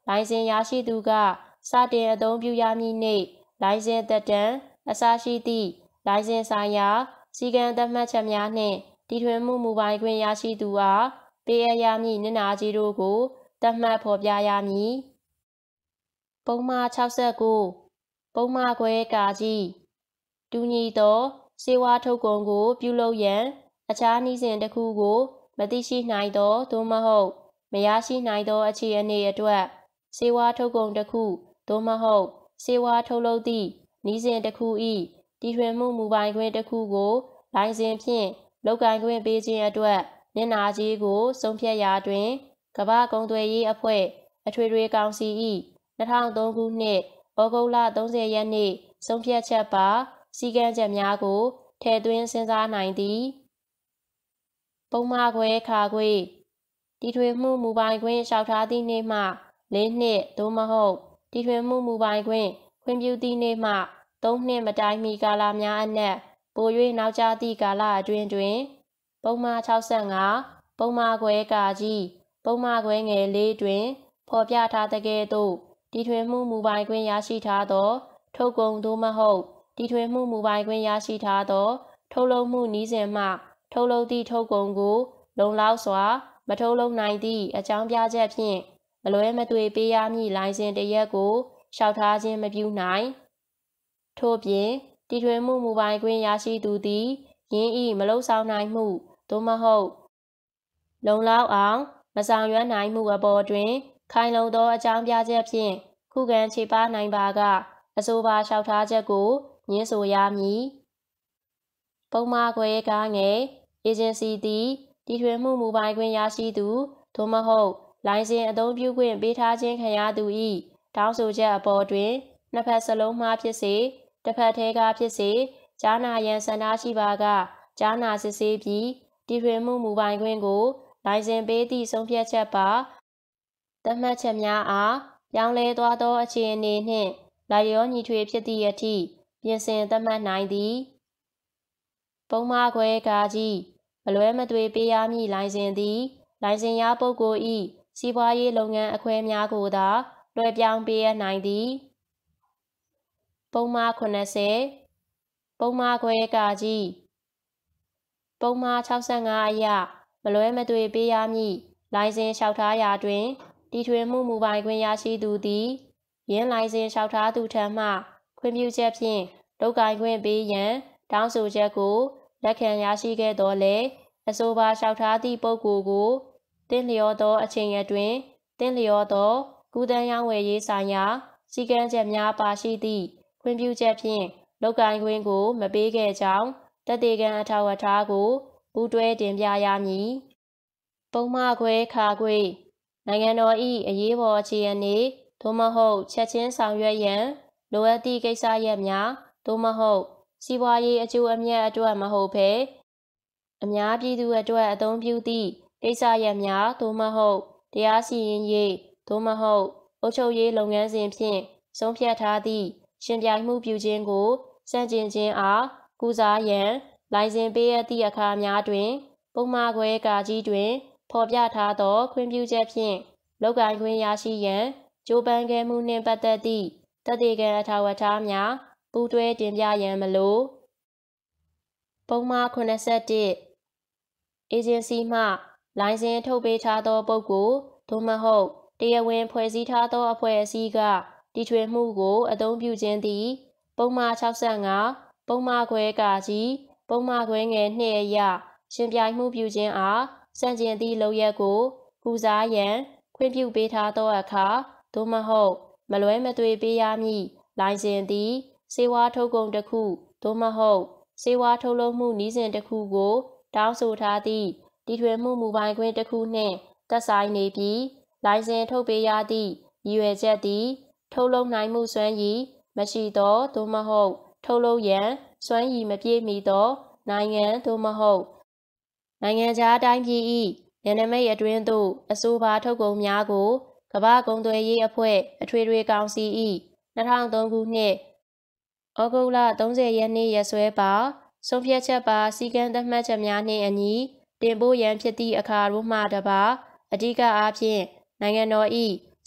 လိုင်စင်ရရှိသူကစတင်အသုံးပြုရမည်နှင့်လိုင်စင်သက်တမ်းအစရှိသည့်လိုင်စင်ဆိုင်ရာစည်းကမ်းသတ်မှတ်ချက်များနှင့်တီထွင်မှုမူပိုင်ခွင့်ရရှိသူအားပေးအပ်ရမည့်နစ်နာကြေးတို့ကိုသတ်မှတ်ဖော်ပြရမည်ပုံမှား၆၉ပုံမှားခွဲကာကြီးတူညီသောစေဝါထုတ်ကုန်ကိုပြုလုပ်ရန်အခြားနည်းစဉ်တစ်ခုကိုမသိရှိနိုင်သောသို့မဟုတ်မရရှိနိုင်သောအခြေအနေအတွက်စေဝါထုတ်ကုန်တစ်ခုသို့မဟုတ်စေဝါထုတ်လုပ်သည့်နည်းစဉ်တစ်ခု၏တီထွင်မှုမူပိုင်ခွင့်တစ်ခုကိုလိုင်စင်ဖြင့်လုပ်ကိုင်ခွင့်ပေးခြင်းအတွက်နစ်နာကြေးကိုဆုံးဖြတ်ရာတွင်ကမ္ဘာ့ကုန်သွယ်ရေးအဖွဲ့အထွေထွေကောင်စီ၏၂၀၀၃ခုနှစ်ဩဂုတ်လ၃၀ရက်နေ့ဆုံးဖြတ်ချက်ပါစည်းကမ်းချက်များကိုထည့်သွင်းစဉ်းစားနိုင်သည်ပုံမှားခွဲခါခွေတီထွင်မှုမူပိုင်ခွင့်လျှောက်ထားသည့်နေ့မှလေးနှစ်သို့မဟုတ်တီထွင်မှုမူပိုင်ခွင့်ခွင့်ပြုသည့်နေ့မှသုံးနှစ်မတိုင်မီကာလများအနက်ပို၍နောက်ကျသည့်ကာလအတွင်းတွင်ပုံမှား၆၅ပုံမှားခွဲကာကြီးပုံမှားခွဲငယ်လေးတွင်ဖော်ပြထားသကဲ့သို့တီထွင်မှုမူပိုင်ခွင့်ရရှိထားသောထုတ်ကုန်သို့မဟုတ်တီထွင်မှုမူပိုင်ခွင့်ရရှိထားသောထုတ်လုပ်မှုနည်းစဉ်မှထုတ်လုပ်သည့်ထုတ်ကုန်ကိုလုံလောက်စွာမထုတ်လုပ်နိုင်သည့်အကြောင်းပြချက်ဖြင့်မလွဲမသွေပေးရမည့်လိုင်စင်တစ်ရပ်ကိုလျှောက်ထားခြင်းမပြုနိုင်ထို့ပြင်တီထွင်မှုမူပိုင်ခွင့်ရရှိသူသည်ယင်း၏မလုပ်ဆောင်နိုင်မှုသို့မဟုတ်လုံလောက်အောင်မဆောင်ရွက်နိုင်မှုအပေါ်တွင်ခိုင်လုံသောအကြောင်းပြချက်ဖြင့်ခုခံချေပနိုင်ပါကအဆိုပါလျှောက်ထားချက်ကိုငြင်းဆိုရမည်ပုံမှားခွဲကားငယ်အေဂျင်စီသည်တီထွင်မှုမူပိုင်ခွင့်ရရှိသူသို့မဟုတ်လိုင်စင်အသုံးပြုခွင့်ပေးထားခြင်းခံရသူ၏တောင်းဆိုချက်အပေါ်တွင်နှစ်ဖက်စလုံးမှဖြစ်စေတစ်ဖက်ထဲကဖြစ်စေကြားနာရန်ဆန္ဒရှိပါကကြားနာစစ်ဆေးပြီးတီထွင်မှုမူပိုင်ခွင့်ကိုလိုင်စင်ပေးသည့်ဆုံးဖြတ်ချက်ပါသတ်မှတ်ချက်များအားပြောင်းလဲသွားသောအခြေအနေနှင့်လိုက်လျောညီထွေဖြစ်သည့်အထိပြင်ဆင်သတ်မှတ်နိုင်သည်ပုံမှားခွဲကာကြီးမလွဲမသွေပေးရမည့်လိုင်စင်သည်လိုင်စင်ရပုဂ္ဂိုလ်၏စီးပွားရေးလုပ်ငန်းအခွဲများကိုသာလွှဲပြောင်းပေးရနိုင်သည်ပုံမှား၇၀ပုံမှားခွဲကာကြီးပုံမှား၆၅အရမလွဲမသွေပေးရမည့်လိုင်စင်လျှောက်ထားရာတွင်တီထွင်မှုမူပိုင်ခွင့်ရရှိသူသည်ယင်းလိုင်စင်လျှောက်ထားသူထံမှခွင့်ပြုချက်ဖြင့်လုပ်ကိုင်ခွင့်ပေးရန်တောင်းဆိုချက်ကိုလက်ခံရရှိခဲ့သော်လည်းအဆိုပါလျှောက်ထားသည့်ပုဂ္ဂိုလ်ကိုသင့်လျော်သောအချိန်အတွင်းသင့်လျော်သောကူးသန်းရောင်းဝယ်ရေးဆိုင်ရာစည်းကမ်းချက်များပါရှိသည့်ခွင့်ပြုချက်ဖြင့်လုပ်ကိုင်ခွင့်ကိုမပေးခဲ့ကြောင်းသက်သေခံအထောက်အထားကိုပူးတွဲတင်ပြရမည်ပုံမှားခွဲခါခွေနိုင်ငံတော်၏အရေးပေါ်အခြေအနေသို့မဟုတ်ချက်ချင်းဆောင်ရွက်ရန်လိုအပ်သည့်ကိစ္စရပ်များသို့မဟုတ်စီးပွားရေးအကျိုးအမြတ်အတွက်မဟုတ်ဘဲအများပြည်သူအတွက်အသုံးပြုသည့်ကိစ္စရပ်များသို့မဟုတ်တရားစီရင်ရေးသို့မဟုတ်အုပ်ချုပ်ရေးလုပ်ငန်းစဉ်ဖြင့်ဆုံးဖြတ်ထားသည့်ရှင်ပြိုင်မှုပြုခြင်းကိုစန့်ကျင်ခြင်းအားကုစားရန်လိုင်စင်ပေးအပ်သည့်အခါများတွင်ပုံမှားခွဲကာကြီးတွင်ဖော်ပြထားသောခွင့်ပြုချက်ဖြင့်လုပ်ကိုင်ခွင့်ရရှိရန်ကြိုးပမ်းခဲ့မှုနှင့်ပတ်သက်သည့်သက်သေခံအထောက်အထားများပူးတွဲတင်ပြရန်မလိုပုံမှား၇၁အေဂျင်စီမှလိုင်စင်ထုတ်ပေးထားသောပုဂ္ဂိုလ်သို့မဟုတ်တရားဝင်ဖွဲ့စည်းထားသောအဖွဲ့အစည်းကတီထွင်မှုကိုအသုံးပြုခြင်းသည်ပုံမှား၆၅ပုံမှားခွဲကာကြီးပုံမှားခွဲငယ်နှစ်အရရှင်ပြိုင်မှုပြုခြင်းအားစန့်ကျင်သည့်လုပ်ရပ်ကိုကုစားရန်ခွင့်ပြုပေးထားသောအခါသို့မဟုတ်မလွဲမသွေပေးရမည့်လိုင်စင်သည်စေဝါထုတ်ကုန်တစ်ခုသို့မဟုတ်စေဝါထုတ်လုပ်မှုနည်းစဉ်တစ်ခုကိုတောင်းဆိုထားသည့်တီထွင်မှုမူပိုင်ခွင့်တစ်ခုနှင့်သက်ဆိုင်နေပြီးလိုင်စင်ထုတ်ပေးရသည့်ရည်ရွယ်ချက်သည်ထုတ်လုပ်နိုင်မှုစွမ်းရည်မရှိသောသို့မဟုတ်ထုတ်လုပ်ရန်စွမ်းရည်မပြည့်မီသောနိုင်ငံသို့မဟုတ်နိုင်ငံခြားတိုင်းပြည်၏နယ်နိမိတ်အတွင်းသို့အဆိုပါထုတ်ကုန်များကိုကမ္ဘာ့ကုန်သွယ်ရေးအဖွဲ့အထွေထွေကောင်စီ၏၂၀၀၃ခုနှစ်ဩဂုတ်လ၃၀ရက်နေ့ရက်စွဲပါဆုံးဖြတ်ချက်ပါစည်းကမ်းသတ်မှတ်ချက်များနှင့်အညီတင်ပို့ရန်ဖြစ်သည့်အခါတို့မှတပါအဓိကအားဖြင့်နိုင်ငံတော်၏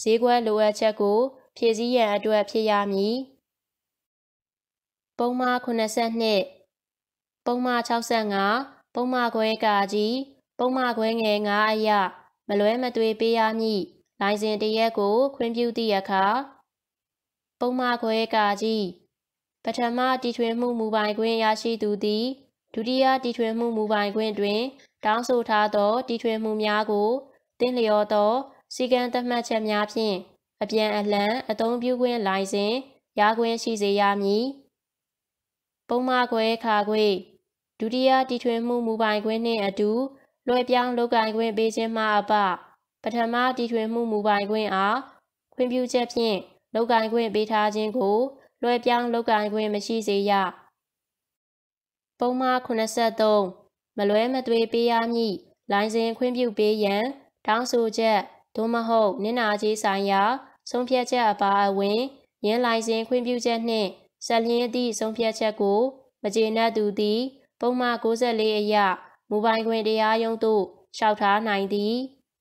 ဈေးကွက်လိုအပ်ချက်ကိုဖြည့်ဆည်းရန်အတွက်ဖြစ်ရမည်ပုံမှားခုနှစ်ဆယ့်နှစ်ပုံမှား၆၅ပုံမှားခွဲကာကြီးပုံမှားခွဲငယ်ငါအရမလွဲမသွေပေးရမည်လိုင်စင်တရက်ကိုခွင့်ပြုသည့်အခါပုံမှားခွဲကာကြီးပထမတီထွင်မှုမူပိုင်ခွင့်ရရှိသူသည်ဒုတိယတီထွင်မှုမူပိုင်ခွင့်တွင်တောင်းဆိုထားသောတီထွင်မှုများကိုသင်လျော်သောစည်းကမ်းသတ်မှတ်ချက်များဖြင့်အပြန်အလှန်အသုံးပြုခွင့်လိုင်စင်ရခွင့်ရှိစေရမည်ပုံမှားခွဲခါခွေဒုတိယတီထွင်မှုမူပိုင်ခွင့်နှင့်အတူလွှဲပြောင်းလုပ်ကိုင်ခွင့်ပေးခြင်းမှအပပထမတီထွင်မှုမူပိုင်ခွင့်အားခွင့်ပြုချက်ဖြင့်လုပ်ကိုင်ခွင့်ပေးထားခြင်းကိုလွှဲပြောင်းလုပ်ကိုင်ခွင့်မရှိစေရပုံမှားခုနှစ်ဆယ့်သုံးမလွဲမသွေပေးရမည်လိုင်စင်ခွင့်ပြုပေးရန်တောင်းဆိုချက်သို့မဟုတ်နစ်နာကြေးဆိုင်ရာဆုံးဖြတ်ချက်အပါအဝင်ယင်းလိုင်စင်ခွင့်ပြုချက်နှင့်ဆက်လျင်းသည့်ဆုံးဖြတ်ချက်ကိုမကျေနပ်သူသည်ပုံမှားကိုးဆယ်လေးအရမူပိုင်ခွင့်တရားရုံးသို့လျှောက်ထားနိုင်သည်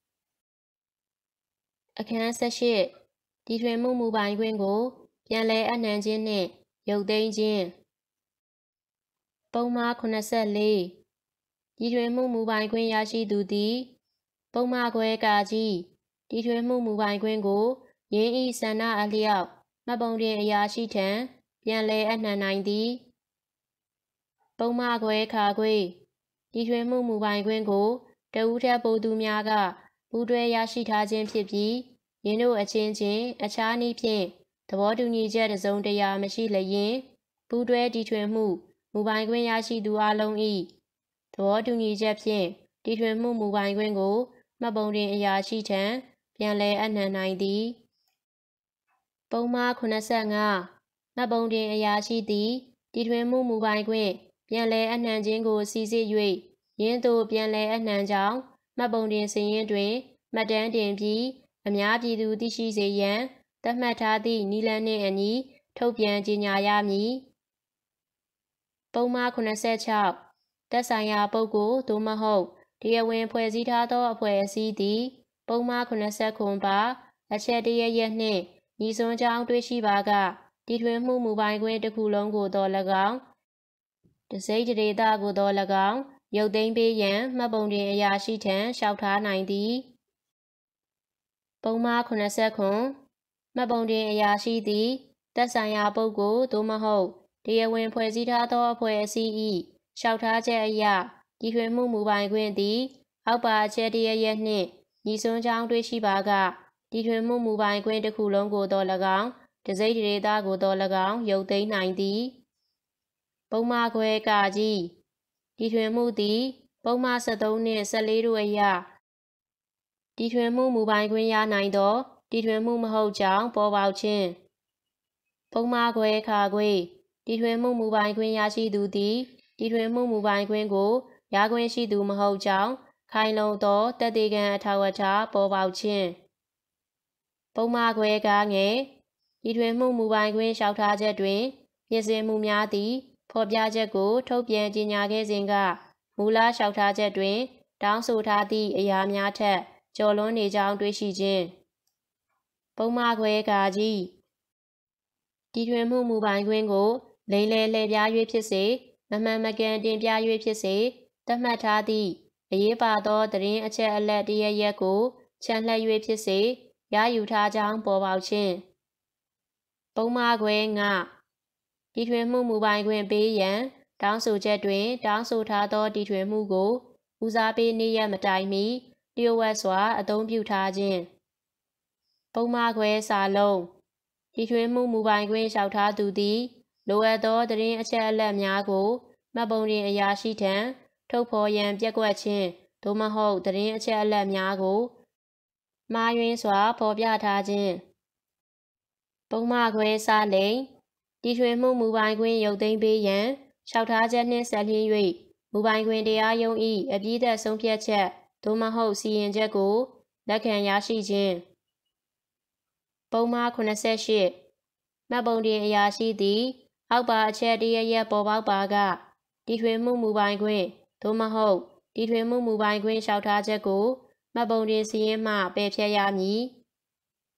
အခန်း၁၈တီထွင်မှုမူပိုင်ခွင့်ကိုပြန်လည်အပ်နှံခြင်းနှင့်ရုပ်သိမ်းခြင်းပုံမှားခုနှစ်ဆယ့်လေးတီထွင်မှုမူပိုင်ခွင့်ရရှိသူသည်ပုံမှားခွဲကာကြီးတီထွင်မှုမူပိုင်ခွင့်ကိုယင်းဤဆန္ဒအလျောက်မှတ်ပုံတင်အရာရှိထံပြန်လည်အပ်နှံနိုင်သည်ပုံမှားခွဲခါခွေတီထွင်မှုမူပိုင်ခွင့်ကိုတဦးထက်ပိုသူများကပူးတွဲရရှိထားခြင်းဖြစ်ပြီးယင်းတို့အချင်းချင်းအခြားနည်းဖြင့်သဘောတူညီချက်တစ်စုံတရာမရှိလျင်ပူးတွဲတီထွင်မှုမူပိုင်ခွင့်ရရှိသူအလုံး၏သဘောတူညီချက်ဖြင့်တီထွင်မှုမူပိုင်ခွင့်ကိုမှတ်ပုံတင်အရာရှိထံပြန်လည်အပ်နှံနိုင်သည်ပုံမှားခုနှစ်ဆယ့်ငါမှတ်ပုံတင်အရာရှိသည်တီထွင်မှုမူပိုင်ခွင့်ပြန်လည်အပ်နှံခြင်းကိုစိစစ်၍ယင်းသို့ပြန်လည်အပ်နှံကြောင်းမှတ်ပုံတင်စာရင်းတွင်မှတ်တမ်းတင်ပြီးအများပြည်သူသိရှိစေရန်သတ်မှတ်ထားသည့်နည်းလမ်းနှင့်အညီထုတ်ပြန်ကြေညာရမည်ပုံမှားခုနှစ်ဆယ့်ခြောက်သက်ဆိုင်ရာပုဂ္ဂိုလ်သို့မဟုတ်တရားဝင်ဖွဲ့စည်းထားသောအဖွဲ့အစည်းသည်ပုံမှားခုနှစ်ဆယ့်ခုပါအချက်တရရက်နှင့်ညီစွန်းကြောင်းတွေ့ရှိပါကတီထွင်မှုမူပိုင်ခွင့်တစ်ခုလုံးကိုသော၎င်းတစိတ်ဒေသကိုသော၎င်းရုပ်သိမ်းပေးရန်မှတ်ပုံတင်အရာရှိထံလျှောက်ထားနိုင်သည်ပုံမှားခုနှစ်ဆယ့်ခုမှတ်ပုံတင်အရာရှိသည်သက်ဆိုင်ရာပုဂ္ဂိုလ်သို့မဟုတ်တရားဝင်ဖွဲ့စည်းထားသောအဖွဲ့အစည်း၏လျှောက်ထားချက်အရတီထွင်မှုမူပိုင်ခွင့်သည်အောက်ပါအချက်တရရက်နှင့်ညီစွန်းကြောင်းတွေ့ရှိပါကတီထွင်မှုမူပိုင်ခွင့်တစ်ခုလုံးကိုသော၎င်းတစိတ်ဒေသကိုသော၎င်းရုပ်သိမ်းနိုင်သည်ပုံမှားခွဲကာကြီးတီထွင်မှုသည်ပုံမှား၁၃နှင့်၁၄တို့အရတီထွင်မှုမူပိုင်ခွင့်ရနိုင်သောတီထွင်မှုမဟုတ်ကြောင်းပေါ်ပေါက်ခြင်းပုံမှားခွဲခါခွေတီထွင်မှုမူပိုင်ခွင့်ရရှိသူသည်တီထွင်မှုမူပိုင်ခွင့်ကိုရခွင့်ရှိသူမဟုတ်ကြောင်းခိုင်လုံသောသက်သေခံအထောက်အထားပေါ်ပေါက်ခြင်းပုံမှားခွဲကားငယ်တီထွင်မှုမူပိုင်ခွင့်လျှောက်ထားချက်တွင်ပြင်ဆင်မှုများသည့်ဖော်ပြချက်ကိုထုတ်ပြန်ကြေညာခဲ့စဉ်ကမူလလျှောက်ထားချက်တွင်တောင်းဆိုထားသည့်အရာများထက်ကျော်လွန်နေကြောင်းတွေ့ရှိခြင်းပုံမှားခွဲကာကြီးတီထွင်မှုမူပိုင်ခွင့်ကိုလိမ်လည်လှည့်ပြား၍ဖြစ်စေမမှန်မကန်တင်ပြ၍ဖြစ်စေသတ်မှတ်ထားသည့်အရေးပါသောသတင်းအချက်အလက်တရရက်ကိုချန်လှပ်၍ဖြစ်စေရယူထားကြောင်းပေါ်ပေါက်ခြင်းပုံမှားခွဲငါတီထွင်မှုမူပိုင်ခွင့်ပေးရန်တောင်းဆိုချက်တွင်တောင်းဆိုထားသောတီထွင်မှုကိုဦးစားပေးနေ့ရက်မတိုင်မီလျှို့ဝှက်စွာအသုံးပြုထားခြင်းပုံမှားခွဲစာလုံးတီထွင်မှုမူပိုင်ခွင့်လျှောက်ထားသူသည်လိုအပ်သောသတင်းအချက်အလက်များကိုမှတ်ပုံတင်အရာရှိထံထုတ်ဖော်ရန်ပျက်ကွက်ခြင်းသို့မဟုတ်သတင်းအချက်အလက်များကိုမှားယွင်းစွာဖော်ပြထားခြင်းပုံမှားခွဲစာလိမ်တီထွင်မှုမူပိုင်ခွင့်ရုပ်သိမ်းပေးရန်လျှောက်ထားချက်နှင့်ဆက်လျင်း၍မူပိုင်ခွင့်တရားရုံး၏အပြီးသတ်ဆုံးဖြတ်ချက်သို့မဟုတ်စီရင်ချက်ကိုလက်ခံရရှိခြင်းပုံမှားခုနှစ်ဆယ့်ရှစ်မှတ်ပုံတင်အရာရှိသည်အောက်ပါအချက်တရရက်ပေါ်ပေါက်ပါကတီထွင်မှုမူပိုင်ခွင့်သို့မဟုတ်တီထွင်မှုမူပိုင်ခွင့်လျှောက်ထားချက်ကိုမှတ်ပုံတင်စီရင်မှပယ်ဖျက်ရမည်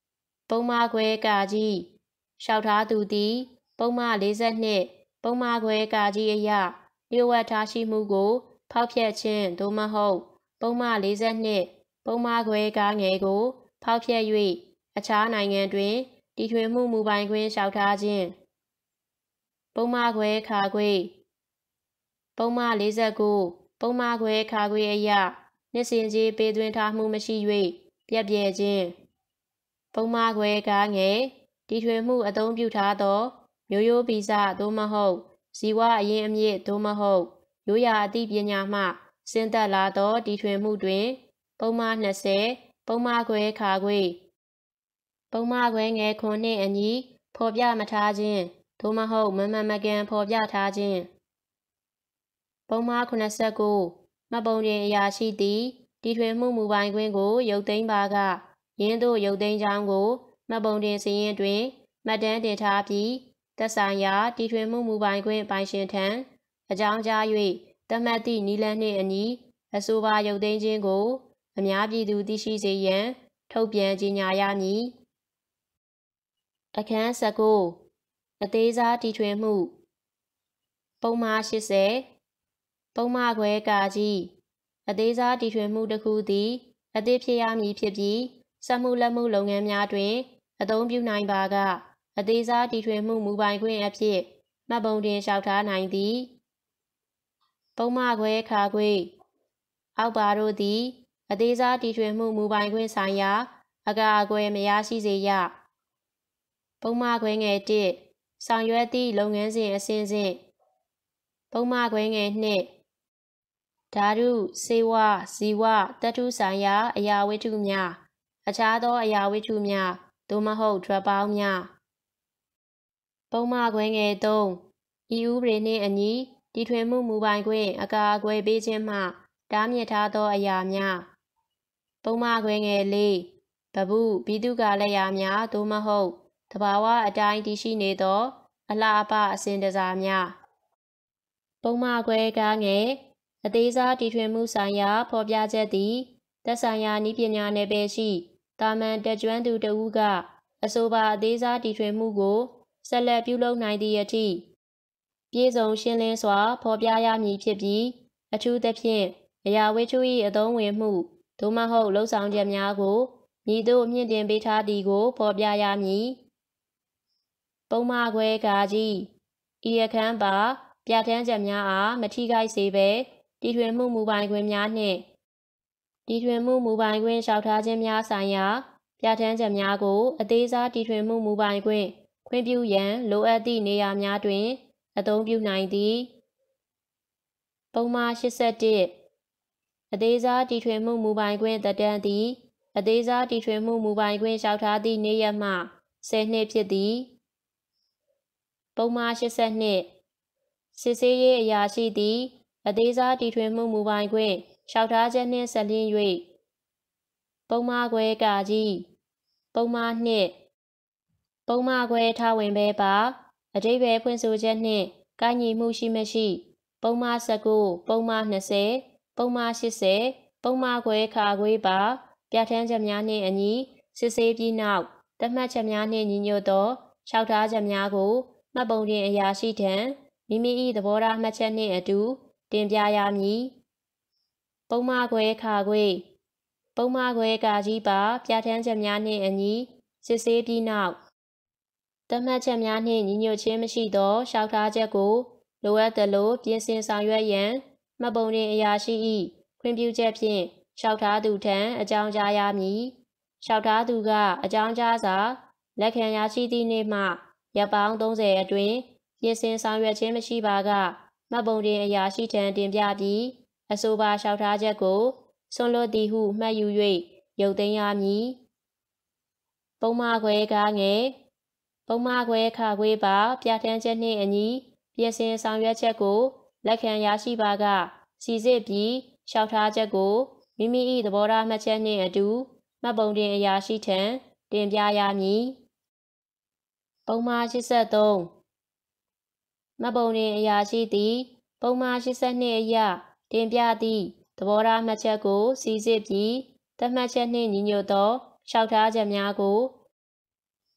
ပုံမှားခွဲကာကြီးလျှောက်ထားသူသည်ပုံမှားလေး၂ပုံမှားခွဲကာကြီးအရလျှို့ဝှက်ထားရှိမှုကိုဖောက်ဖျက်ခြင်းသို့မဟုတ်ပုံမှားလေး၂ပုံမှားခွဲကာငယ်ကိုဖောက်ဖျက်၍အခြားနိုင်ငံတွင်တီထွင်မှုမူပိုင်ခွင့်လျှောက်ထားခြင်းပုံမှားခွဲခါခွေပုံမှား၄၉ပုံမှားခွဲခါခွေအရနှစ်စဉ်ကြေးပေးသွင်းထားမှုမရှိ၍ပြက်ပြဲခြင်းပုံမှားခွဲကားငယ်တီထွင်မှုအသုံးပြုထားသောမျိုးရိုးဗီဇသို့မဟုတ်ဇီဝအရင်းအမြစ်သို့မဟုတ်ရိုးရာအသိပညာမှဆင်းသက်လာသောတီထွင်မှုတွင်ပုံမှား၂၀ပုံမှားခွဲခါခွေပုံမှားခွဲငယ်ခွန်နှင့်အညီဖော်ပြမထားခြင်းသို့မဟုတ်မမှန်မကန်ဖော်ပြထားခြင်းပုံမှား၇၉မှတ်ပုံတင်အရာရှိသည်တီထွင်မှုမူပိုင်ခွင့်ကိုရုပ်သိမ်းပါကယင်းသို့ရုပ်သိမ်းကြောင်းကိုမှတ်ပုံတင်စာရင်းတွင်မှတ်တမ်းတင်ထားပြီးသက်ဆိုင်ရာတီထွင်မှုမူပိုင်ခွင့်ပိုင်ရှင်ထံအကြောင်းကြား၍သတ်မှတ်သည့်နည်းလမ်းနှင့်အညီအဆိုပါရုပ်သိမ်းခြင်းကိုအများပြည်သူသိရှိစေရန်ထုတ်ပြန်ကြေညာရမည်အခန်း၁၉အသေးစားတီထွင်မှုပုံမှား၈၀ပုံမှားခွဲကာကြီးအသေးစားတီထွင်မှုတစ်ခုသည်အသစ်ဖြစ်ရမည်ဖြစ်ပြီးစက်မှုလက်မှုလုပ်ငန်းများတွင်အသုံးပြုနိုင်ပါကအသေးစားတီထွင်မှုမူပိုင်ခွင့်အဖြစ်မှတ်ပုံတင်လျှောက်ထားနိုင်သည်ပုံမှားခွဲခါခွေအောက်ပါတို့သည်အသေးစားတီထွင်မှုမူပိုင်ခွင့်ဆိုင်ရာအကာအကွယ်မရရှိစေရပုံမှားခွဲငယ်၁ဆောင်ရွက်သည့်လုပ်ငန်းစဉ်အစဉ်စဉ်ပုံမှားခွဲငယ်၂ဓာတုဆေးဝါးဇီဝသတ္တုဆိုင်ရာအရာဝတ္ထုများအခြားသောအရာဝတ္ထုများသို့မဟုတ်ဒြပ်ပေါင်းများပုံမှားခွဲငယ်၃ဤဥပဒေနှင့်အညီတီထွင်မှုမူပိုင်ခွင့်အကာအကွယ်ပေးခြင်းမှတားမြစ်ထားသောအရာများပုံမှားခွဲငယ်၄ပပုဘိတုကာလရာများသို့မဟုတ်သဘာဝအတိုင်းတည်ရှိနေသောအလှအပအစဉ်တစားများပုံမှားခွဲကားငယ်အသေးစားတီထွင်မှုဆိုင်ရာဖော်ပြချက်သည်သက်ဆိုင်ရာနည်းပညာနယ်ပယ်ရှိတာမန်တက်ကျွမ်းသူတစ်ဦးကအဆိုပါအသေးစားတီထွင်မှုကိုဆက်လက်ပြုလုပ်နိုင်သည့်အထိပြည့်စုံရှင်းလင်းစွာဖော်ပြရမည်ဖြစ်ပြီးအထူးသဖြင့်အရာဝတ္ထု၏အသုံးဝင်မှုသို့မဟုတ်လှုပ်ဆောင်ချက်များကိုမည်သို့မြင့်တင်ပေးထားသည်ကိုဖော်ပြရမည်ပုံမှားခွဲကာကြီးဤအခန်းပါပြဋ္ဌာန်းချက်များအားမထိခိုက်စေဘဲတီထွင်မှုမူပိုင်ခွင့်များနှင့်တီထွင်မှုမူပိုင်ခွင့်လျှောက်ထားခြင်းများဆိုင်ရာပြဋ္ဌာန်းချက်များကိုအသေးစားတီထွင်မှုမူပိုင်ခွင့်ခွင့်ပြုရန်လိုအပ်သည့်နေရာများတွင်အသုံးပြုနိုင်သည်ပုံမှား၈၁အသေးစားတီထွင်မှုမူပိုင်ခွင့်သက်တမ်းသည်အသေးစားတီထွင်မှုမူပိုင်ခွင့်လျှောက်ထားသည့်နေ့ရက်မှဆယ်နှစ်ဖြစ်သည်ပုံမှား၈၂စစ်ဆေးရေးအရာရှိသည်အသေးစားတီထွင်မှုမူပိုင်ခွင့်လျှောက်ထားချက်နှင့်ဆက်လျင်း၍ပုံမှားခွဲကာကြီးပုံမှား၂ပုံမှားခွဲထားဝင်ပဲပါအဓိပ္ပာယ်ဖွင့်ဆိုချက်နှင့်ကိုက်ညီမှုရှိမရှိပုံမှား၁၉ပုံမှား၂၀ပုံမှား၈၀ပုံမှားခွဲခါခွေပါပြဋ္ဌာန်းချက်များနှင့်အညီစစ်ဆေးပြီးနောက်သတ်မှတ်ချက်များနှင့်ညီညွတ်သောလျှောက်ထားချက်များကိုမှတ်ပုံတင်အရာရှိထံမိမိ၏သဘောထားမှတ်ချက်နှင့်အတူတင်ပြရမည်ပုံမှားခွဲခါခွေပုံမှားခွဲကာကြီးပါပြဋ္ဌာန်းချက်များနှင့်အညီစစ်ဆေးပြီးနောက်သတ်မှတ်ချက်များနှင့်ညီညွတ်ခြင်းမရှိသောလျှောက်ထားချက်ကိုလိုအပ်သလိုပြင်ဆင်ဆောင်ရွက်ရန်မှတ်ပုံတင်အရာရှိ၏ခွင့်ပြုချက်ဖြင့်လျှောက်ထားသူထံအကြောင်းကြားရမည်လျှောက်ထားသူကအကြောင်းကြားစာလက်ခံရရှိသည့်နေ့မှရက်ပေါင်းသုံးဆယ်အတွင်းပြင်ဆင်ဆောင်ရွက်ခြင်းမရှိပါကမှတ်ပုံတင်အရာရှိထံတင်ပြပြီးအဆိုပါလျှောက်ထားချက်ကိုဆွန့်လွတ်သည်ဟုမှတ်ယူ၍ရုပ်သိမ်းရမည်ပုံမှားခွဲကားငယ်ပုံမှားခွဲခါခွေပါပြဋ္ဌာန်းချက်နှင့်အညီပြင်ဆင်ဆောင်ရွက်ချက်ကိုလက်ခံရရှိပါကစီစစ်ပြီးလျှောက်ထားချက်ကိုမိမိ၏သဘောထားမှတ်ချက်နှင့်အတူမှတ်ပုံတင်အရာရှိထံတင်ပြရမည်ပုံမှား၈၃မှတ်ပုံတင်အရာရှိသည်ပုံမှား၈၂အရတင်ပြသည့်သဘောထားမှတ်ချက်ကိုစီစစ်ပြီးသတ်မှတ်ချက်နှင့်ညီညွတ်သောလျှောက်ထားချက်များကို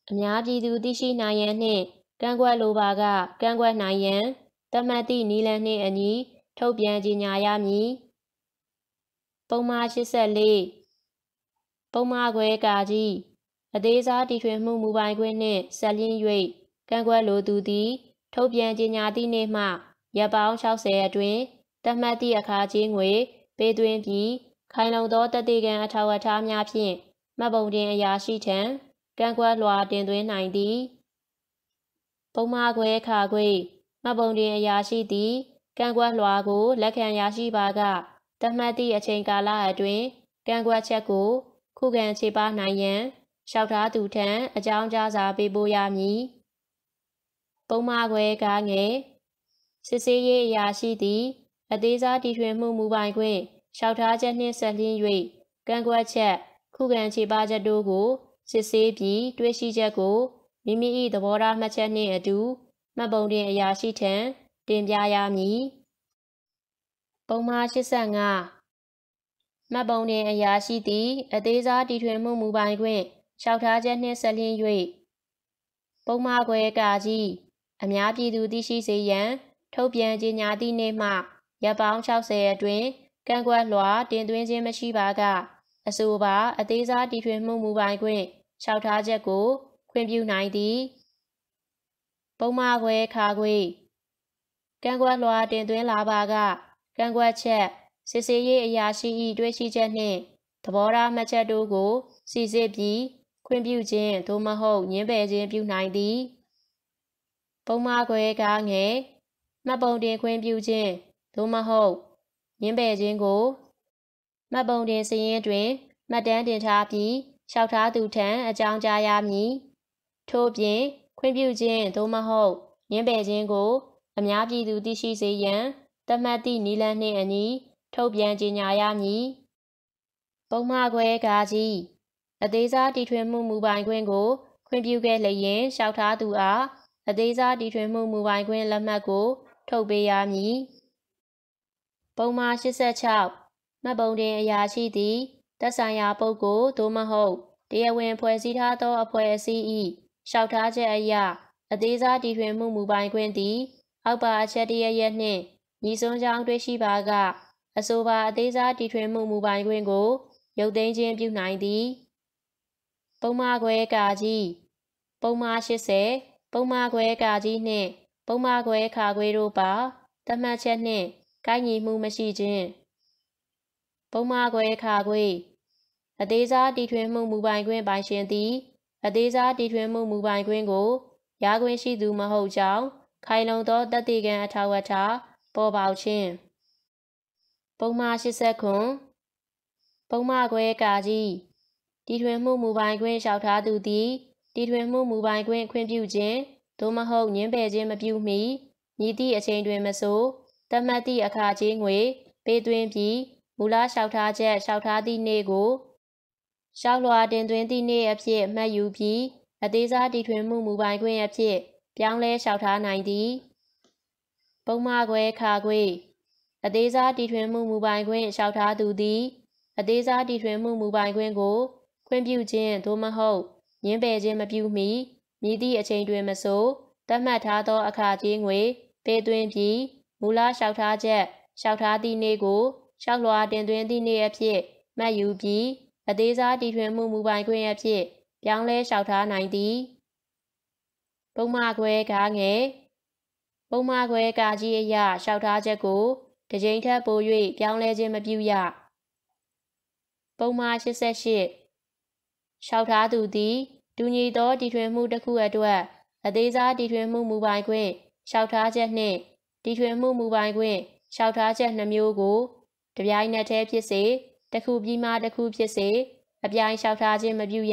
အများပြည်သူသိရှိနိုင်ရန်နှင့်ကန့်ကွက်လိုပါကကန့်ကွက်နိုင်ရန်သတ်မှတ်သည့်နည်းလမ်းနှင့်အညီထုတ်ပြန်ကြေညာရမည်ပုံမှား ရှစ်ဆယ့်လေး ပုံမှားခွဲကာကြီးအသေးစားတီထွင်မှုမူပိုင်ခွင့်နှင့်ဆက်လျင်း၍ကန့်ကွက်လိုသူသည်ထုတ်ပြန်ကြေညာသည့်နေ့မှရက်ပေါင်း၆၀အတွင်းသတ်မှတ်သည့်အခါကြေးငွေပေးသွင်းပြီးခိုင်လုံသောသက်သေခံအထောက်အထားများဖြင့်မှတ်ပုံတင်အရာရှိထံကန့်ကွက်လွှာတင်သွင်းနိုင်သည်ပုံမှားခွဲခါခွေမှတ်ပုံတင်အရာရှိသည်ကန့်ကွက်လွှာကိုလက်ခံရရှိပါကသတ်မှတ်သည့်အချိန်ကာလအတွင်းကန့်ကွက်ချက်ကိုခုခံချေပနိုင်ရန်လျှောက်ထားသူထံအကြောင်းကြားစာပေးပို့ရမည်ပုံမှားခွဲကားငယ်စစ်ဆေးရေးအရာရှိသည်အသေးစားတီထွင်မှုမူပိုင်ခွင့်လျှောက်ထားချက်နှင့်ဆက်လျင်း၍ကန့်ကွက်ချက်ခုခံချေပချက်တို့ကိုစစ်ဆေးပြီးတွေ့ရှိချက်ကိုမိမိ၏သဘောထားမှတ်ချက်နှင့်အတူမှတ်ပုံတင်အရာရှိထံတင်ပြရမည်ပုံမှား ရှစ်ဆယ့်ငါ မှတ်ပုံတင်အရာရှိသည်အသေးစားတီထွင်မှုမူပိုင်ခွင့်လျှောက်ထားချက်နှင့်ဆက်လျင်း၍ပုံမှားခွဲကာကြီးအများပြည်သူသိရှိစေရန်ထုတ်ပြန်ကြေညာသည့်နေ့မှရက်ပေါင်း၆၀အတွင်းကန့်ကွက်လွှာတင်သွင်းခြင်းမရှိပါကအဆိုပါအသေးစားတီထွင်မှုမူပိုင်ခွင့်လျှောက်ထားချက်ကိုခွင့်ပြုနိုင်သည်ပုံမှားခွဲခါခွေကန့်ကွက်လွှာတင်သွင်းလာပါကကန့်ကွက်ချက်စစ်ဆေးရေးအရာရှိ၏တွေ့ရှိချက်နှင့်သဘောထားမှတ်ချက်တို့ကိုစိစစ်ပြီးခွင့်ပြုခြင်းသို့မဟုတ်ငြင်းပယ်ခြင်းပြုနိုင်သည်ပုံမှားခွဲကားငယ်မှတ်ပုံတင်ခွင့်ပြုခြင်းသို့မဟုတ်ငြင်းပယ်ခြင်းကိုမှတ်ပုံတင်စာရင်းတွင်မှတ်တမ်းတင်ထားပြီးလျှောက်ထားသူထံအကြောင်းကြားရမည်ထို့ပြင်ခွင့်ပြုခြင်းသို့မဟုတ်ငြင်းပယ်ခြင်းကိုအများပြည်သူသိရှိစေရန်သတ်မှတ်သည့်နည်းလမ်းနှင့်အညီထုတ်ပြန်ကြေညာရမည်ပုံမှားခွဲကာကြီးအသေးစားတီထွင်မှုမူပိုင်ခွင့်ကိုခွင့်ပြုခဲ့လျင်လျှောက်ထားသူအားအသေးစားတီထွင်မှုမူပိုင်ခွင့်လက်မှတ်ကိုထုတ်ပေးရမည်ပုံမှား ရှစ်ဆယ့်ခြောက် မှတ်ပုံတင်အရာရှိသည်သက်ဆိုင်ရာပုဂ္ဂိုလ်သို့မဟုတ်တရားဝင်ဖွဲ့စည်းထားသောအဖွဲ့အစည်း၏လျှောက်ထားချက်အရအသေးစားတီထွင်မှုမူပိုင်ခွင့်သည်အောက်ပါအချက်တရရက်နှင့်ညီစွန်းကြောင်းတွေ့ရှိပါကအဆိုပါအသေးစားတီထွင်မှုမူပိုင်ခွင့်ကိုရုပ်သိမ်းခြင်းပြုနိုင်သည်ပုံမှားခွဲကာကြီးပုံမှား ရှစ်ဆယ် ပုံမှားခွဲကာကြီးနှင့်ပုံမှားခွဲခါခွေတို့ပါသတ်မှတ်ချက်နှင့်ကိုက်ညီမှုမရှိခြင်းပုံမှားခွဲခါခွေအသေးစားတီထွင်မှုမူပိုင်ခွင့်ပိုင်ရှင်သည်အသေးစားတီထွင်မှုမူပိုင်ခွင့်ကိုရခွင့်ရှိသူမဟုတ်ကြောင်းခိုင်လုံသောသက်သေခံအထောက်အထားပေါ်ပေါက်ခြင်းပုံမှား ရှစ်ဆယ့်ခု ပုံမှားခွဲကာကြီးတီထွင်မှုမူပိုင်ခွင့်လျှောက်ထားသူသည်တီထွင်မှုမူပိုင်ခွင့်ခွင့်ပြုခြင်းသို့မဟုတ်ငြင်းပယ်ခြင်းမပြုမီမည်သည့်အချိန်တွင်မဆိုသတ်မှတ်သည့်အခကြေးငွေပေးသွင်းပြီးမူလလျှောက်ထားချက်လျှောက်ထားသည့်နေ့ကိုလျှောက်လွှာတင်သွင်းသည့်နေ့အဖြစ်မှတ်ယူပြီးအသေးစားတီထွင်မှုမူပိုင်ခွင့်အဖြစ်ပြောင်းလဲလျှောက်ထားနိုင်သည်ပုံမှားခွဲခါခွေအသေးစားတီထွင်မှုမူပိုင်ခွင့်လျှောက်ထားသူသည်အသေးစားတီထွင်မှုမူပိုင်ခွင့်ကိုခွင့်ပြုခြင်းသို့မဟုတ်ငြင်းပယ်ခြင်းမပြုမီမည်သည့်အချိန်တွင်မဆိုသတ်မှတ်ထားသောအခကြေးငွေပေးသွင်းပြီးမူလလျှောက်ထားချက်လျှောက်ထားသည့်နေ့ကိုလျှောက်လွှာတင်သွင်းသည့်နေ့အဖြစ်မှတ်ယူပြီးအသေးစားတီထွင်မှုမူပိုင်ခွင့်အဖြစ်ပြောင်းလဲလျှောက်ထားနိုင်သည်ပုံမှားခွဲကားငယ်ပုံမှားခွဲကာကြီးအရလျှောက်ထားချက်ကိုတစ်ကြိမ်ထက်ပို၍ပြောင်းလဲခြင်းမပြုရပုံမှား ရှစ်ဆယ့်ရှစ် လျှောက်ထားသူသည်တူညီသောတီထွင်မှုတစ်ခုအတွက်အသေးစားတီထွင်မှုမူပိုင်ခွင့်လျှောက်ထားချက်နှင့်တီထွင်မှုမူပိုင်ခွင့်လျှောက်ထားချက်နှစ်မျိုးကိုတစ်ပြိုင်နက်တည်းဖြစ်စေတစ်ခုပြီးမှတစ်ခုဖြစ်စေအပြိုင်လျှောက်ထားခြင်းမပြုရ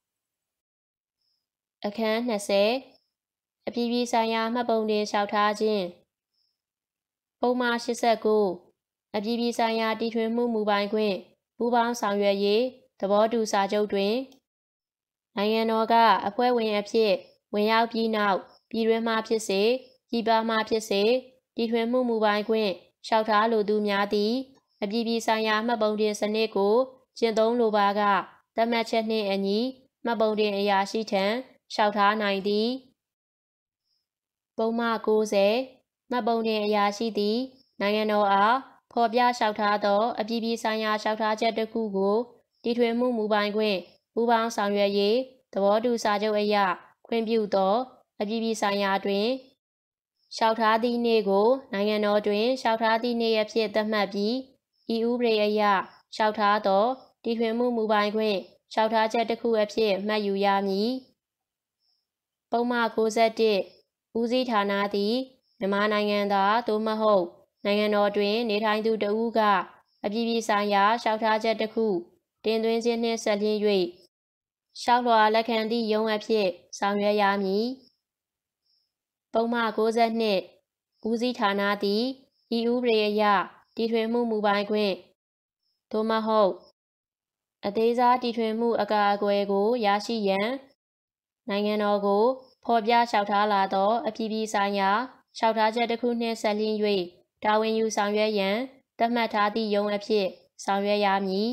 အခန်းနှစ်ဆယ်အပြည်ပြည်ဆိုင်ရာမှတ်ပုံတင်လျှောက်ထားခြင်းပုံမှား ရှစ်ဆယ့်ကို အပြည်ပြည်ဆိုင်ရာတီထွင်မှုမူပိုင်ခွင့်ပူးပေါင်းဆောင်ရွက်ရေးသဘောတူစာချုပ်တွင်နိုင်ငံတော်ကအဖွဲ့ဝင်အဖြစ်ဝင်ရောက်ပြီးနောက်ပြည်တွင်းမှဖြစ်စေပြည်ပမှဖြစ်စေတီထွင်မှုမူပိုင်ခွင့်လျှောက်ထားလိုသူများသည်အပြည်ပြည်ဆိုင်ရာမှတ်ပုံတင်စနစ်ကိုကျင့်သုံးလိုပါကသတ်မှတ်ချက်နှင့်အညီမှတ်ပုံတင်အရာရှိထံလျှောက်ထားနိုင်သည်ပုံမှန်ကိုးဆယ်မှတ်ပုံတင်အရာရှိသည်နိုင်ငံတော်အားဖော်ပြလျှောက်ထားသောအပြည်ပြည်ဆိုင်ရာလျှောက်ထားချက်တစ်ခုကိုတီထွင်မှုမူပိုင်ခွင့်ပူးပေါင်းဆောင်ရွက်ရေးသဘောတူစာချုပ်အရခွင့်ပြုသောအပြည်ပြည်ဆိုင်ရာတွင်လျှောက်ထားသည့်နေ့ကိုနိုင်ငံတော်တွင်လျှောက်ထားသည့်နေ့ရက်ဖြင့်သတ်မှတ်ပြီးဤဥပဒေအရလျှောက်ထားသောတီထွင်မှုမူပိုင်ခွင့်လျှောက်ထားချက်တစ်ခုအဖြစ်မှတ်ယူရမည်ပုံမှန်ကိုးဆယ်တစ်ဦးစီးဌာနသည်မြန်မာနိုင်ငံသားသို့မဟုတ်နိုင်ငံတော်တွင်နေထိုင်သူတစ်ဦးကအပြည်ပြည်ဆိုင်ရာလျှောက်ထားချက်တစ်ခုတင်သွင်းခြင်းနှင့်ဆက်လျင်း၍လျှောက်လွှာလက်ခံသည့်ရုံးအဖြစ်ဆောင်ရွက်ရမည်ပုံမှန်ကိုးဆယ်နှစ်ဦးစီးဌာနသည်ဤဥပဒေအရတီထွင်မှုမူပိုင်ခွင့်သို့မဟုတ်အသေးစားတီထွင်မှုအကာအကွယ်ကိုရရှိရန်နိုင်ငံတော်ကိုဖော်ပြလျှောက်ထားလာသောအပြည်ပြည်ဆိုင်ရာလျှောက်ထားချက်တစ်ခုနှင့်ဆက်လျင်း၍တာဝန်ယူဆောင်ရွက်ရန်သတ်မှတ်ထားသည့်ရုံးအဖြစ်ဆောင်ရွက်ရမည်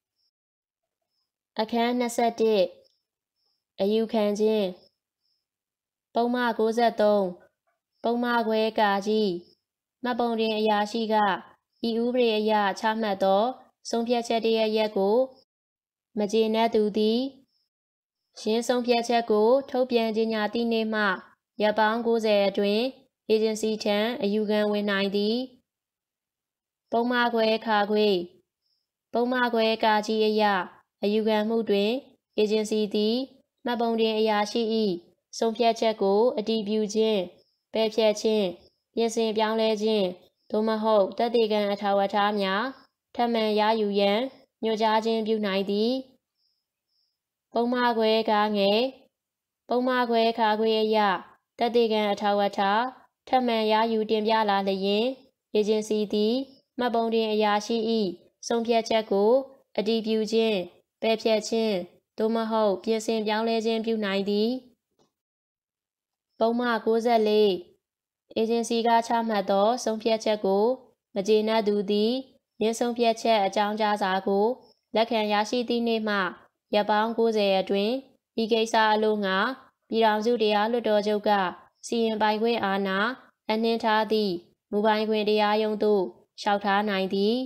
အခန်း၂၁အယူခံခြင်းပုံမှန်ကိုးဆယ်သုံးပုံမှန်ခွဲကာကြီးမှတ်ပုံတင်အရာရှိကဤဥပဒေအရချမှတ်သောဆုံးဖြတ်ချက်တစ်ရပ်ရပ်ကိုမကျေနပ်သူသည်ရှင်းဆုံးဖြတ်ချက်ကိုထုတ်ပြန်ကြေညာသည့်နေ့မှရက်ပေါင်းကိုးဆယ်အတွင်းအေဂျင်စီထံအယူခံဝင်နိုင်သည်ပုံမှန်ခွဲခါခွေပုံမှန်ခွဲကာကြီးအရအယူခံမှုတွင်အေဂျင်စီသည်မှတ်ပုံတင်အရာရှိ၏ဆုံးဖြတ်ချက်ကိုအတည်ပြုခြင်းပယ်ဖျက်ခြင်းပြင်ဆင်ပြောင်းလဲခြင်းသို့မဟုတ်သက်သေခံအထောက်အထားများထပ်မံရယူရန်ညွှန်ကြားခြင်းပြုနိုင်သည်ပုံမှန်ခွဲကားငယ်ပုံမှန်ခွဲခါခွေအရသက်သေခံအထောက်အထားထပ်မံရယူတင်ပြလာလျင်အေဂျင်စီသည်မှတ်ပုံတင်အရာရှိ၏ဆုံးဖြတ်ချက်ကိုအတည်ပြုခြင်းပယ်ဖျက်ခြင်းသို့မဟုတ်ပြင်ဆင်ပြောင်းလဲခြင်းပြုနိုင်သည်ပုံမှန်ကိုးဆယ်လေးအေဂျင်စီကချမှတ်သောဆုံးဖြတ်ချက်ကိုမကျေနပ်သူသည်ရင်းဆုံးဖြတ်ချက်အကြောင်းကြားစာကိုလက်ခံရရှိသည့်နေ့မှရက်ပေါင်းကိုးဆယ်အတွင်းဤကိစ္စအလို့ငှာပြည်ထောင်စုတရားလွှတ်တော်ချုပ်ကစီရင်ပိုင်ခွင့်အာဏာအနှင်းထားသည့်မူပိုင်ခွင့်တရားရုံးသို့လျှောက်ထားနိုင်သည်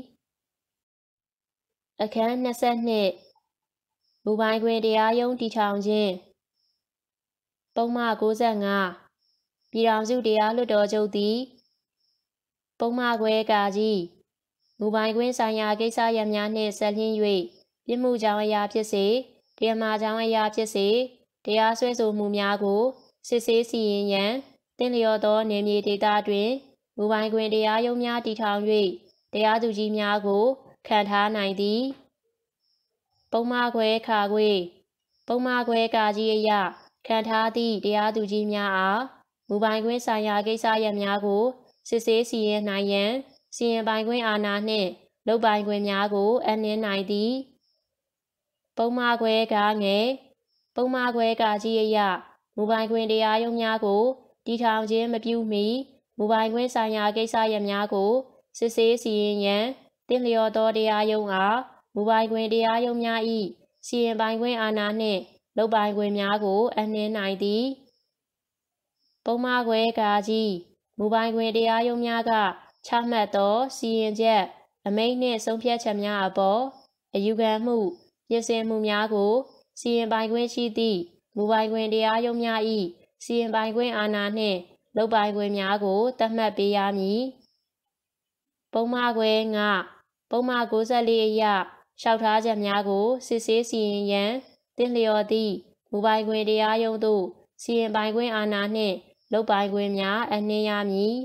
အခန်း၂၂မူပိုင်ခွင့်တရားရုံးတည်ထောင်ခြင်းပုံမှန်ကိုးဆယ်ငါပြည်ထောင်စုတရားလွှတ်တော်ချုပ်သည်ပုံမှန်ခွဲကာကြီးမူပိုင်ခွင့်ဆိုင်ရာကိစ္စရပ်များနှင့်ဆက်လျင်း၍ပြစ်မှုကြောင့်အရာဖြစ်စေတရားမှာကြောင့်အရာဖြစ်စေတရားစွဲဆိုမှုများကိုစစ်ဆေးစီရင်ရန်သင့်လျော်သောနယ်မြေဒေသတွင်မူပိုင်ခွင့်တရားရုံးများတည်ထောင်၍တရားသူကြီးများကိုခန့်ထားနိုင်သည်ပုံမှန်ခွဲခါခွေပုံမှန်ခွဲကာကြီးအရခန့်ထားသည့်တရားသူကြီးများအားမူပိုင်ခွင့်ဆိုင်ရာကိစ္စရပ်များကိုစစ်ဆေးစီရင်နိုင်ရန်စီရင်ပိုင်ခွင့်အာဏာနှင့်လုပ်ပိုင်ခွင့်များကိုအနှင်းနိုင်သည်ပုံမှန်ခွဲကားငယ်ပုံမှန်ခွဲကာကြီးအရမူပိုင်ခွင့်တရားရုံးများကိုတည်ထောင်ခြင်းမပြုမီမူပိုင်ခွင့်ဆိုင်ရာကိစ္စရပ်များကိုစစ်ဆေးစီရင်ရန်သင့်လျော်သောတရားရုံးအားမူပိုင်ခွင့်တရားရုံးများ၏စီရင်ပိုင်ခွင့်အာဏာနှင့်လုပ်ပိုင်ခွင့်များကိုအနှင်းနိုင်သည်ပုံမှန်ခွဲကာကြီးမူပိုင်ခွင့်တရားရုံးများကချမှတ်သောစီရင်ချက်အမိန့်နှင့်ဆုံးဖြတ်ချက်များအပေါ်အယူခံမှုပြင်ဆင်မှုများကိုစီရင်ပိုင်ခွင့်ရှိသည့်မူပိုင်ခွင့်တရားရုံးများ၏စီရင်ပိုင်ခွင့်အာဏာနှင့်လုပ်ပိုင်ခွင့်များကိုသတ်မှတ်ပေးရမည်ပုံမှန်ခွဲငါပုံမှန်ကိုးဆယ်လေးအရလျှောက်ထားချက်များကိုစစ်ဆေးစီရင်ရန်သင့်လျော်သည့်မူပိုင်ခွင့်တရားရုံးသို့စီရင်ပိုင်ခွင့်အာဏာနှင့်လုပ်ပိုင်ခွင့်များအနှင်းရမည်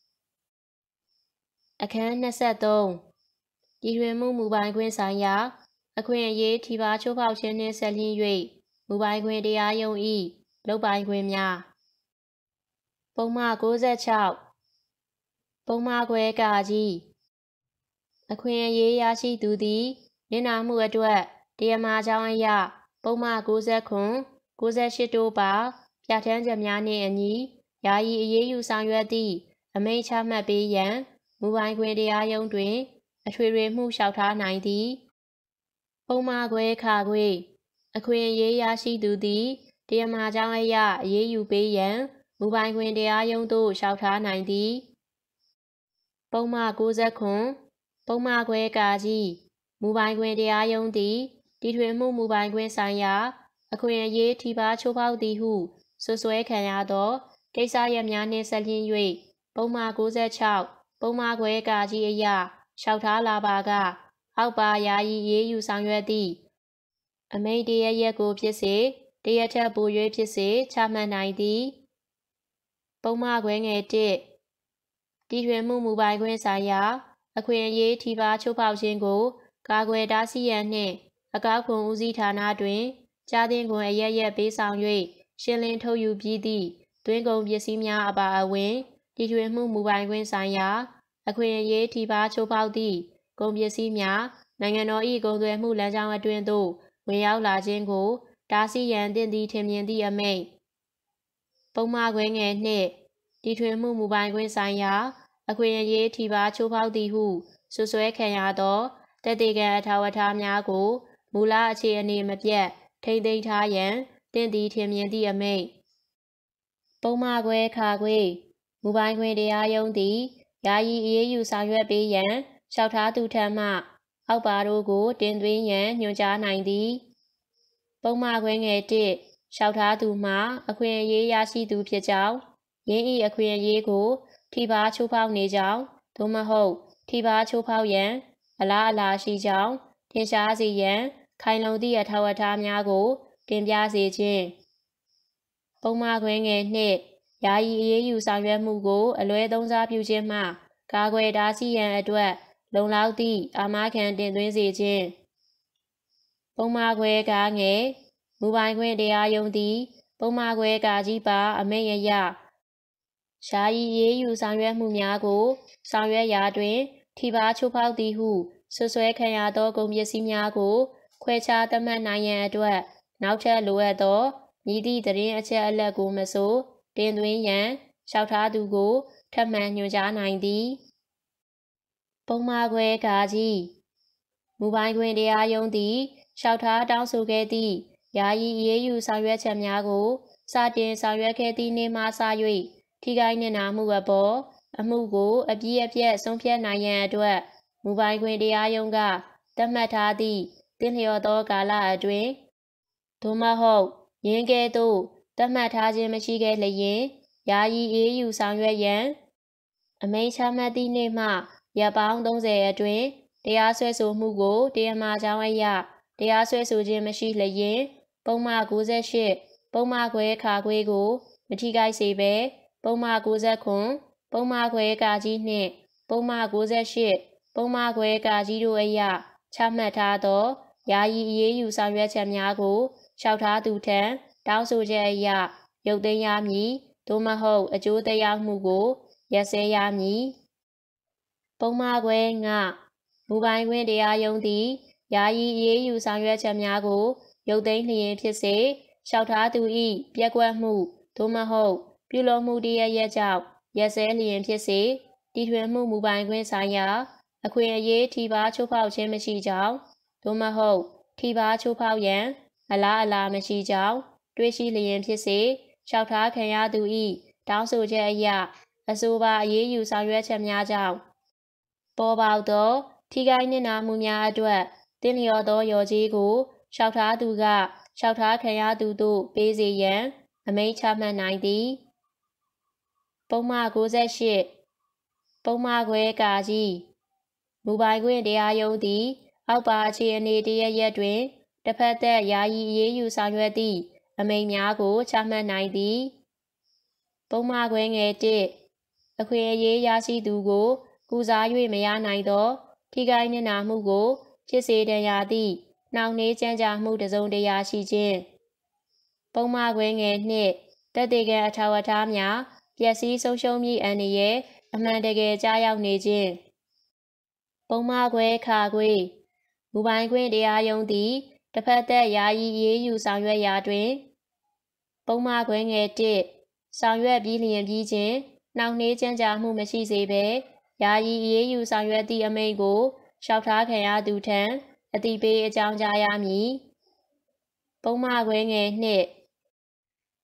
အခန်း၂၃ပြည်တွင်မှုမူပိုင်ခွင့်ဆိုင်ရာအခွင့်အရေးထိပါချိုးဖောက်ခြင်းနှင့်ဆက်လျင်း၍မူပိုင်ခွင့်တရားရုံး၏လုပ်ပိုင်ခွင့်များပုံမှန်ကိုးဆယ်၆ပုံမှန်ခွဲကာကြီးအခွင့်အရေးရရှိသူသည်နစ်နာမှုအတွက်တရားမှာကြောင်းအရာပုံမှန်ကိုးဆယ်ခုကိုးဆယ်ရှစ်တို့ပါပြဋ္ဌာန်းချက်များနှင့်အညီယာယီအရေးယူဆောင်ရွက်သည့်အမိန့်ချမှတ်ပေးရန်မူပိုင်ခွင့်တရားရုံးတွင်အထွေထွေမှုလျှောက်ထားနိုင်သည်ပုံမှန်ခွဲခါခွေအခွင့်အရေးရရှိသူသည်တရားမှာကြောင့်အရာအေးအေးယူပေးရန်မူပိုင်ခွင့်တရားရုံးသို့လျှောက်ထားနိုင်သည်ပုံမှန်ကိုးဆက်ခွန်ပုံမှန်ခွဲကာကြီးမူပိုင်ခွင့်တရားရုံးသည်တီထွင်မှုမူပိုင်ခွင့်ဆိုင်ရာအခွင့်အရေးထိပါချိုးဖောက်သည်ဟုဆွဆွဲခံရသောကိစ္စရပ်များနှင့်ဆက်လျင်း၍ပုံမှန်ကိုးဆက်ခြောက်ပုံမှန်ခွဲကာကြီးအရာလျှောက်ထားလာပါကအောက်ပါယာယီရေးယူဆောင်ရွက်သည့်အမိန့်တရရက်ကိုဖြစ်စေတရက်ထက်ပို၍ဖြစ်စေချမှတ်နိုင်သည်ပုံမှန်ခွဲငယ်တစ်တီထွင်မှုမူပိုင်ခွင့်ဆိုင်ရာအခွင့်အရေးထိပါချိုးဖောက်ခြင်းကိုကာကွယ်တားဆီးရန်နှင့်အကောက်ခွန်ဦးစီးဌာနတွင်ကြားသင့်ခွင့်အရက်ရက်ပေးဆောင်၍ရှင်းလင်းထုတ်ယူပြီးသည့်သွင်းကုန်ပစ္စည်းများအပါအဝင်တီထွင်မှုမူပိုင်ခွင့်ဆိုင်ရာအခွင့်အရေးထိပါချိုးဖောက်သည့်ကုန်ပစ္စည်းများနိုင်ငံတော်၏ကုန်သွယ်မှုလမ်းကြောင်းအတွင်းသို့ဝင်ရောက်လာခြင်းကိုတားဆီးရန်သင့်သည့်ထင်မြင်သည့်အမိန့်ပုံမှန်ခွဲငယ်နှင့်တီထွင်မှုမူပိုင်ခွင့်ဆိုင်ရာအခွင့်အရေးထိပါချိုးဖောက်သည်ဟုဆွဆွဲခံရသောသက်သေခံအထောက်အထားများကိုမူလအခြေအနေမပြတ်ထိန်းသိမ်းထားရန်သင့်သည်ထင်မြင်သည့်အမိန့်ပုံမှန်ခွဲခါခွေမူပိုင်ခွင့်တရားရုံးသည်ယာယီအေးအေးယူဆောင်ရွက်ပေးရန်လျှောက်ထားသူထံမှအောက်ပါတို့ကိုတင်သွင်းရန်ညွှန်ကြားနိုင်သည်ပုံမှန်ခွဲငယ်တစ်လျှောက်ထားသူမှာအခွင့်အရေးရရှိသူဖြစ်ကြောင်းယင်း၏အခွင့်အရေးကိုထိပါချိုးဖောက်နေကြောင်းသို့မဟုတ်ထိပါချိုးဖောက်ရန်အလားအလာရှိကြောင်းထင်ရှားစေရန်ခိုင်လုံသည့်အထောက်အထားများကိုတင်ပြစေခြင်းပုံမှန်ခွဲငယ်နှင့်ယာယီအေးအေးယူဆောင်ရွက်မှုကိုအလွဲသုံးစားပြုခြင်းမှကာကွယ်တားဆီးရန်အတွက်လုံလောက်သည့်အာမခံတင်သွင်းစေခြင်းပုံမှန်ခွဲကားငယ်မူပိုင်ခွင့်တရားရုံးသည်ပုံမှန်ခွဲကာကြီးပါအမိန့်အရယာယီအေးအေးယူဆောင်ရွက်မှုများကိုဆောင်ရွက်ရာတွင်ထိပါချိုးဖောက်သည်ဟုဆွဆွဲခံရသောကုန်ပစ္စည်းများကိုခွဲခြားသတ်မှတ်နိုင်ရန်အတွက်နောက်ထပ်လိုအပ်သောမည်သည့်သတင်းအချက်အလက်ကိုမဆိုတင်သွင်းရန်လျှောက်ထားသူကိုထပ်မံညွှန်ကြားနိုင်သည်ပုံမှန်ခွဲကာကြီးမူပိုင်ခွင့်တရားရုံးသည်လျှောက်ထားတောင်းဆိုခဲ့သည့်ယာယီအေးအေးယူဆောင်ရွက်ချက်များကိုစတင်ဆောင်ရွက်ခဲ့သည့်နေ့မှစ၍ထိခိုက်နစ်နာမှုအပေါ်အမှုကိုအပြည့်အပြည့်ဆုံးဖြတ်နိုင်ရန်အတွက်မူပိုင်ခွင့်တရားရုံးကသတ်မှတ်ထားသည့်သင့်လျော်သောကာလအတွင်းသို့မဟုတ်ယင်းကဲ့သို့သတ်မှတ်ထားခြင်းမရှိခဲ့လျင်ယာယီအေးအေးယူဆောင်ရွက်ရန်အမိန့်ချမှတ်သည့်နေ့မှရက်ပေါင်းသုံးဆယ်အတွင်းတရားစွဲဆိုမှုကိုတရားမှာကြောင်းအရာတရားစွဲဆိုခြင်းမရှိလျင်ပုံမှန်ကိုးဆက်ရှစ်ပုံမှန်ခွဲခါခွေကိုမထိခိုက်စေဘဲပုံမှန်ကိုးဆက်ခွန်ပုံမှန်ခွဲကာကြီးနှင့်ပုံမှန်ကိုးဆက်ရှစ်ပုံမှန်ခွဲကာကြီးတို့အရာချမှတ်ထားသောယာယီအေးအေးယူဆောင်ရွက်ချက်များကိုလျှောက်ထားသူထံတောင်းဆိုချက်အရရုပ်သိမ်းရမည်သို့မဟုတ်အကျိုးသက်ရောက်မှုကိုရပ်စဲရမည်ပုံမှန်ခွဲငါမူပိုင်ခွင့်တရားရုံးသည်ယာယီအေးအေးယူဆောင်ရွက်ချက်များကိုရုပ်သိမ်းလျင်ဖြစ်စေလျှောက်ထားသူ၏ပျက်ကွက်မှုသို့မဟုတ်ပြုလုပ်မှုတရရက်ကြောင့်ရပ်စဲလျင်ဖြစ်စေတီထွင်မှုမူပိုင်ခွင့်ဆိုင်ရာအခွင့်အရေးထိပါချိုးဖောက်ခြင်းမရှိကြောင်းသို့မဟုတ်ထိပါချိုးဖောက်ရန်အလားအလာမရှိကြောင်းတွေးရှိလျင်ဖြစ်စေလျှောက်ထားခံရသူ၏တောင်းဆိုချက်အရအဆိုပါအရေးယူဆောင်ရွက်ချက်များကြောင့်ပေါ်ပေါက်သောထိခိုက်နစ်နာမှုများအတွက်သင့်လျော်သောလျော်ကြေးကိုလျှောက်ထားသူကလျှောက်ထားခံရသူတို့ပေးစေရန်အမိန့်ချမှတ်နိုင်သည်ပုံမှန်ကိုးဆက်ရှစ်ပုံမှန်ခွဲကာကြီးမူပိုင်ခွင့်တရားရုံးသည်အောက်ပါအခြေအနေတရရက်တွင်တစ်ဖက်သက်ယာယီအေးအေးယူဆောင်ရွက်သည့်အမိန့်များကိုချမှတ်နိုင်သည်ပုံမှန်ခွဲငယ်တစ်အခွင့်အရေးရရှိသူကိုကုစား၍မရနိုင်သောထိခိုက်နစ်နာမှုကိုဖြစ်စေတန်ရာသည့်နှောင့်နှေးကြမ်းကြာမှုတစ်စုံတစ်ရာရှိခြင်းပုံမှန်ခွဲငယ်နှင့်သက်သေခံအထောက်အထားများပျက်စီးဆုံးရှုံးမည့်အန္တရာယ်အမှန်တကယ်ကြားရောက်နေခြင်းပုံမှန်ခွဲခါခွေမူပိုင်ခွင့်တရားရုံးသည်တစ်ဖက်သက်ယာယီအေးအေးယူဆောင်ရွက်ရာတွင်ပုံမှန်ခွဲငယ်တစ်ဆောင်ရွက်ပြီးလျင်ပြီးခြင်းနှောင့်နှေးကြမ်းကြာမှုမရှိစေဘဲယာယီအေးအေးယူဆောင်ရွက်သည့်အမိန့်ကိုလျှောက်ထားခံရသူထံအသိပေးအကြောင်းကြားရမည်ပုံမှန်ခွဲငယ်နှင့်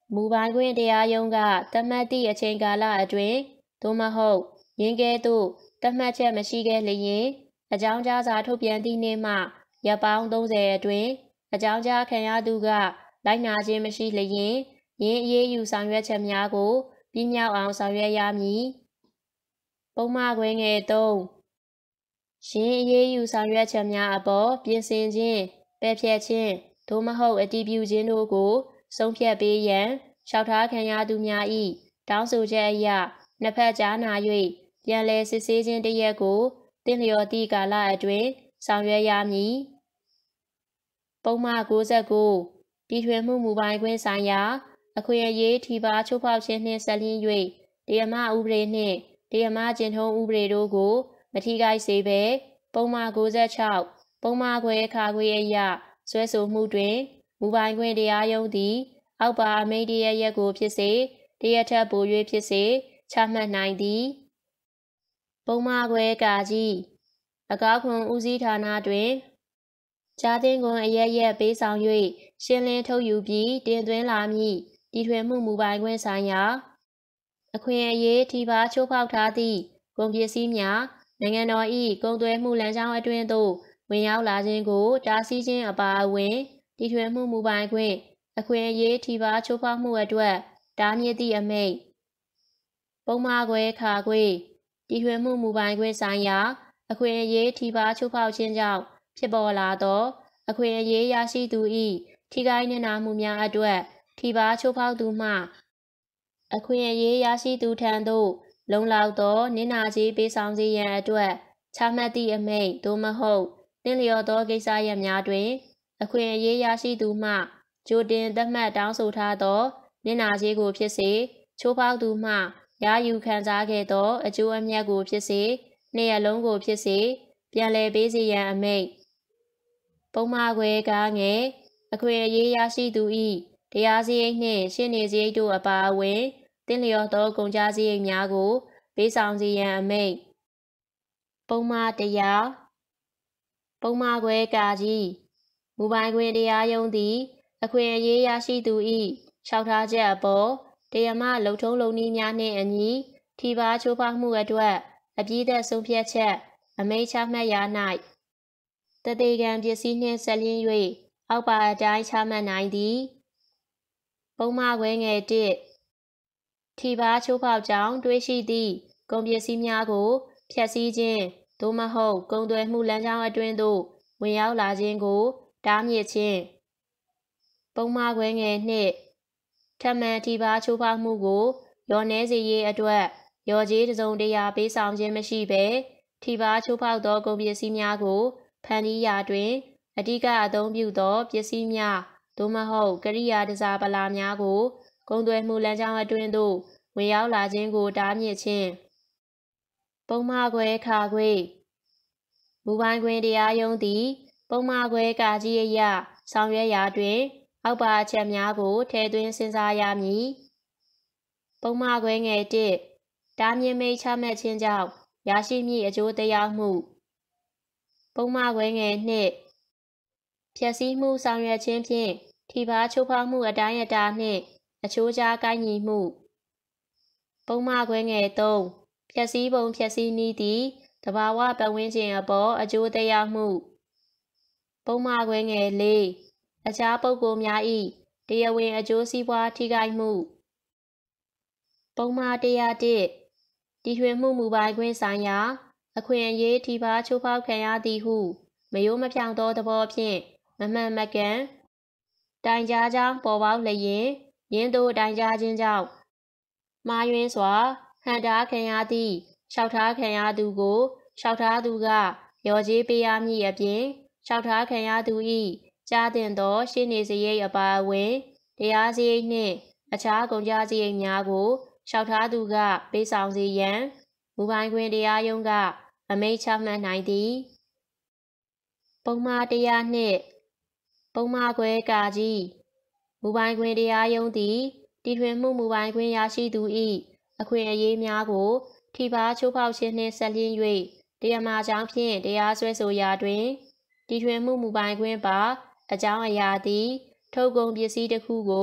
မူပိုင်ခွင့်တရားရုံးကသတ်မှတ်သည့်အချိန်ကာလအတွင်းသို့မဟုတ်ယင်းကဲ့သို့သတ်မှတ်ချက်မရှိခဲ့လျင်အကြောင်းကြားစာထုတ်ပြန်သည့်နေ့မှရက်ပေါင်းသုံးဆယ်အတွင်းအကြောင်းကြားခံရသူကလိုက်နာခြင်းမရှိလျင်ယင်းအရေးယူဆောင်ရွက်ချက်များကိုပြည့်မြောက်အောင်ဆောင်ရွက်ရမည်ပုံမှားခွဲငယ်သုံးယင်းအရေးယူဆောင်ရွက်ချက်များအပေါ်ပြင်ဆင်ခြင်းပယ်ဖျက်ခြင်းသို့မဟုတ်အတည်ပြုခြင်းတို့ကိုဆုံးဖြတ်ပေးရန်လျှောက်ထားခံရသူများ၏တောင်းဆိုချက်အရနှစ်ဖက်ကြားနာ၍ပြန်လည်စစ်ဆေးခြင်းတစ်ရက်ကိုသင့်လျော်သည့်ကာလအတွင်းဆောင်ရွက်ရမည်ပုံမှား၉၉တီထွင်မှုမူပိုင်ခွင့်ဆိုင်ရာအခွင့်အရေးထိပါချိုးဖောက်ခြင်းနှင့်ဆက်လျင်း၍တရားမဥပဒေနှင့်တရားမကျင့်ထုံးဥပဒေတို့ကိုမထိခိုက်စေဘဲပုံမှား၉၆ပုံမှားခွဲခါခွေအရဆွဲဆိုမှုတွင်မူပိုင်ခွင့်တရားရုံးသည်အောက်ပါအမိန့်တရားရက်ကိုဖြစ်စေတရားထက်ပို၍ဖြစ်စေချမှတ်နိုင်သည်ပုံမှားခွဲကာကြီးအကောက်ခွန်ဦးစီးဌာနတွင်ကြားသိမ်းခွန်အရက်ရက်ပေးဆောင်၍ရှင်းလင်းထုတ်ယူပြီးတင်သွင်းလာမည့်တီထွင်မှုမူပိုင်ခွင့်ဆိုင်ရာအခွင့်အရေးထိပါချိုးဖောက်ထားသည့်ကုန်ပစ္စည်းများနိုင်ငံတော်၏ကုန်သွယ်မှုလမ်းကြောင်းအတွင်းသို့ဝင်ရောက်လာခြင်းကိုတားဆီးခြင်းအပါအဝင်တီထွင်မှုမူပိုင်ခွင့်အခွင့်အရေးထိပါချိုးဖောက်မှုအတွက်တားမြစ်သည့်အမိန့်ပုံမှားခွဲခါခွေတီထွင်မှုမူပိုင်ခွင့်ဆိုင်ရာအခွင့်အရေးထိပါချိုးဖောက်ခြင်းကြောင့်ဖြစ်ပေါ်လာသောအခွင့်အရေးရရှိသူ၏ထိခိုက်နစ်နာမှုများအတွက်ထိပါချိုးဖောက်သူမှအခွင့်အရေးရရှိသူထံသို့လုံလောက်သောနစ်နာကြေးပေးဆောင်စေရန်အတွက်ချမှတ်သည့်အမိန့်သို့မဟုတ်သင့်လျော်သောကိစ္စရပ်များတွင်အခွင့်အရေးရရှိသူမှကြိုတင်သတ်မှတ်တောင်းဆိုထားသောနစ်နာကြေးကိုဖြစ်စေချိုးဖောက်သူမှရယူခံစားခဲ့သောအကျိုးအမြတ်ကိုဖြစ်စေနှစ်ရက်လုံးကိုဖြစ်စေပြန်လည်ပေးစေရန်အမိန့်ပုံမှားခွဲကားငယ်အခွင့်အရေးရရှိသူ၏တရားစရိတ်နှင့်ရှင်းနေစရိတ်တို့အပါအဝင်သင့်လျော်သောကုန်ကျစရိတ်များကိုပေးဆောင်စေရန်အမိန့်ပုံမှားတရားပုံမှားခွဲကာကြီးမူပိုင်ခွင့်တရားရုံးသည်အခွင့်အရေးရရှိသူ၏လျှောက်ထားချက်အပေါ်တရားမလုပ်ထုံးလုပ်နည်းများနှင့်အညီထိပါချိုးဖောက်မှုအတွက်အပြည့်သက်ဆုံးဖြတ်ချက်အမိန့်ချမှတ်ရာ၌တသေကံပစ္စည်းနှင့်ဆက်လျင်း၍အောက်ပါအတိုင်းချမှတ်နိုင်သည်ပုံမှားခွဲငယ်တစ်ထိပါချိုးဖောက်ကြောင်းတွေးရှိသည့်ကုန်ပစ္စည်းများကိုဖျက်ဆီးခြင်းသို့မဟုတ်ကုန်သွယ်မှုလမ်းကြောင်းအတွင်းသို့ဝင်ရောက်လာခြင်းကိုတားမြစ်ခြင်းပုံမှားခွဲငယ်နှစ်ထပ်မံထိပါချိုးဖောက်မှုကိုလျော်နည်းစေရေးအတွက်လျော်ကြေးတစ်စုံတစ်ရာပေးဆောင်ခြင်းမရှိဘဲထိပါချိုးဖောက်သောကုန်ပစ္စည်းများကိုဖန်တီးရာတွင်အဓိကအသုံးပြုသောပစ္စည်းများသို့မဟုတ်ကိရိယာတစားပလာများကိုကုန်သွယ်မှုလမ်းကြောင်းအတွင်းသို့ဝင်ရောက်လာခြင်းကိုတားမြစ်ခြင်းပုံမှားခွဲခါခွေမူပိုင်ခွင့်တရားရုံးသည်ပုံမှားခွဲကာကြီးအရဆောင်ရွက်ရာတွင်အောက်ပါအချက်များကိုထည့်သွင်းစဉ်းစားရမည်ပုံမှားခွဲငယ်တစ်တားမြစ်မိတ်ချမှတ်ခြင်းကြောင့်ရရှိမည့်အကျိုးသက်ရောက်မှုပုံမှားခွဲငယ်နှစ်ဖျက်ဆီးမှုဆောင်ရွက်ခြင်းဖြင့်ထိပါချိုးဖောက်မှုအတိုင်းအတာနှင့်အချိုးကြားကိုက်ညီမှုပုံမှားခွဲငယ်သုံးဖျက်ဆီးပုံဖျက်ဆီးနည်းသည်သဘာဝပတ်ဝန်းကျင်အပေါ်အကျိုးသက်ရောက်မှုပုံမှားခွဲငယ်လေးအခြားပုဂ္ဂိုလ်များ၏တရားဝင်အကျိုးစီးပွားထိခိုက်မှုပုံမှားတရားတစ်တီထွင်မှုမူပိုင်ခွင့်ဆိုင်ရာအခွင့်အရေးထိပါချိုးဖောက်ခံရသည်ဟုမယိုးမဖြောင့်သောသဘောဖြင့်မမှန်မကန်တိုင်ကြားကြောင်းပေါ်ပေါက်လျင်ယင်းသို့တိုင်ကြားခြင်းကြောင့်မှားယွင်းစွာဟန့်တားခံရသည့်လျှောက်ထားခံရသူကိုလျှောက်ထားသူကလျော်ကြေးပေးရမည်အပြင်လျှောက်ထားခံရသူ၏ကြားသင့်သောရှင်းနေစရိတ်အပါအဝင်တရားစရိတ်နှင့်အခြားကုန်ကျစရိတ်များကိုလျှောက်ထားသူကပေးဆောင်စေရန်မူပိုင်ခွင့်တရားရုံးကအမိန့်ချမှတ်နိုင်သည်ပုံမှားတရားနှင့်ပုံမှားခွဲကာကြီးမူပိုင်ခွင့်တရားရုံးသည်တီထွင်မှုမူပိုင်ခွင့်ရရှိသူ၏အခွင့်အရေးများကိုထိပါချိုးဖောက်ခြင်းနှင့်ဆက်လျင်း၍တရားမှာကြောင်းဖြင့်တရားစွဲဆိုရာတွင်တီထွင်မှုမူပိုင်ခွင့်ပါအကြောင်းအရာသည်ထုတ်ကုန်ပစ္စည်းတစ်ခုကို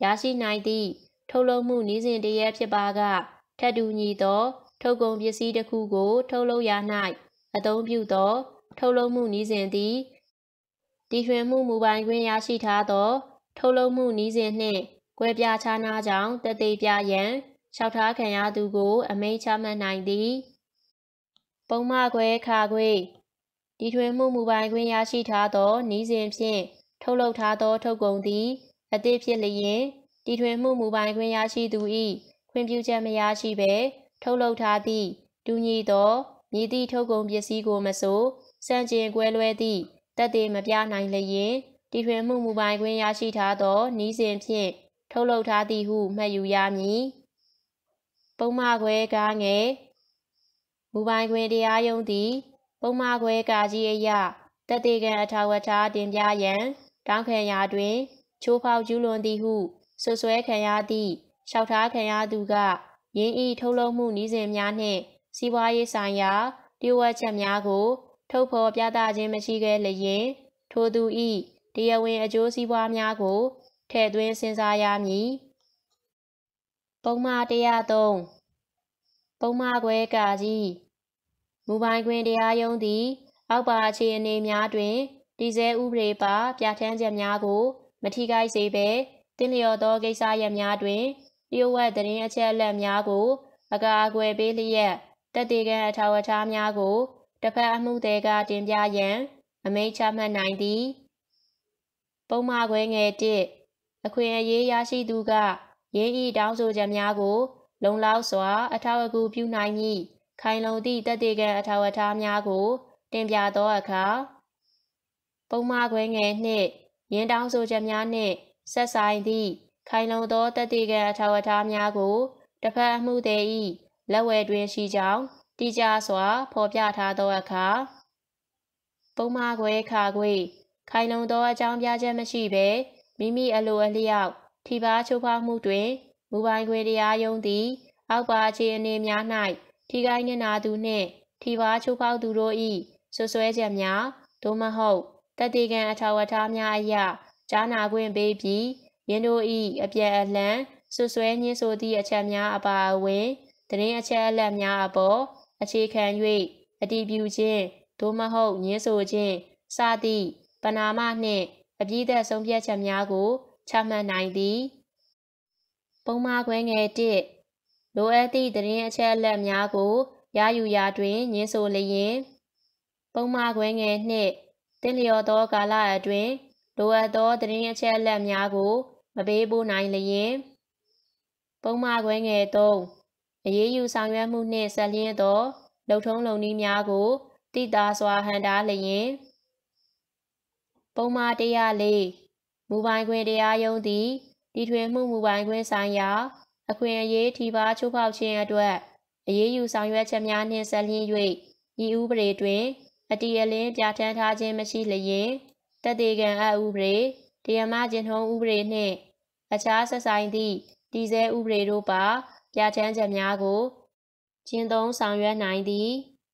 ရရှိနိုင်သည့်ထုတ်လုပ်မှုနည်းစဉ်တစ်ရပ်ဖြစ်ပါကထပ်တူညီသောထုတ်ကုန်ပစ္စည်းတစ်ခုကိုထုတ်လုပ်ရာ၌အသုံးပြုသောထုတ်လုပ်မှုနည်းစဉ်သည်တီထွင်မှုမူပိုင်ခွင့်ရရှိထားသောထုတ်လုပ်မှုနည်းစဉ်နှင့်ကွဲပြားခြားနားကြောင်းသက်သေပြရန်လျှောက်ထားခံရသူကိုအမိန့်ချမှတ်နိုင်သည်ပုံမှခွဲခါခွေတီထွင်မှုမူပိုင်ခွင့်ရရှိထားသောနည်းစဉ်ဖြင့်ထုတ်လုပ်ထားသောထုတ်ကုန်သည်အသစ်ဖြစ်လျင်တီထွင်မှုမူပိုင်ခွင့်ရရှိသူ၏ခွင့်ပြုချက်မရရှိဘဲထုတ်လုပ်ထားသည့်တူညီသောမည်သည့်ထုတ်ကုန်ပစ္စည်းကိုမဆိုစံကျင်ကွဲလွဲသည့်သက်သေမပြနိုင်လျင်တီထွင်မှုမူပိုင်ခွင့်ရရှိထားသောနည်းစဉ်ဖြင့်ထုတ်လုပ်ထားသည်ဟုမှတ်ယူရမည်ပုံမှခွဲကားငယ်မူပိုင်ခွင့်တရားရုံးသည်ပုံမှခွဲကာကြီးအရသက်သေခံအထောက်အထားတင်ပြရန်တောင်းခံရာတွင်ချိုးဖောက်ကျူးလွန်သည်ဟုဆွဆွဲခံရသည့်လျှောက်ထားခံရသူကယင်းဤထုတ်လုပ်မှုနည်းစဉ်များနှင့်စီးပွားရေးဆိုင်ရာလျှို့ဝှက်ချက်များကိုထုတ်ဖော်ပြသခြင်းမရှိခဲ့လျင်ထိုသူ၏တရားဝင်အကျိုးစီးပွားများကိုထည့်သွင်းစဉ်းစားရမည်ပုံမှန်တရားသုံးပုံမှန်ခွဲကာကြီးမူပိုင်ခွင့်တရားရုံးသည်အောက်ပါအခြေအနေများတွင်တည်ဆဲဥပဒေပါပြဋ္ဌာန်းချက်များကိုမထိခိုက်စေဘဲသင့်လျော်သောကိစ္စရပ်များတွင်လျှို့ဝှက်သတင်းအချက်အလက်များကိုအကာအကွယ်ပေးလျက်သက်သေခံအထောက်အထားများကိုတစ်ဖက်အမှုသည်ကတင်ပြရန်အမိန့်ချမှတ်နိုင်သည်ပုံမှန်ခွဲငယ်တစ်အခွင့်အရေးရရှိသူကယင်းဤတောင်းဆိုချက်များကိုလုံလောက်စွာအထောက်အကူပြုနိုင်မည်ခိုင်လုံသည့်သက်သေခံအထောက်အထားများကိုတင်ပြသောအခါပုံမှန်ခွဲငယ်နှင့်ယင်းတောင်းဆိုချက်များနှင့်ဆက်ဆိုင်သည့်ခိုင်လုံသောသက်သေခံအထောက်အထားများကိုတစ်ဖက်အမှုသည်၏လက်ဝယ်တွင်ရှိကြောင်းတိကျစွာဖော်ပြထားသောအခါပုံမှန်ခွဲခါခွေခိုင်လုံသောအကြောင်းပြချက်မရှိဘဲမိမိအလိုအလျောက်ထိပါချိုးဖောက်မှုတွင်မူပိုင်ခွင့်တရားရုံးသည်အောက်ပါအခြေအနေများ၌ထိခိုက်နစ်နာသူနှင့်ထိပါချိုးဖောက်သူတို့၏ဆွဆွဲချက်များသို့မဟုတ်သက်သေခံအထောက်အထားများအရကြားနာခွင့်ပေးပြီးယင်းတို့၏အပြန်အလှန်ဆွဆွဲညှင်းဆိုသည့်အချက်များအပါအဝင်သတင်းအချက်အလက်များအပေါ်အခြေခံ၍အတည်ပြုခြင်းသို့မဟုတ်ညှင်းဆိုခြင်းစသည့်ပဏာမနှင့်အပြည့်သက်ဆုံးဖြတ်ချက်များကိုချမှတ်နိုင်သည်ပုံမှန်ခွဲငယ်တစ်လိုအပ်သည့်သတင်းအချက်အလက်များကိုရယူရာတွင်ညှင်းဆိုလျင်ပုံမှန်ခွဲငယ်နှစ်သင့်လျော်သောကာလအတွင်းလိုအပ်သောသတင်းအချက်အလက်များကိုမပေးပို့နိုင်လျင်ပုံမှန်ခွဲငယ်သုံးအရေးယူဆောင်ရွက်မှုနှင့်ဆက်လျင်းသောလုပ်ထုံးလုပ်နည်းများကိုသိသာစွာဟန့်တားလျင်ပုံမှန်တရားလေးမူပိုင်ခွင့်တရားရုံးသည်တီထွင်မှုမူပိုင်ခွင့်ဆိုင်ရာအခွင့်အရေးထိပါချိုးဖောက်ခြင်းအတွက်အရေးယူဆောင်ရွက်ချက်များနှင့်ဆက်လျင်း၍ဤဥပဒေတွင်အတည်အလင်းပြဋ္ဌာန်းထားခြင်းမရှိလျင်သက်သေခံအပ်ဥပဒေတရားမကျင့်ထုံးဥပဒေနှင့်အခြားဆက်ဆိုင်သည့်တည်ဆဲဥပဒေတို့ပါပြဋ္ဌာန်းချက်များကိုကျင့်သုံးဆောင်ရွက်နိုင်သည်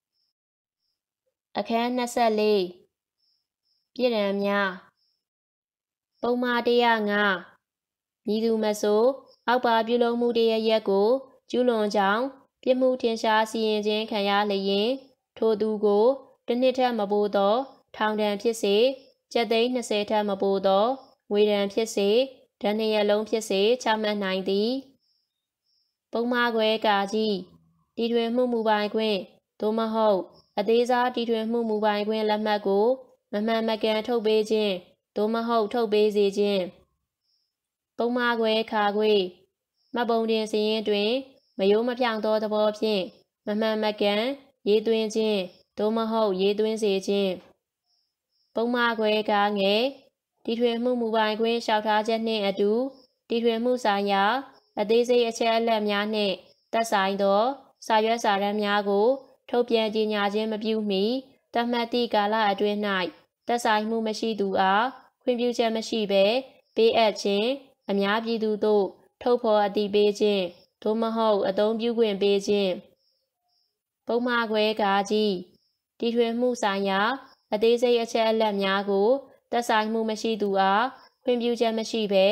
အခန်းနှစ်ဆယ့်လေးပြည်ထောင်များပုံမှန်တရားငါမည်သူမဆိုအောက်ပါပြုလုပ်မှုတရားရက်ကိုကျူးလွန်ကြောင်းပြစ်မှုထင်ရှားစီရင်ခြင်းခံရလျင်ထိုသူကိုတစ်နှစ်ထက်မပိုသောထောင်ဒဏ်ဖြစ်စေကျပ်သိန်းနှစ်ဆယ်ထက်မပိုသောငွေဒဏ်ဖြစ်စေဒဏ်နှစ်ရပ်လုံးဖြစ်စေချမှတ်နိုင်သည်ပုံမှန်ခွဲကာကြီးတီထွင်မှုမူပိုင်ခွင့်သို့မဟုတ်အသေးစားတီထွင်မှုမူပိုင်ခွင့်လက်မှတ်ကိုမမှန်မကန်ထုတ်ပေးခြင်းသို့မဟုတ်ထုတ်ပေးစေခြင်းပုံမှန်ခွဲခါခွေမှတ်ပုံတင်စာရင်းတွင်မယိုးမဖြောင့်သောသဘောဖြင့်မမှန်မကန်ရေးသွင်းခြင်းသို့မဟုတ်ရေးသွင်းစေခြင်းပုံမှန်ခွဲကားငယ်တီထွင်မှုမူပိုင်ခွင့်လျှောက်ထားချက်နှင့်အတူတီထွင်မှုဆိုင်ရာအသေးစိတ်အချက်အလက်များနှင့်သက်ဆိုင်သောစာရွက်စာတမ်းများကိုထုတ်ပြန်ကြေညာခြင်းမပြုမီသတ်မှတ်သည့်ကာလအတွင်း၌သက်ဆိုင်မှုမရှိသူအားခွင့်ပြုချက်မရှိဘဲပေးအပ်ခြင်းအများပြည်သူသို့ထုတ်ဖော်အတည်ပေးခြင်းသို့မဟုတ်အသုံးပြုခွင့်ပေးခြင်းပုံမှန်ခွဲကာကြီးတီထွင်မှုဆိုင်ရာအသေးစိတ်အချက်အလက်များကိုသက်ဆိုင်မှုမရှိသူအားခွင့်ပြုချက်မရှိဘဲပ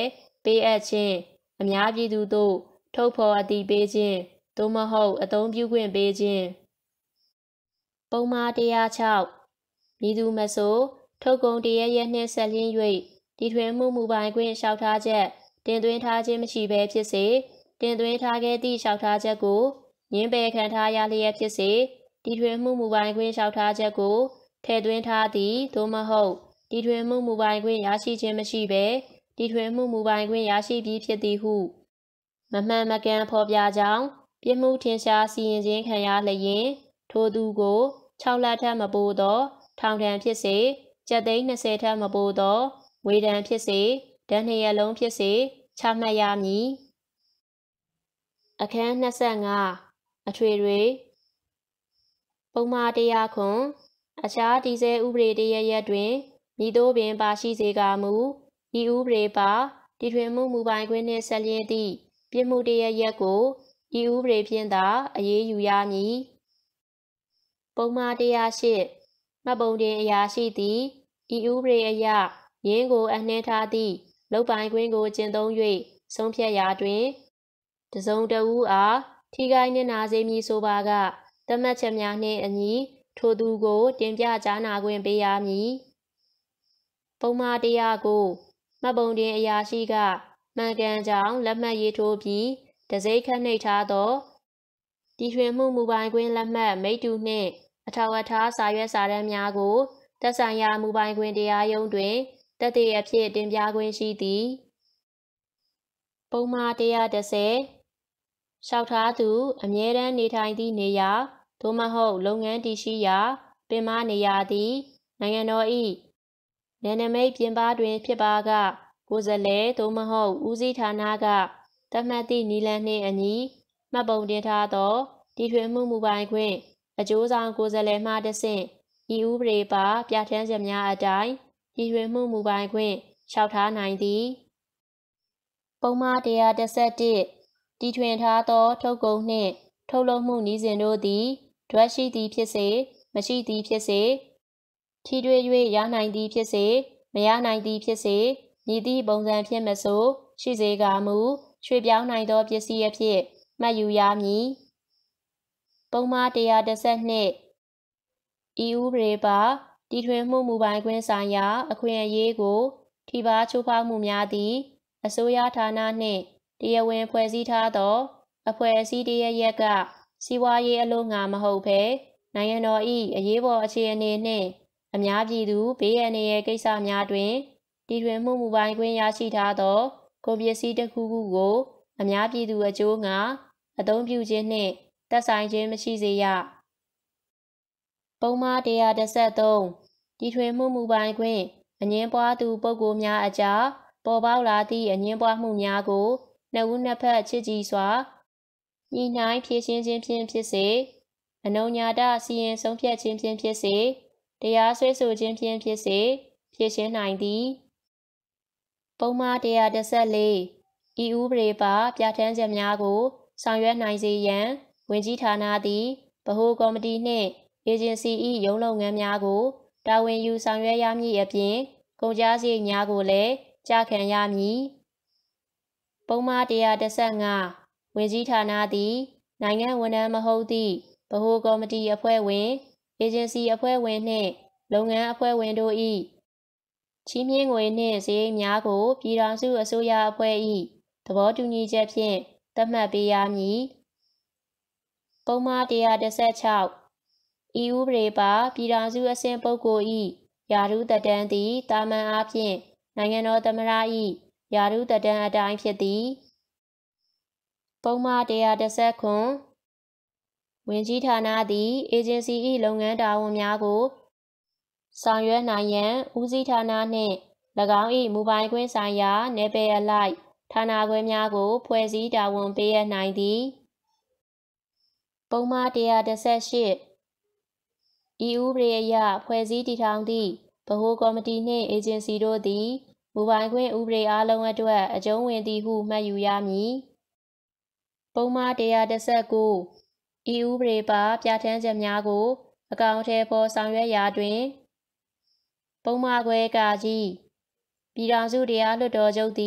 ပေးအပ်ခြင်းအများပြည်သူတို့ထုတ်ဖော်အသိပေးခြင်းသို့မဟုတ်အသုံးပြုခွင့်ပေးခြင်းပုံမှားတရား၆မည်သူမဆိုထုတ်ကုန်တရရဲ့နှင့်ဆက်လျင်း၍တီထွင်မှုမူပိုင်ခွင့်လျှောက်ထားချက်တင်သွင်းထားခြင်းမရှိဘဲဖြစ်စေတင်သွင်းထားခဲ့သည့်လျှောက်ထားချက်ကိုငြင်းပယ်ခံထားရလျက်ဖြစ်စေတီထွင်မှုမူပိုင်ခွင့်လျှောက်ထားချက်ကိုထည့်သွင်းထားသည်သို့မဟုတ်တီထွင်မှုမူပိုင်ခွင့်ရရှိခြင်းမရှိဘဲတီထွင်မှုမူပိုင်ခွင့်ရရှိပြီးဖြစ်သည်ဟုမမှန်မကန်ဖော်ပြကြောင်းပြစ်မှုထင်ရှားစီရင်ခြင်းခံရလျင်ထိုသူကို၆လထက်မပိုသောထောင်ဒဏ်ဖြစ်စေကျပ်သိန်း၂၀ထက်မပိုသောငွေဒဏ်ဖြစ်စေဒဏ်နှစ်ရပ်လုံးဖြစ်စေချမှတ်ရမည်အခန်း၂၅အထွေထွေပုံမှားတရားခွန်အခြားတည်ဆဲဥပဒေတရရက်တွင်မည်သို့ပင်ပါရှိစေကာမူဤဥပဒေပါတီထွင်မှုမူပိုင်ခွင့်နှင့်ဆက်လျင်းသည့်ပြစ်မှုတရရက်ကိုဤဥပဒေဖြင့်သာအရေးယူရမည်ပုံမှားတရား၈မှတ်ပုံတင်အရာရှိသည်ဤဥပဒေအရယင်းကိုအနှင်းထားသည့်လုပ်ပိုင်ခွင့်ကိုကျင့်သုံး၍ဆုံးဖြတ်ရာတွင်တစုံတဦးအားထိခိုက်နစ်နာစေမည်ဆိုပါကသတ်မှတ်ချက်များနှင့်အညီထိုသူကိုတင်ပြကြားနာခွင့်ပေးရမည်ပုံမှားတရားကိုမှတ်ပုံတင်အရာရှိကမှန်ကန်ကြောင်းလက်မှတ်ရေးထိုးပြီးတံဆိပ်ခတ်နှိပ်ထားသောတီထွင်မှုမူပိုင်ခွင့်လက်မှတ်မိတ္တူနှင့်အထောက်အထားစာရွက်စာတမ်းများကိုသက်ဆိုင်ရာမူပိုင်ခွင့်တရားရုံးတွင်သက်သေအဖြစ်တင်ပြခွင့်ရှိသည်ပုံမှား၁၁၀လျှောက်ထားသူအမြဲတမ်းနေထိုင်သည့်နေရာသို့မဟုတ်လုပ်ငန်းတည်ရှိရာပင်မနေရာသည်နိုင်ငံတော်၏နယ်နိမိတ်ပြင်ပတွင်ဖြစ်ပါကကိုယ်စားလှယ်သို့မဟုတ်ဦးစီးဌာနကသတ်မှတ်သည့်နည်းလမ်းနှင့်အညီမှတ်ပုံတင်ထားသောတီထွင်မှုမူပိုင်ခွင့်အကျိုးဆောင်ကိုယ်စားလှယ်မှတဆင့်ဤဥပဒေပါပြဋ္ဌာန်းချက်များအတိုင်းတီထွင်မှုမူပိုင်ခွင့်လျှောက်ထားနိုင်သည်ပုံမှား၁၁၁တီထွင်ထားသောထုတ်ကုန်နှင့်ထုတ်လုပ်မှုနည်းစဉ်တို့သည်ဓွက်ရှိသည်ဖြစ်စေမရှိသည်ဖြစ်စေထိတွေ့၍ရနိုင်သည်ဖြစ်စေမရနိုင်သည်ဖြစ်စေမည်သည့်ပုံစံဖြင့်မဆိုရှိစေကာမူရွှေ့ပြောင်းနိုင်သောပစ္စည်းအဖြစ်မှတ်ယူရမည်ပုံမှား၁၁၂ဤဥပဒေပါတီထွင်မှုမူပိုင်ခွင့်ဆိုင်ရာအခွင့်အရေးကိုထိပါးချိုးဖောက်မှုများသည်အစိုးရဌာနနှင့်တရားဝင်ဖွဲ့စည်းထားသောအဖွဲ့အစည်းတရရက်ကစီးပွားရေးအလို့ငှာမဟုတ်ဘဲနိုင်ငံတော်၏အရေးပေါ်အခြေအနေနှင့်အများပြည်သူဘေးအန္တရာယ်ကိစ္စများတွင်တီထွင်မှုမူပိုင်ခွင့်ရရှိထားသောကုန်ပစ္စည်းတစ်ခုခုကိုအများပြည်သူအကျိုးငှာအသုံးပြုခြင်းနှင့်သက်ဆိုင်ခြင်းမရှိစေရပုံမှား၁၁၃တီထွင်မှုမူပိုင်ခွင့်အငြင်းပွားသူပုဂ္ဂိုလ်များအကြားပေါ်ပေါက်လာသည့်အငြင်းပွားမှုများကိုနှစ်ဦးနှစ်ဖက်ချစ်ကြည်စွာညှိနှိုင်းဖြေရှင်းခြင်းဖြင့်ဖြစ်စေအနုညာတစီရင်ဆုံးဖြတ်ခြင်းဖြင့်ဖြစ်စေတရားစွဲဆိုခြင်းဖြင့်ဖြစ်စေဖြေရှင်းနိုင်သည်ပုံမှား၁၁၄ဤဥပဒေပါပြဋ္ဌာန်းချက်များကိုဆောင်ရွက်နိုင်စေရန်ဝန်ကြီးဌာနသည်ဗဟိုကော်မတီနှင့်အေဂျင်စီ၏ရုံးလုပ်ငန်းများကိုတာဝန်ယူဆောင်ရွက်ရမည်အပြင်ကုန်ကျစရိတ်များကိုလည်းကျခံရမည်ပုံမှား၁၁၅ဝန်ကြီးဌာနသည်နိုင်ငံဝန်ထမ်းမဟုတ်သည့်ဗဟိုကော်မတီအဖွဲ့ဝင်အေဂျင်စီအဖွဲ့ဝင်နှင့်လုပ်ငန်းအဖွဲ့ဝင်တို့၏ချီးမြှင့်ငွေနှင့်စရိတ်များကိုပြည်ထောင်စုအစိုးရအဖွဲ့၏သဘောတူညီချက်ဖြင့်သတ်မှတ်ပေးရမည်ပုံမှား၁၁၆ဤဥပဒေပါပြည်ထောင်စုအဆင့်ပုဂ္ဂိုလ်၏ရာထူးသက်တမ်းသည်တာမန်အားဖြင့်နိုင်ငံတော်သမ္မတ၏ရာထူးသက်တမ်းအတိုင်းဖြစ်သည်ပုံမှား၁၁၉ဝန်ကြီးဌာနသည်အေဂျင်စီ၏လုပ်ငန်းတာဝန်များကိုဆောင်ရွက်နိုင်ရန်ဦးစီးဌာနနှင့်၎င်း၏မူပိုင်ခွင့်ဆိုင်ရာနယ်ပယ်အလိုက်ဌာနခွဲများကိုဖွဲ့စည်းတာဝန်ပေးအပ်နိုင်သည်ပုံမှား၁၁၈ဤဥပဒေအရဖွဲ့စည်းတည်ထောင်သည့်ဗဟိုကော်မတီနှင့်အေဂျင်စီတို့သည်မူပိုင်ခွင့်ဥပဒေအားလုံးအတွက်အကျုံးဝင်သည်ဟုမှတ်ယူရမည်ပုံမှား၁၁၉ဤဥပဒေပါပြဋ္ဌာန်းချက်များကိုအကောင်အထည်ဖော်ဆောင်ရွက်ရာတွင်ပုံမှားခွဲကကြီးပြည်ထောင်စုတရားလွှတ်တော်ချုပ်သည်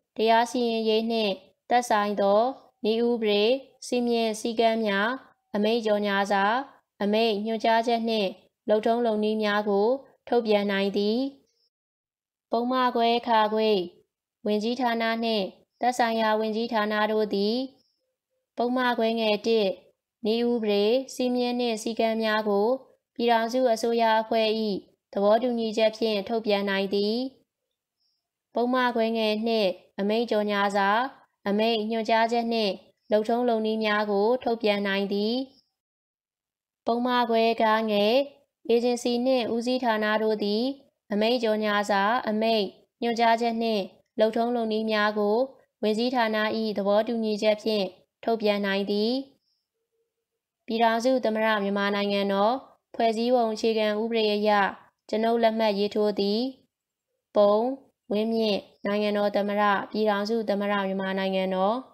တရားစီရင်ရေးနှင့်သက်ဆိုင်သောနည်းဥပဒေစီမံစည်းကမ်းများအမိန့်ကြော်ငြာစာအမိန့်ညွှန်ကြားချက်နှင့်လုပ်ထုံးလုပ်နည်းများကိုထုတ်ပြန်နိုင်သည်ပုံမှားခွဲခါခွေဝင်ကြီးဌာနနှင့်သက်ဆိုင်ရာဝင်ကြီးဌာနတို့သည်ပုံမှားခွဲငယ်တစ်နည်းဥပဒေစီမံနှင့်စည်းကမ်းများကိုပြည်ထောင်စုအစိုးရအဖွဲ့၏သဘောတူညီချက်ဖြင့်ထုတ်ပြန်နိုင်သည်ပုံမှားခွဲငယ်နှင့်အမိန့်ကြော်ငြာစာအမိန့်ညွှန်ကြားချက်နှင့်လုပ်ထုံးလုပ်နည်းများကိုထုတ်ပြန်နိုင်သည်ပုံမှားခွဲကားငယ်အေဂျင်စီနှင့်ဦးစီးဌာနတို့သည်အမိန့်ကြော်ငြာစာအမိန့်ညွှန်ကြားချက်နှင့်လုပ်ထုံးလုပ်နည်းများကိုဝင်ကြီးဌာန၏သဘောတူညီချက်ဖြင့်ထုတ်ပြန်နိုင်သည်ပြည်ထောင်စုသမ္မတမြန်မာနိုင်ငံတော်ဖွဲ့စည်းပုံအခြေခံဥပဒေအရကျွန်ုပ်လက်မှတ်ရေးထိုးသည်ပုံဝင်းမြင့်နိုင်ငံတော်သမ္မတပြည်ထောင်စုသမ္မတမြန်မာနိုင်ငံတော်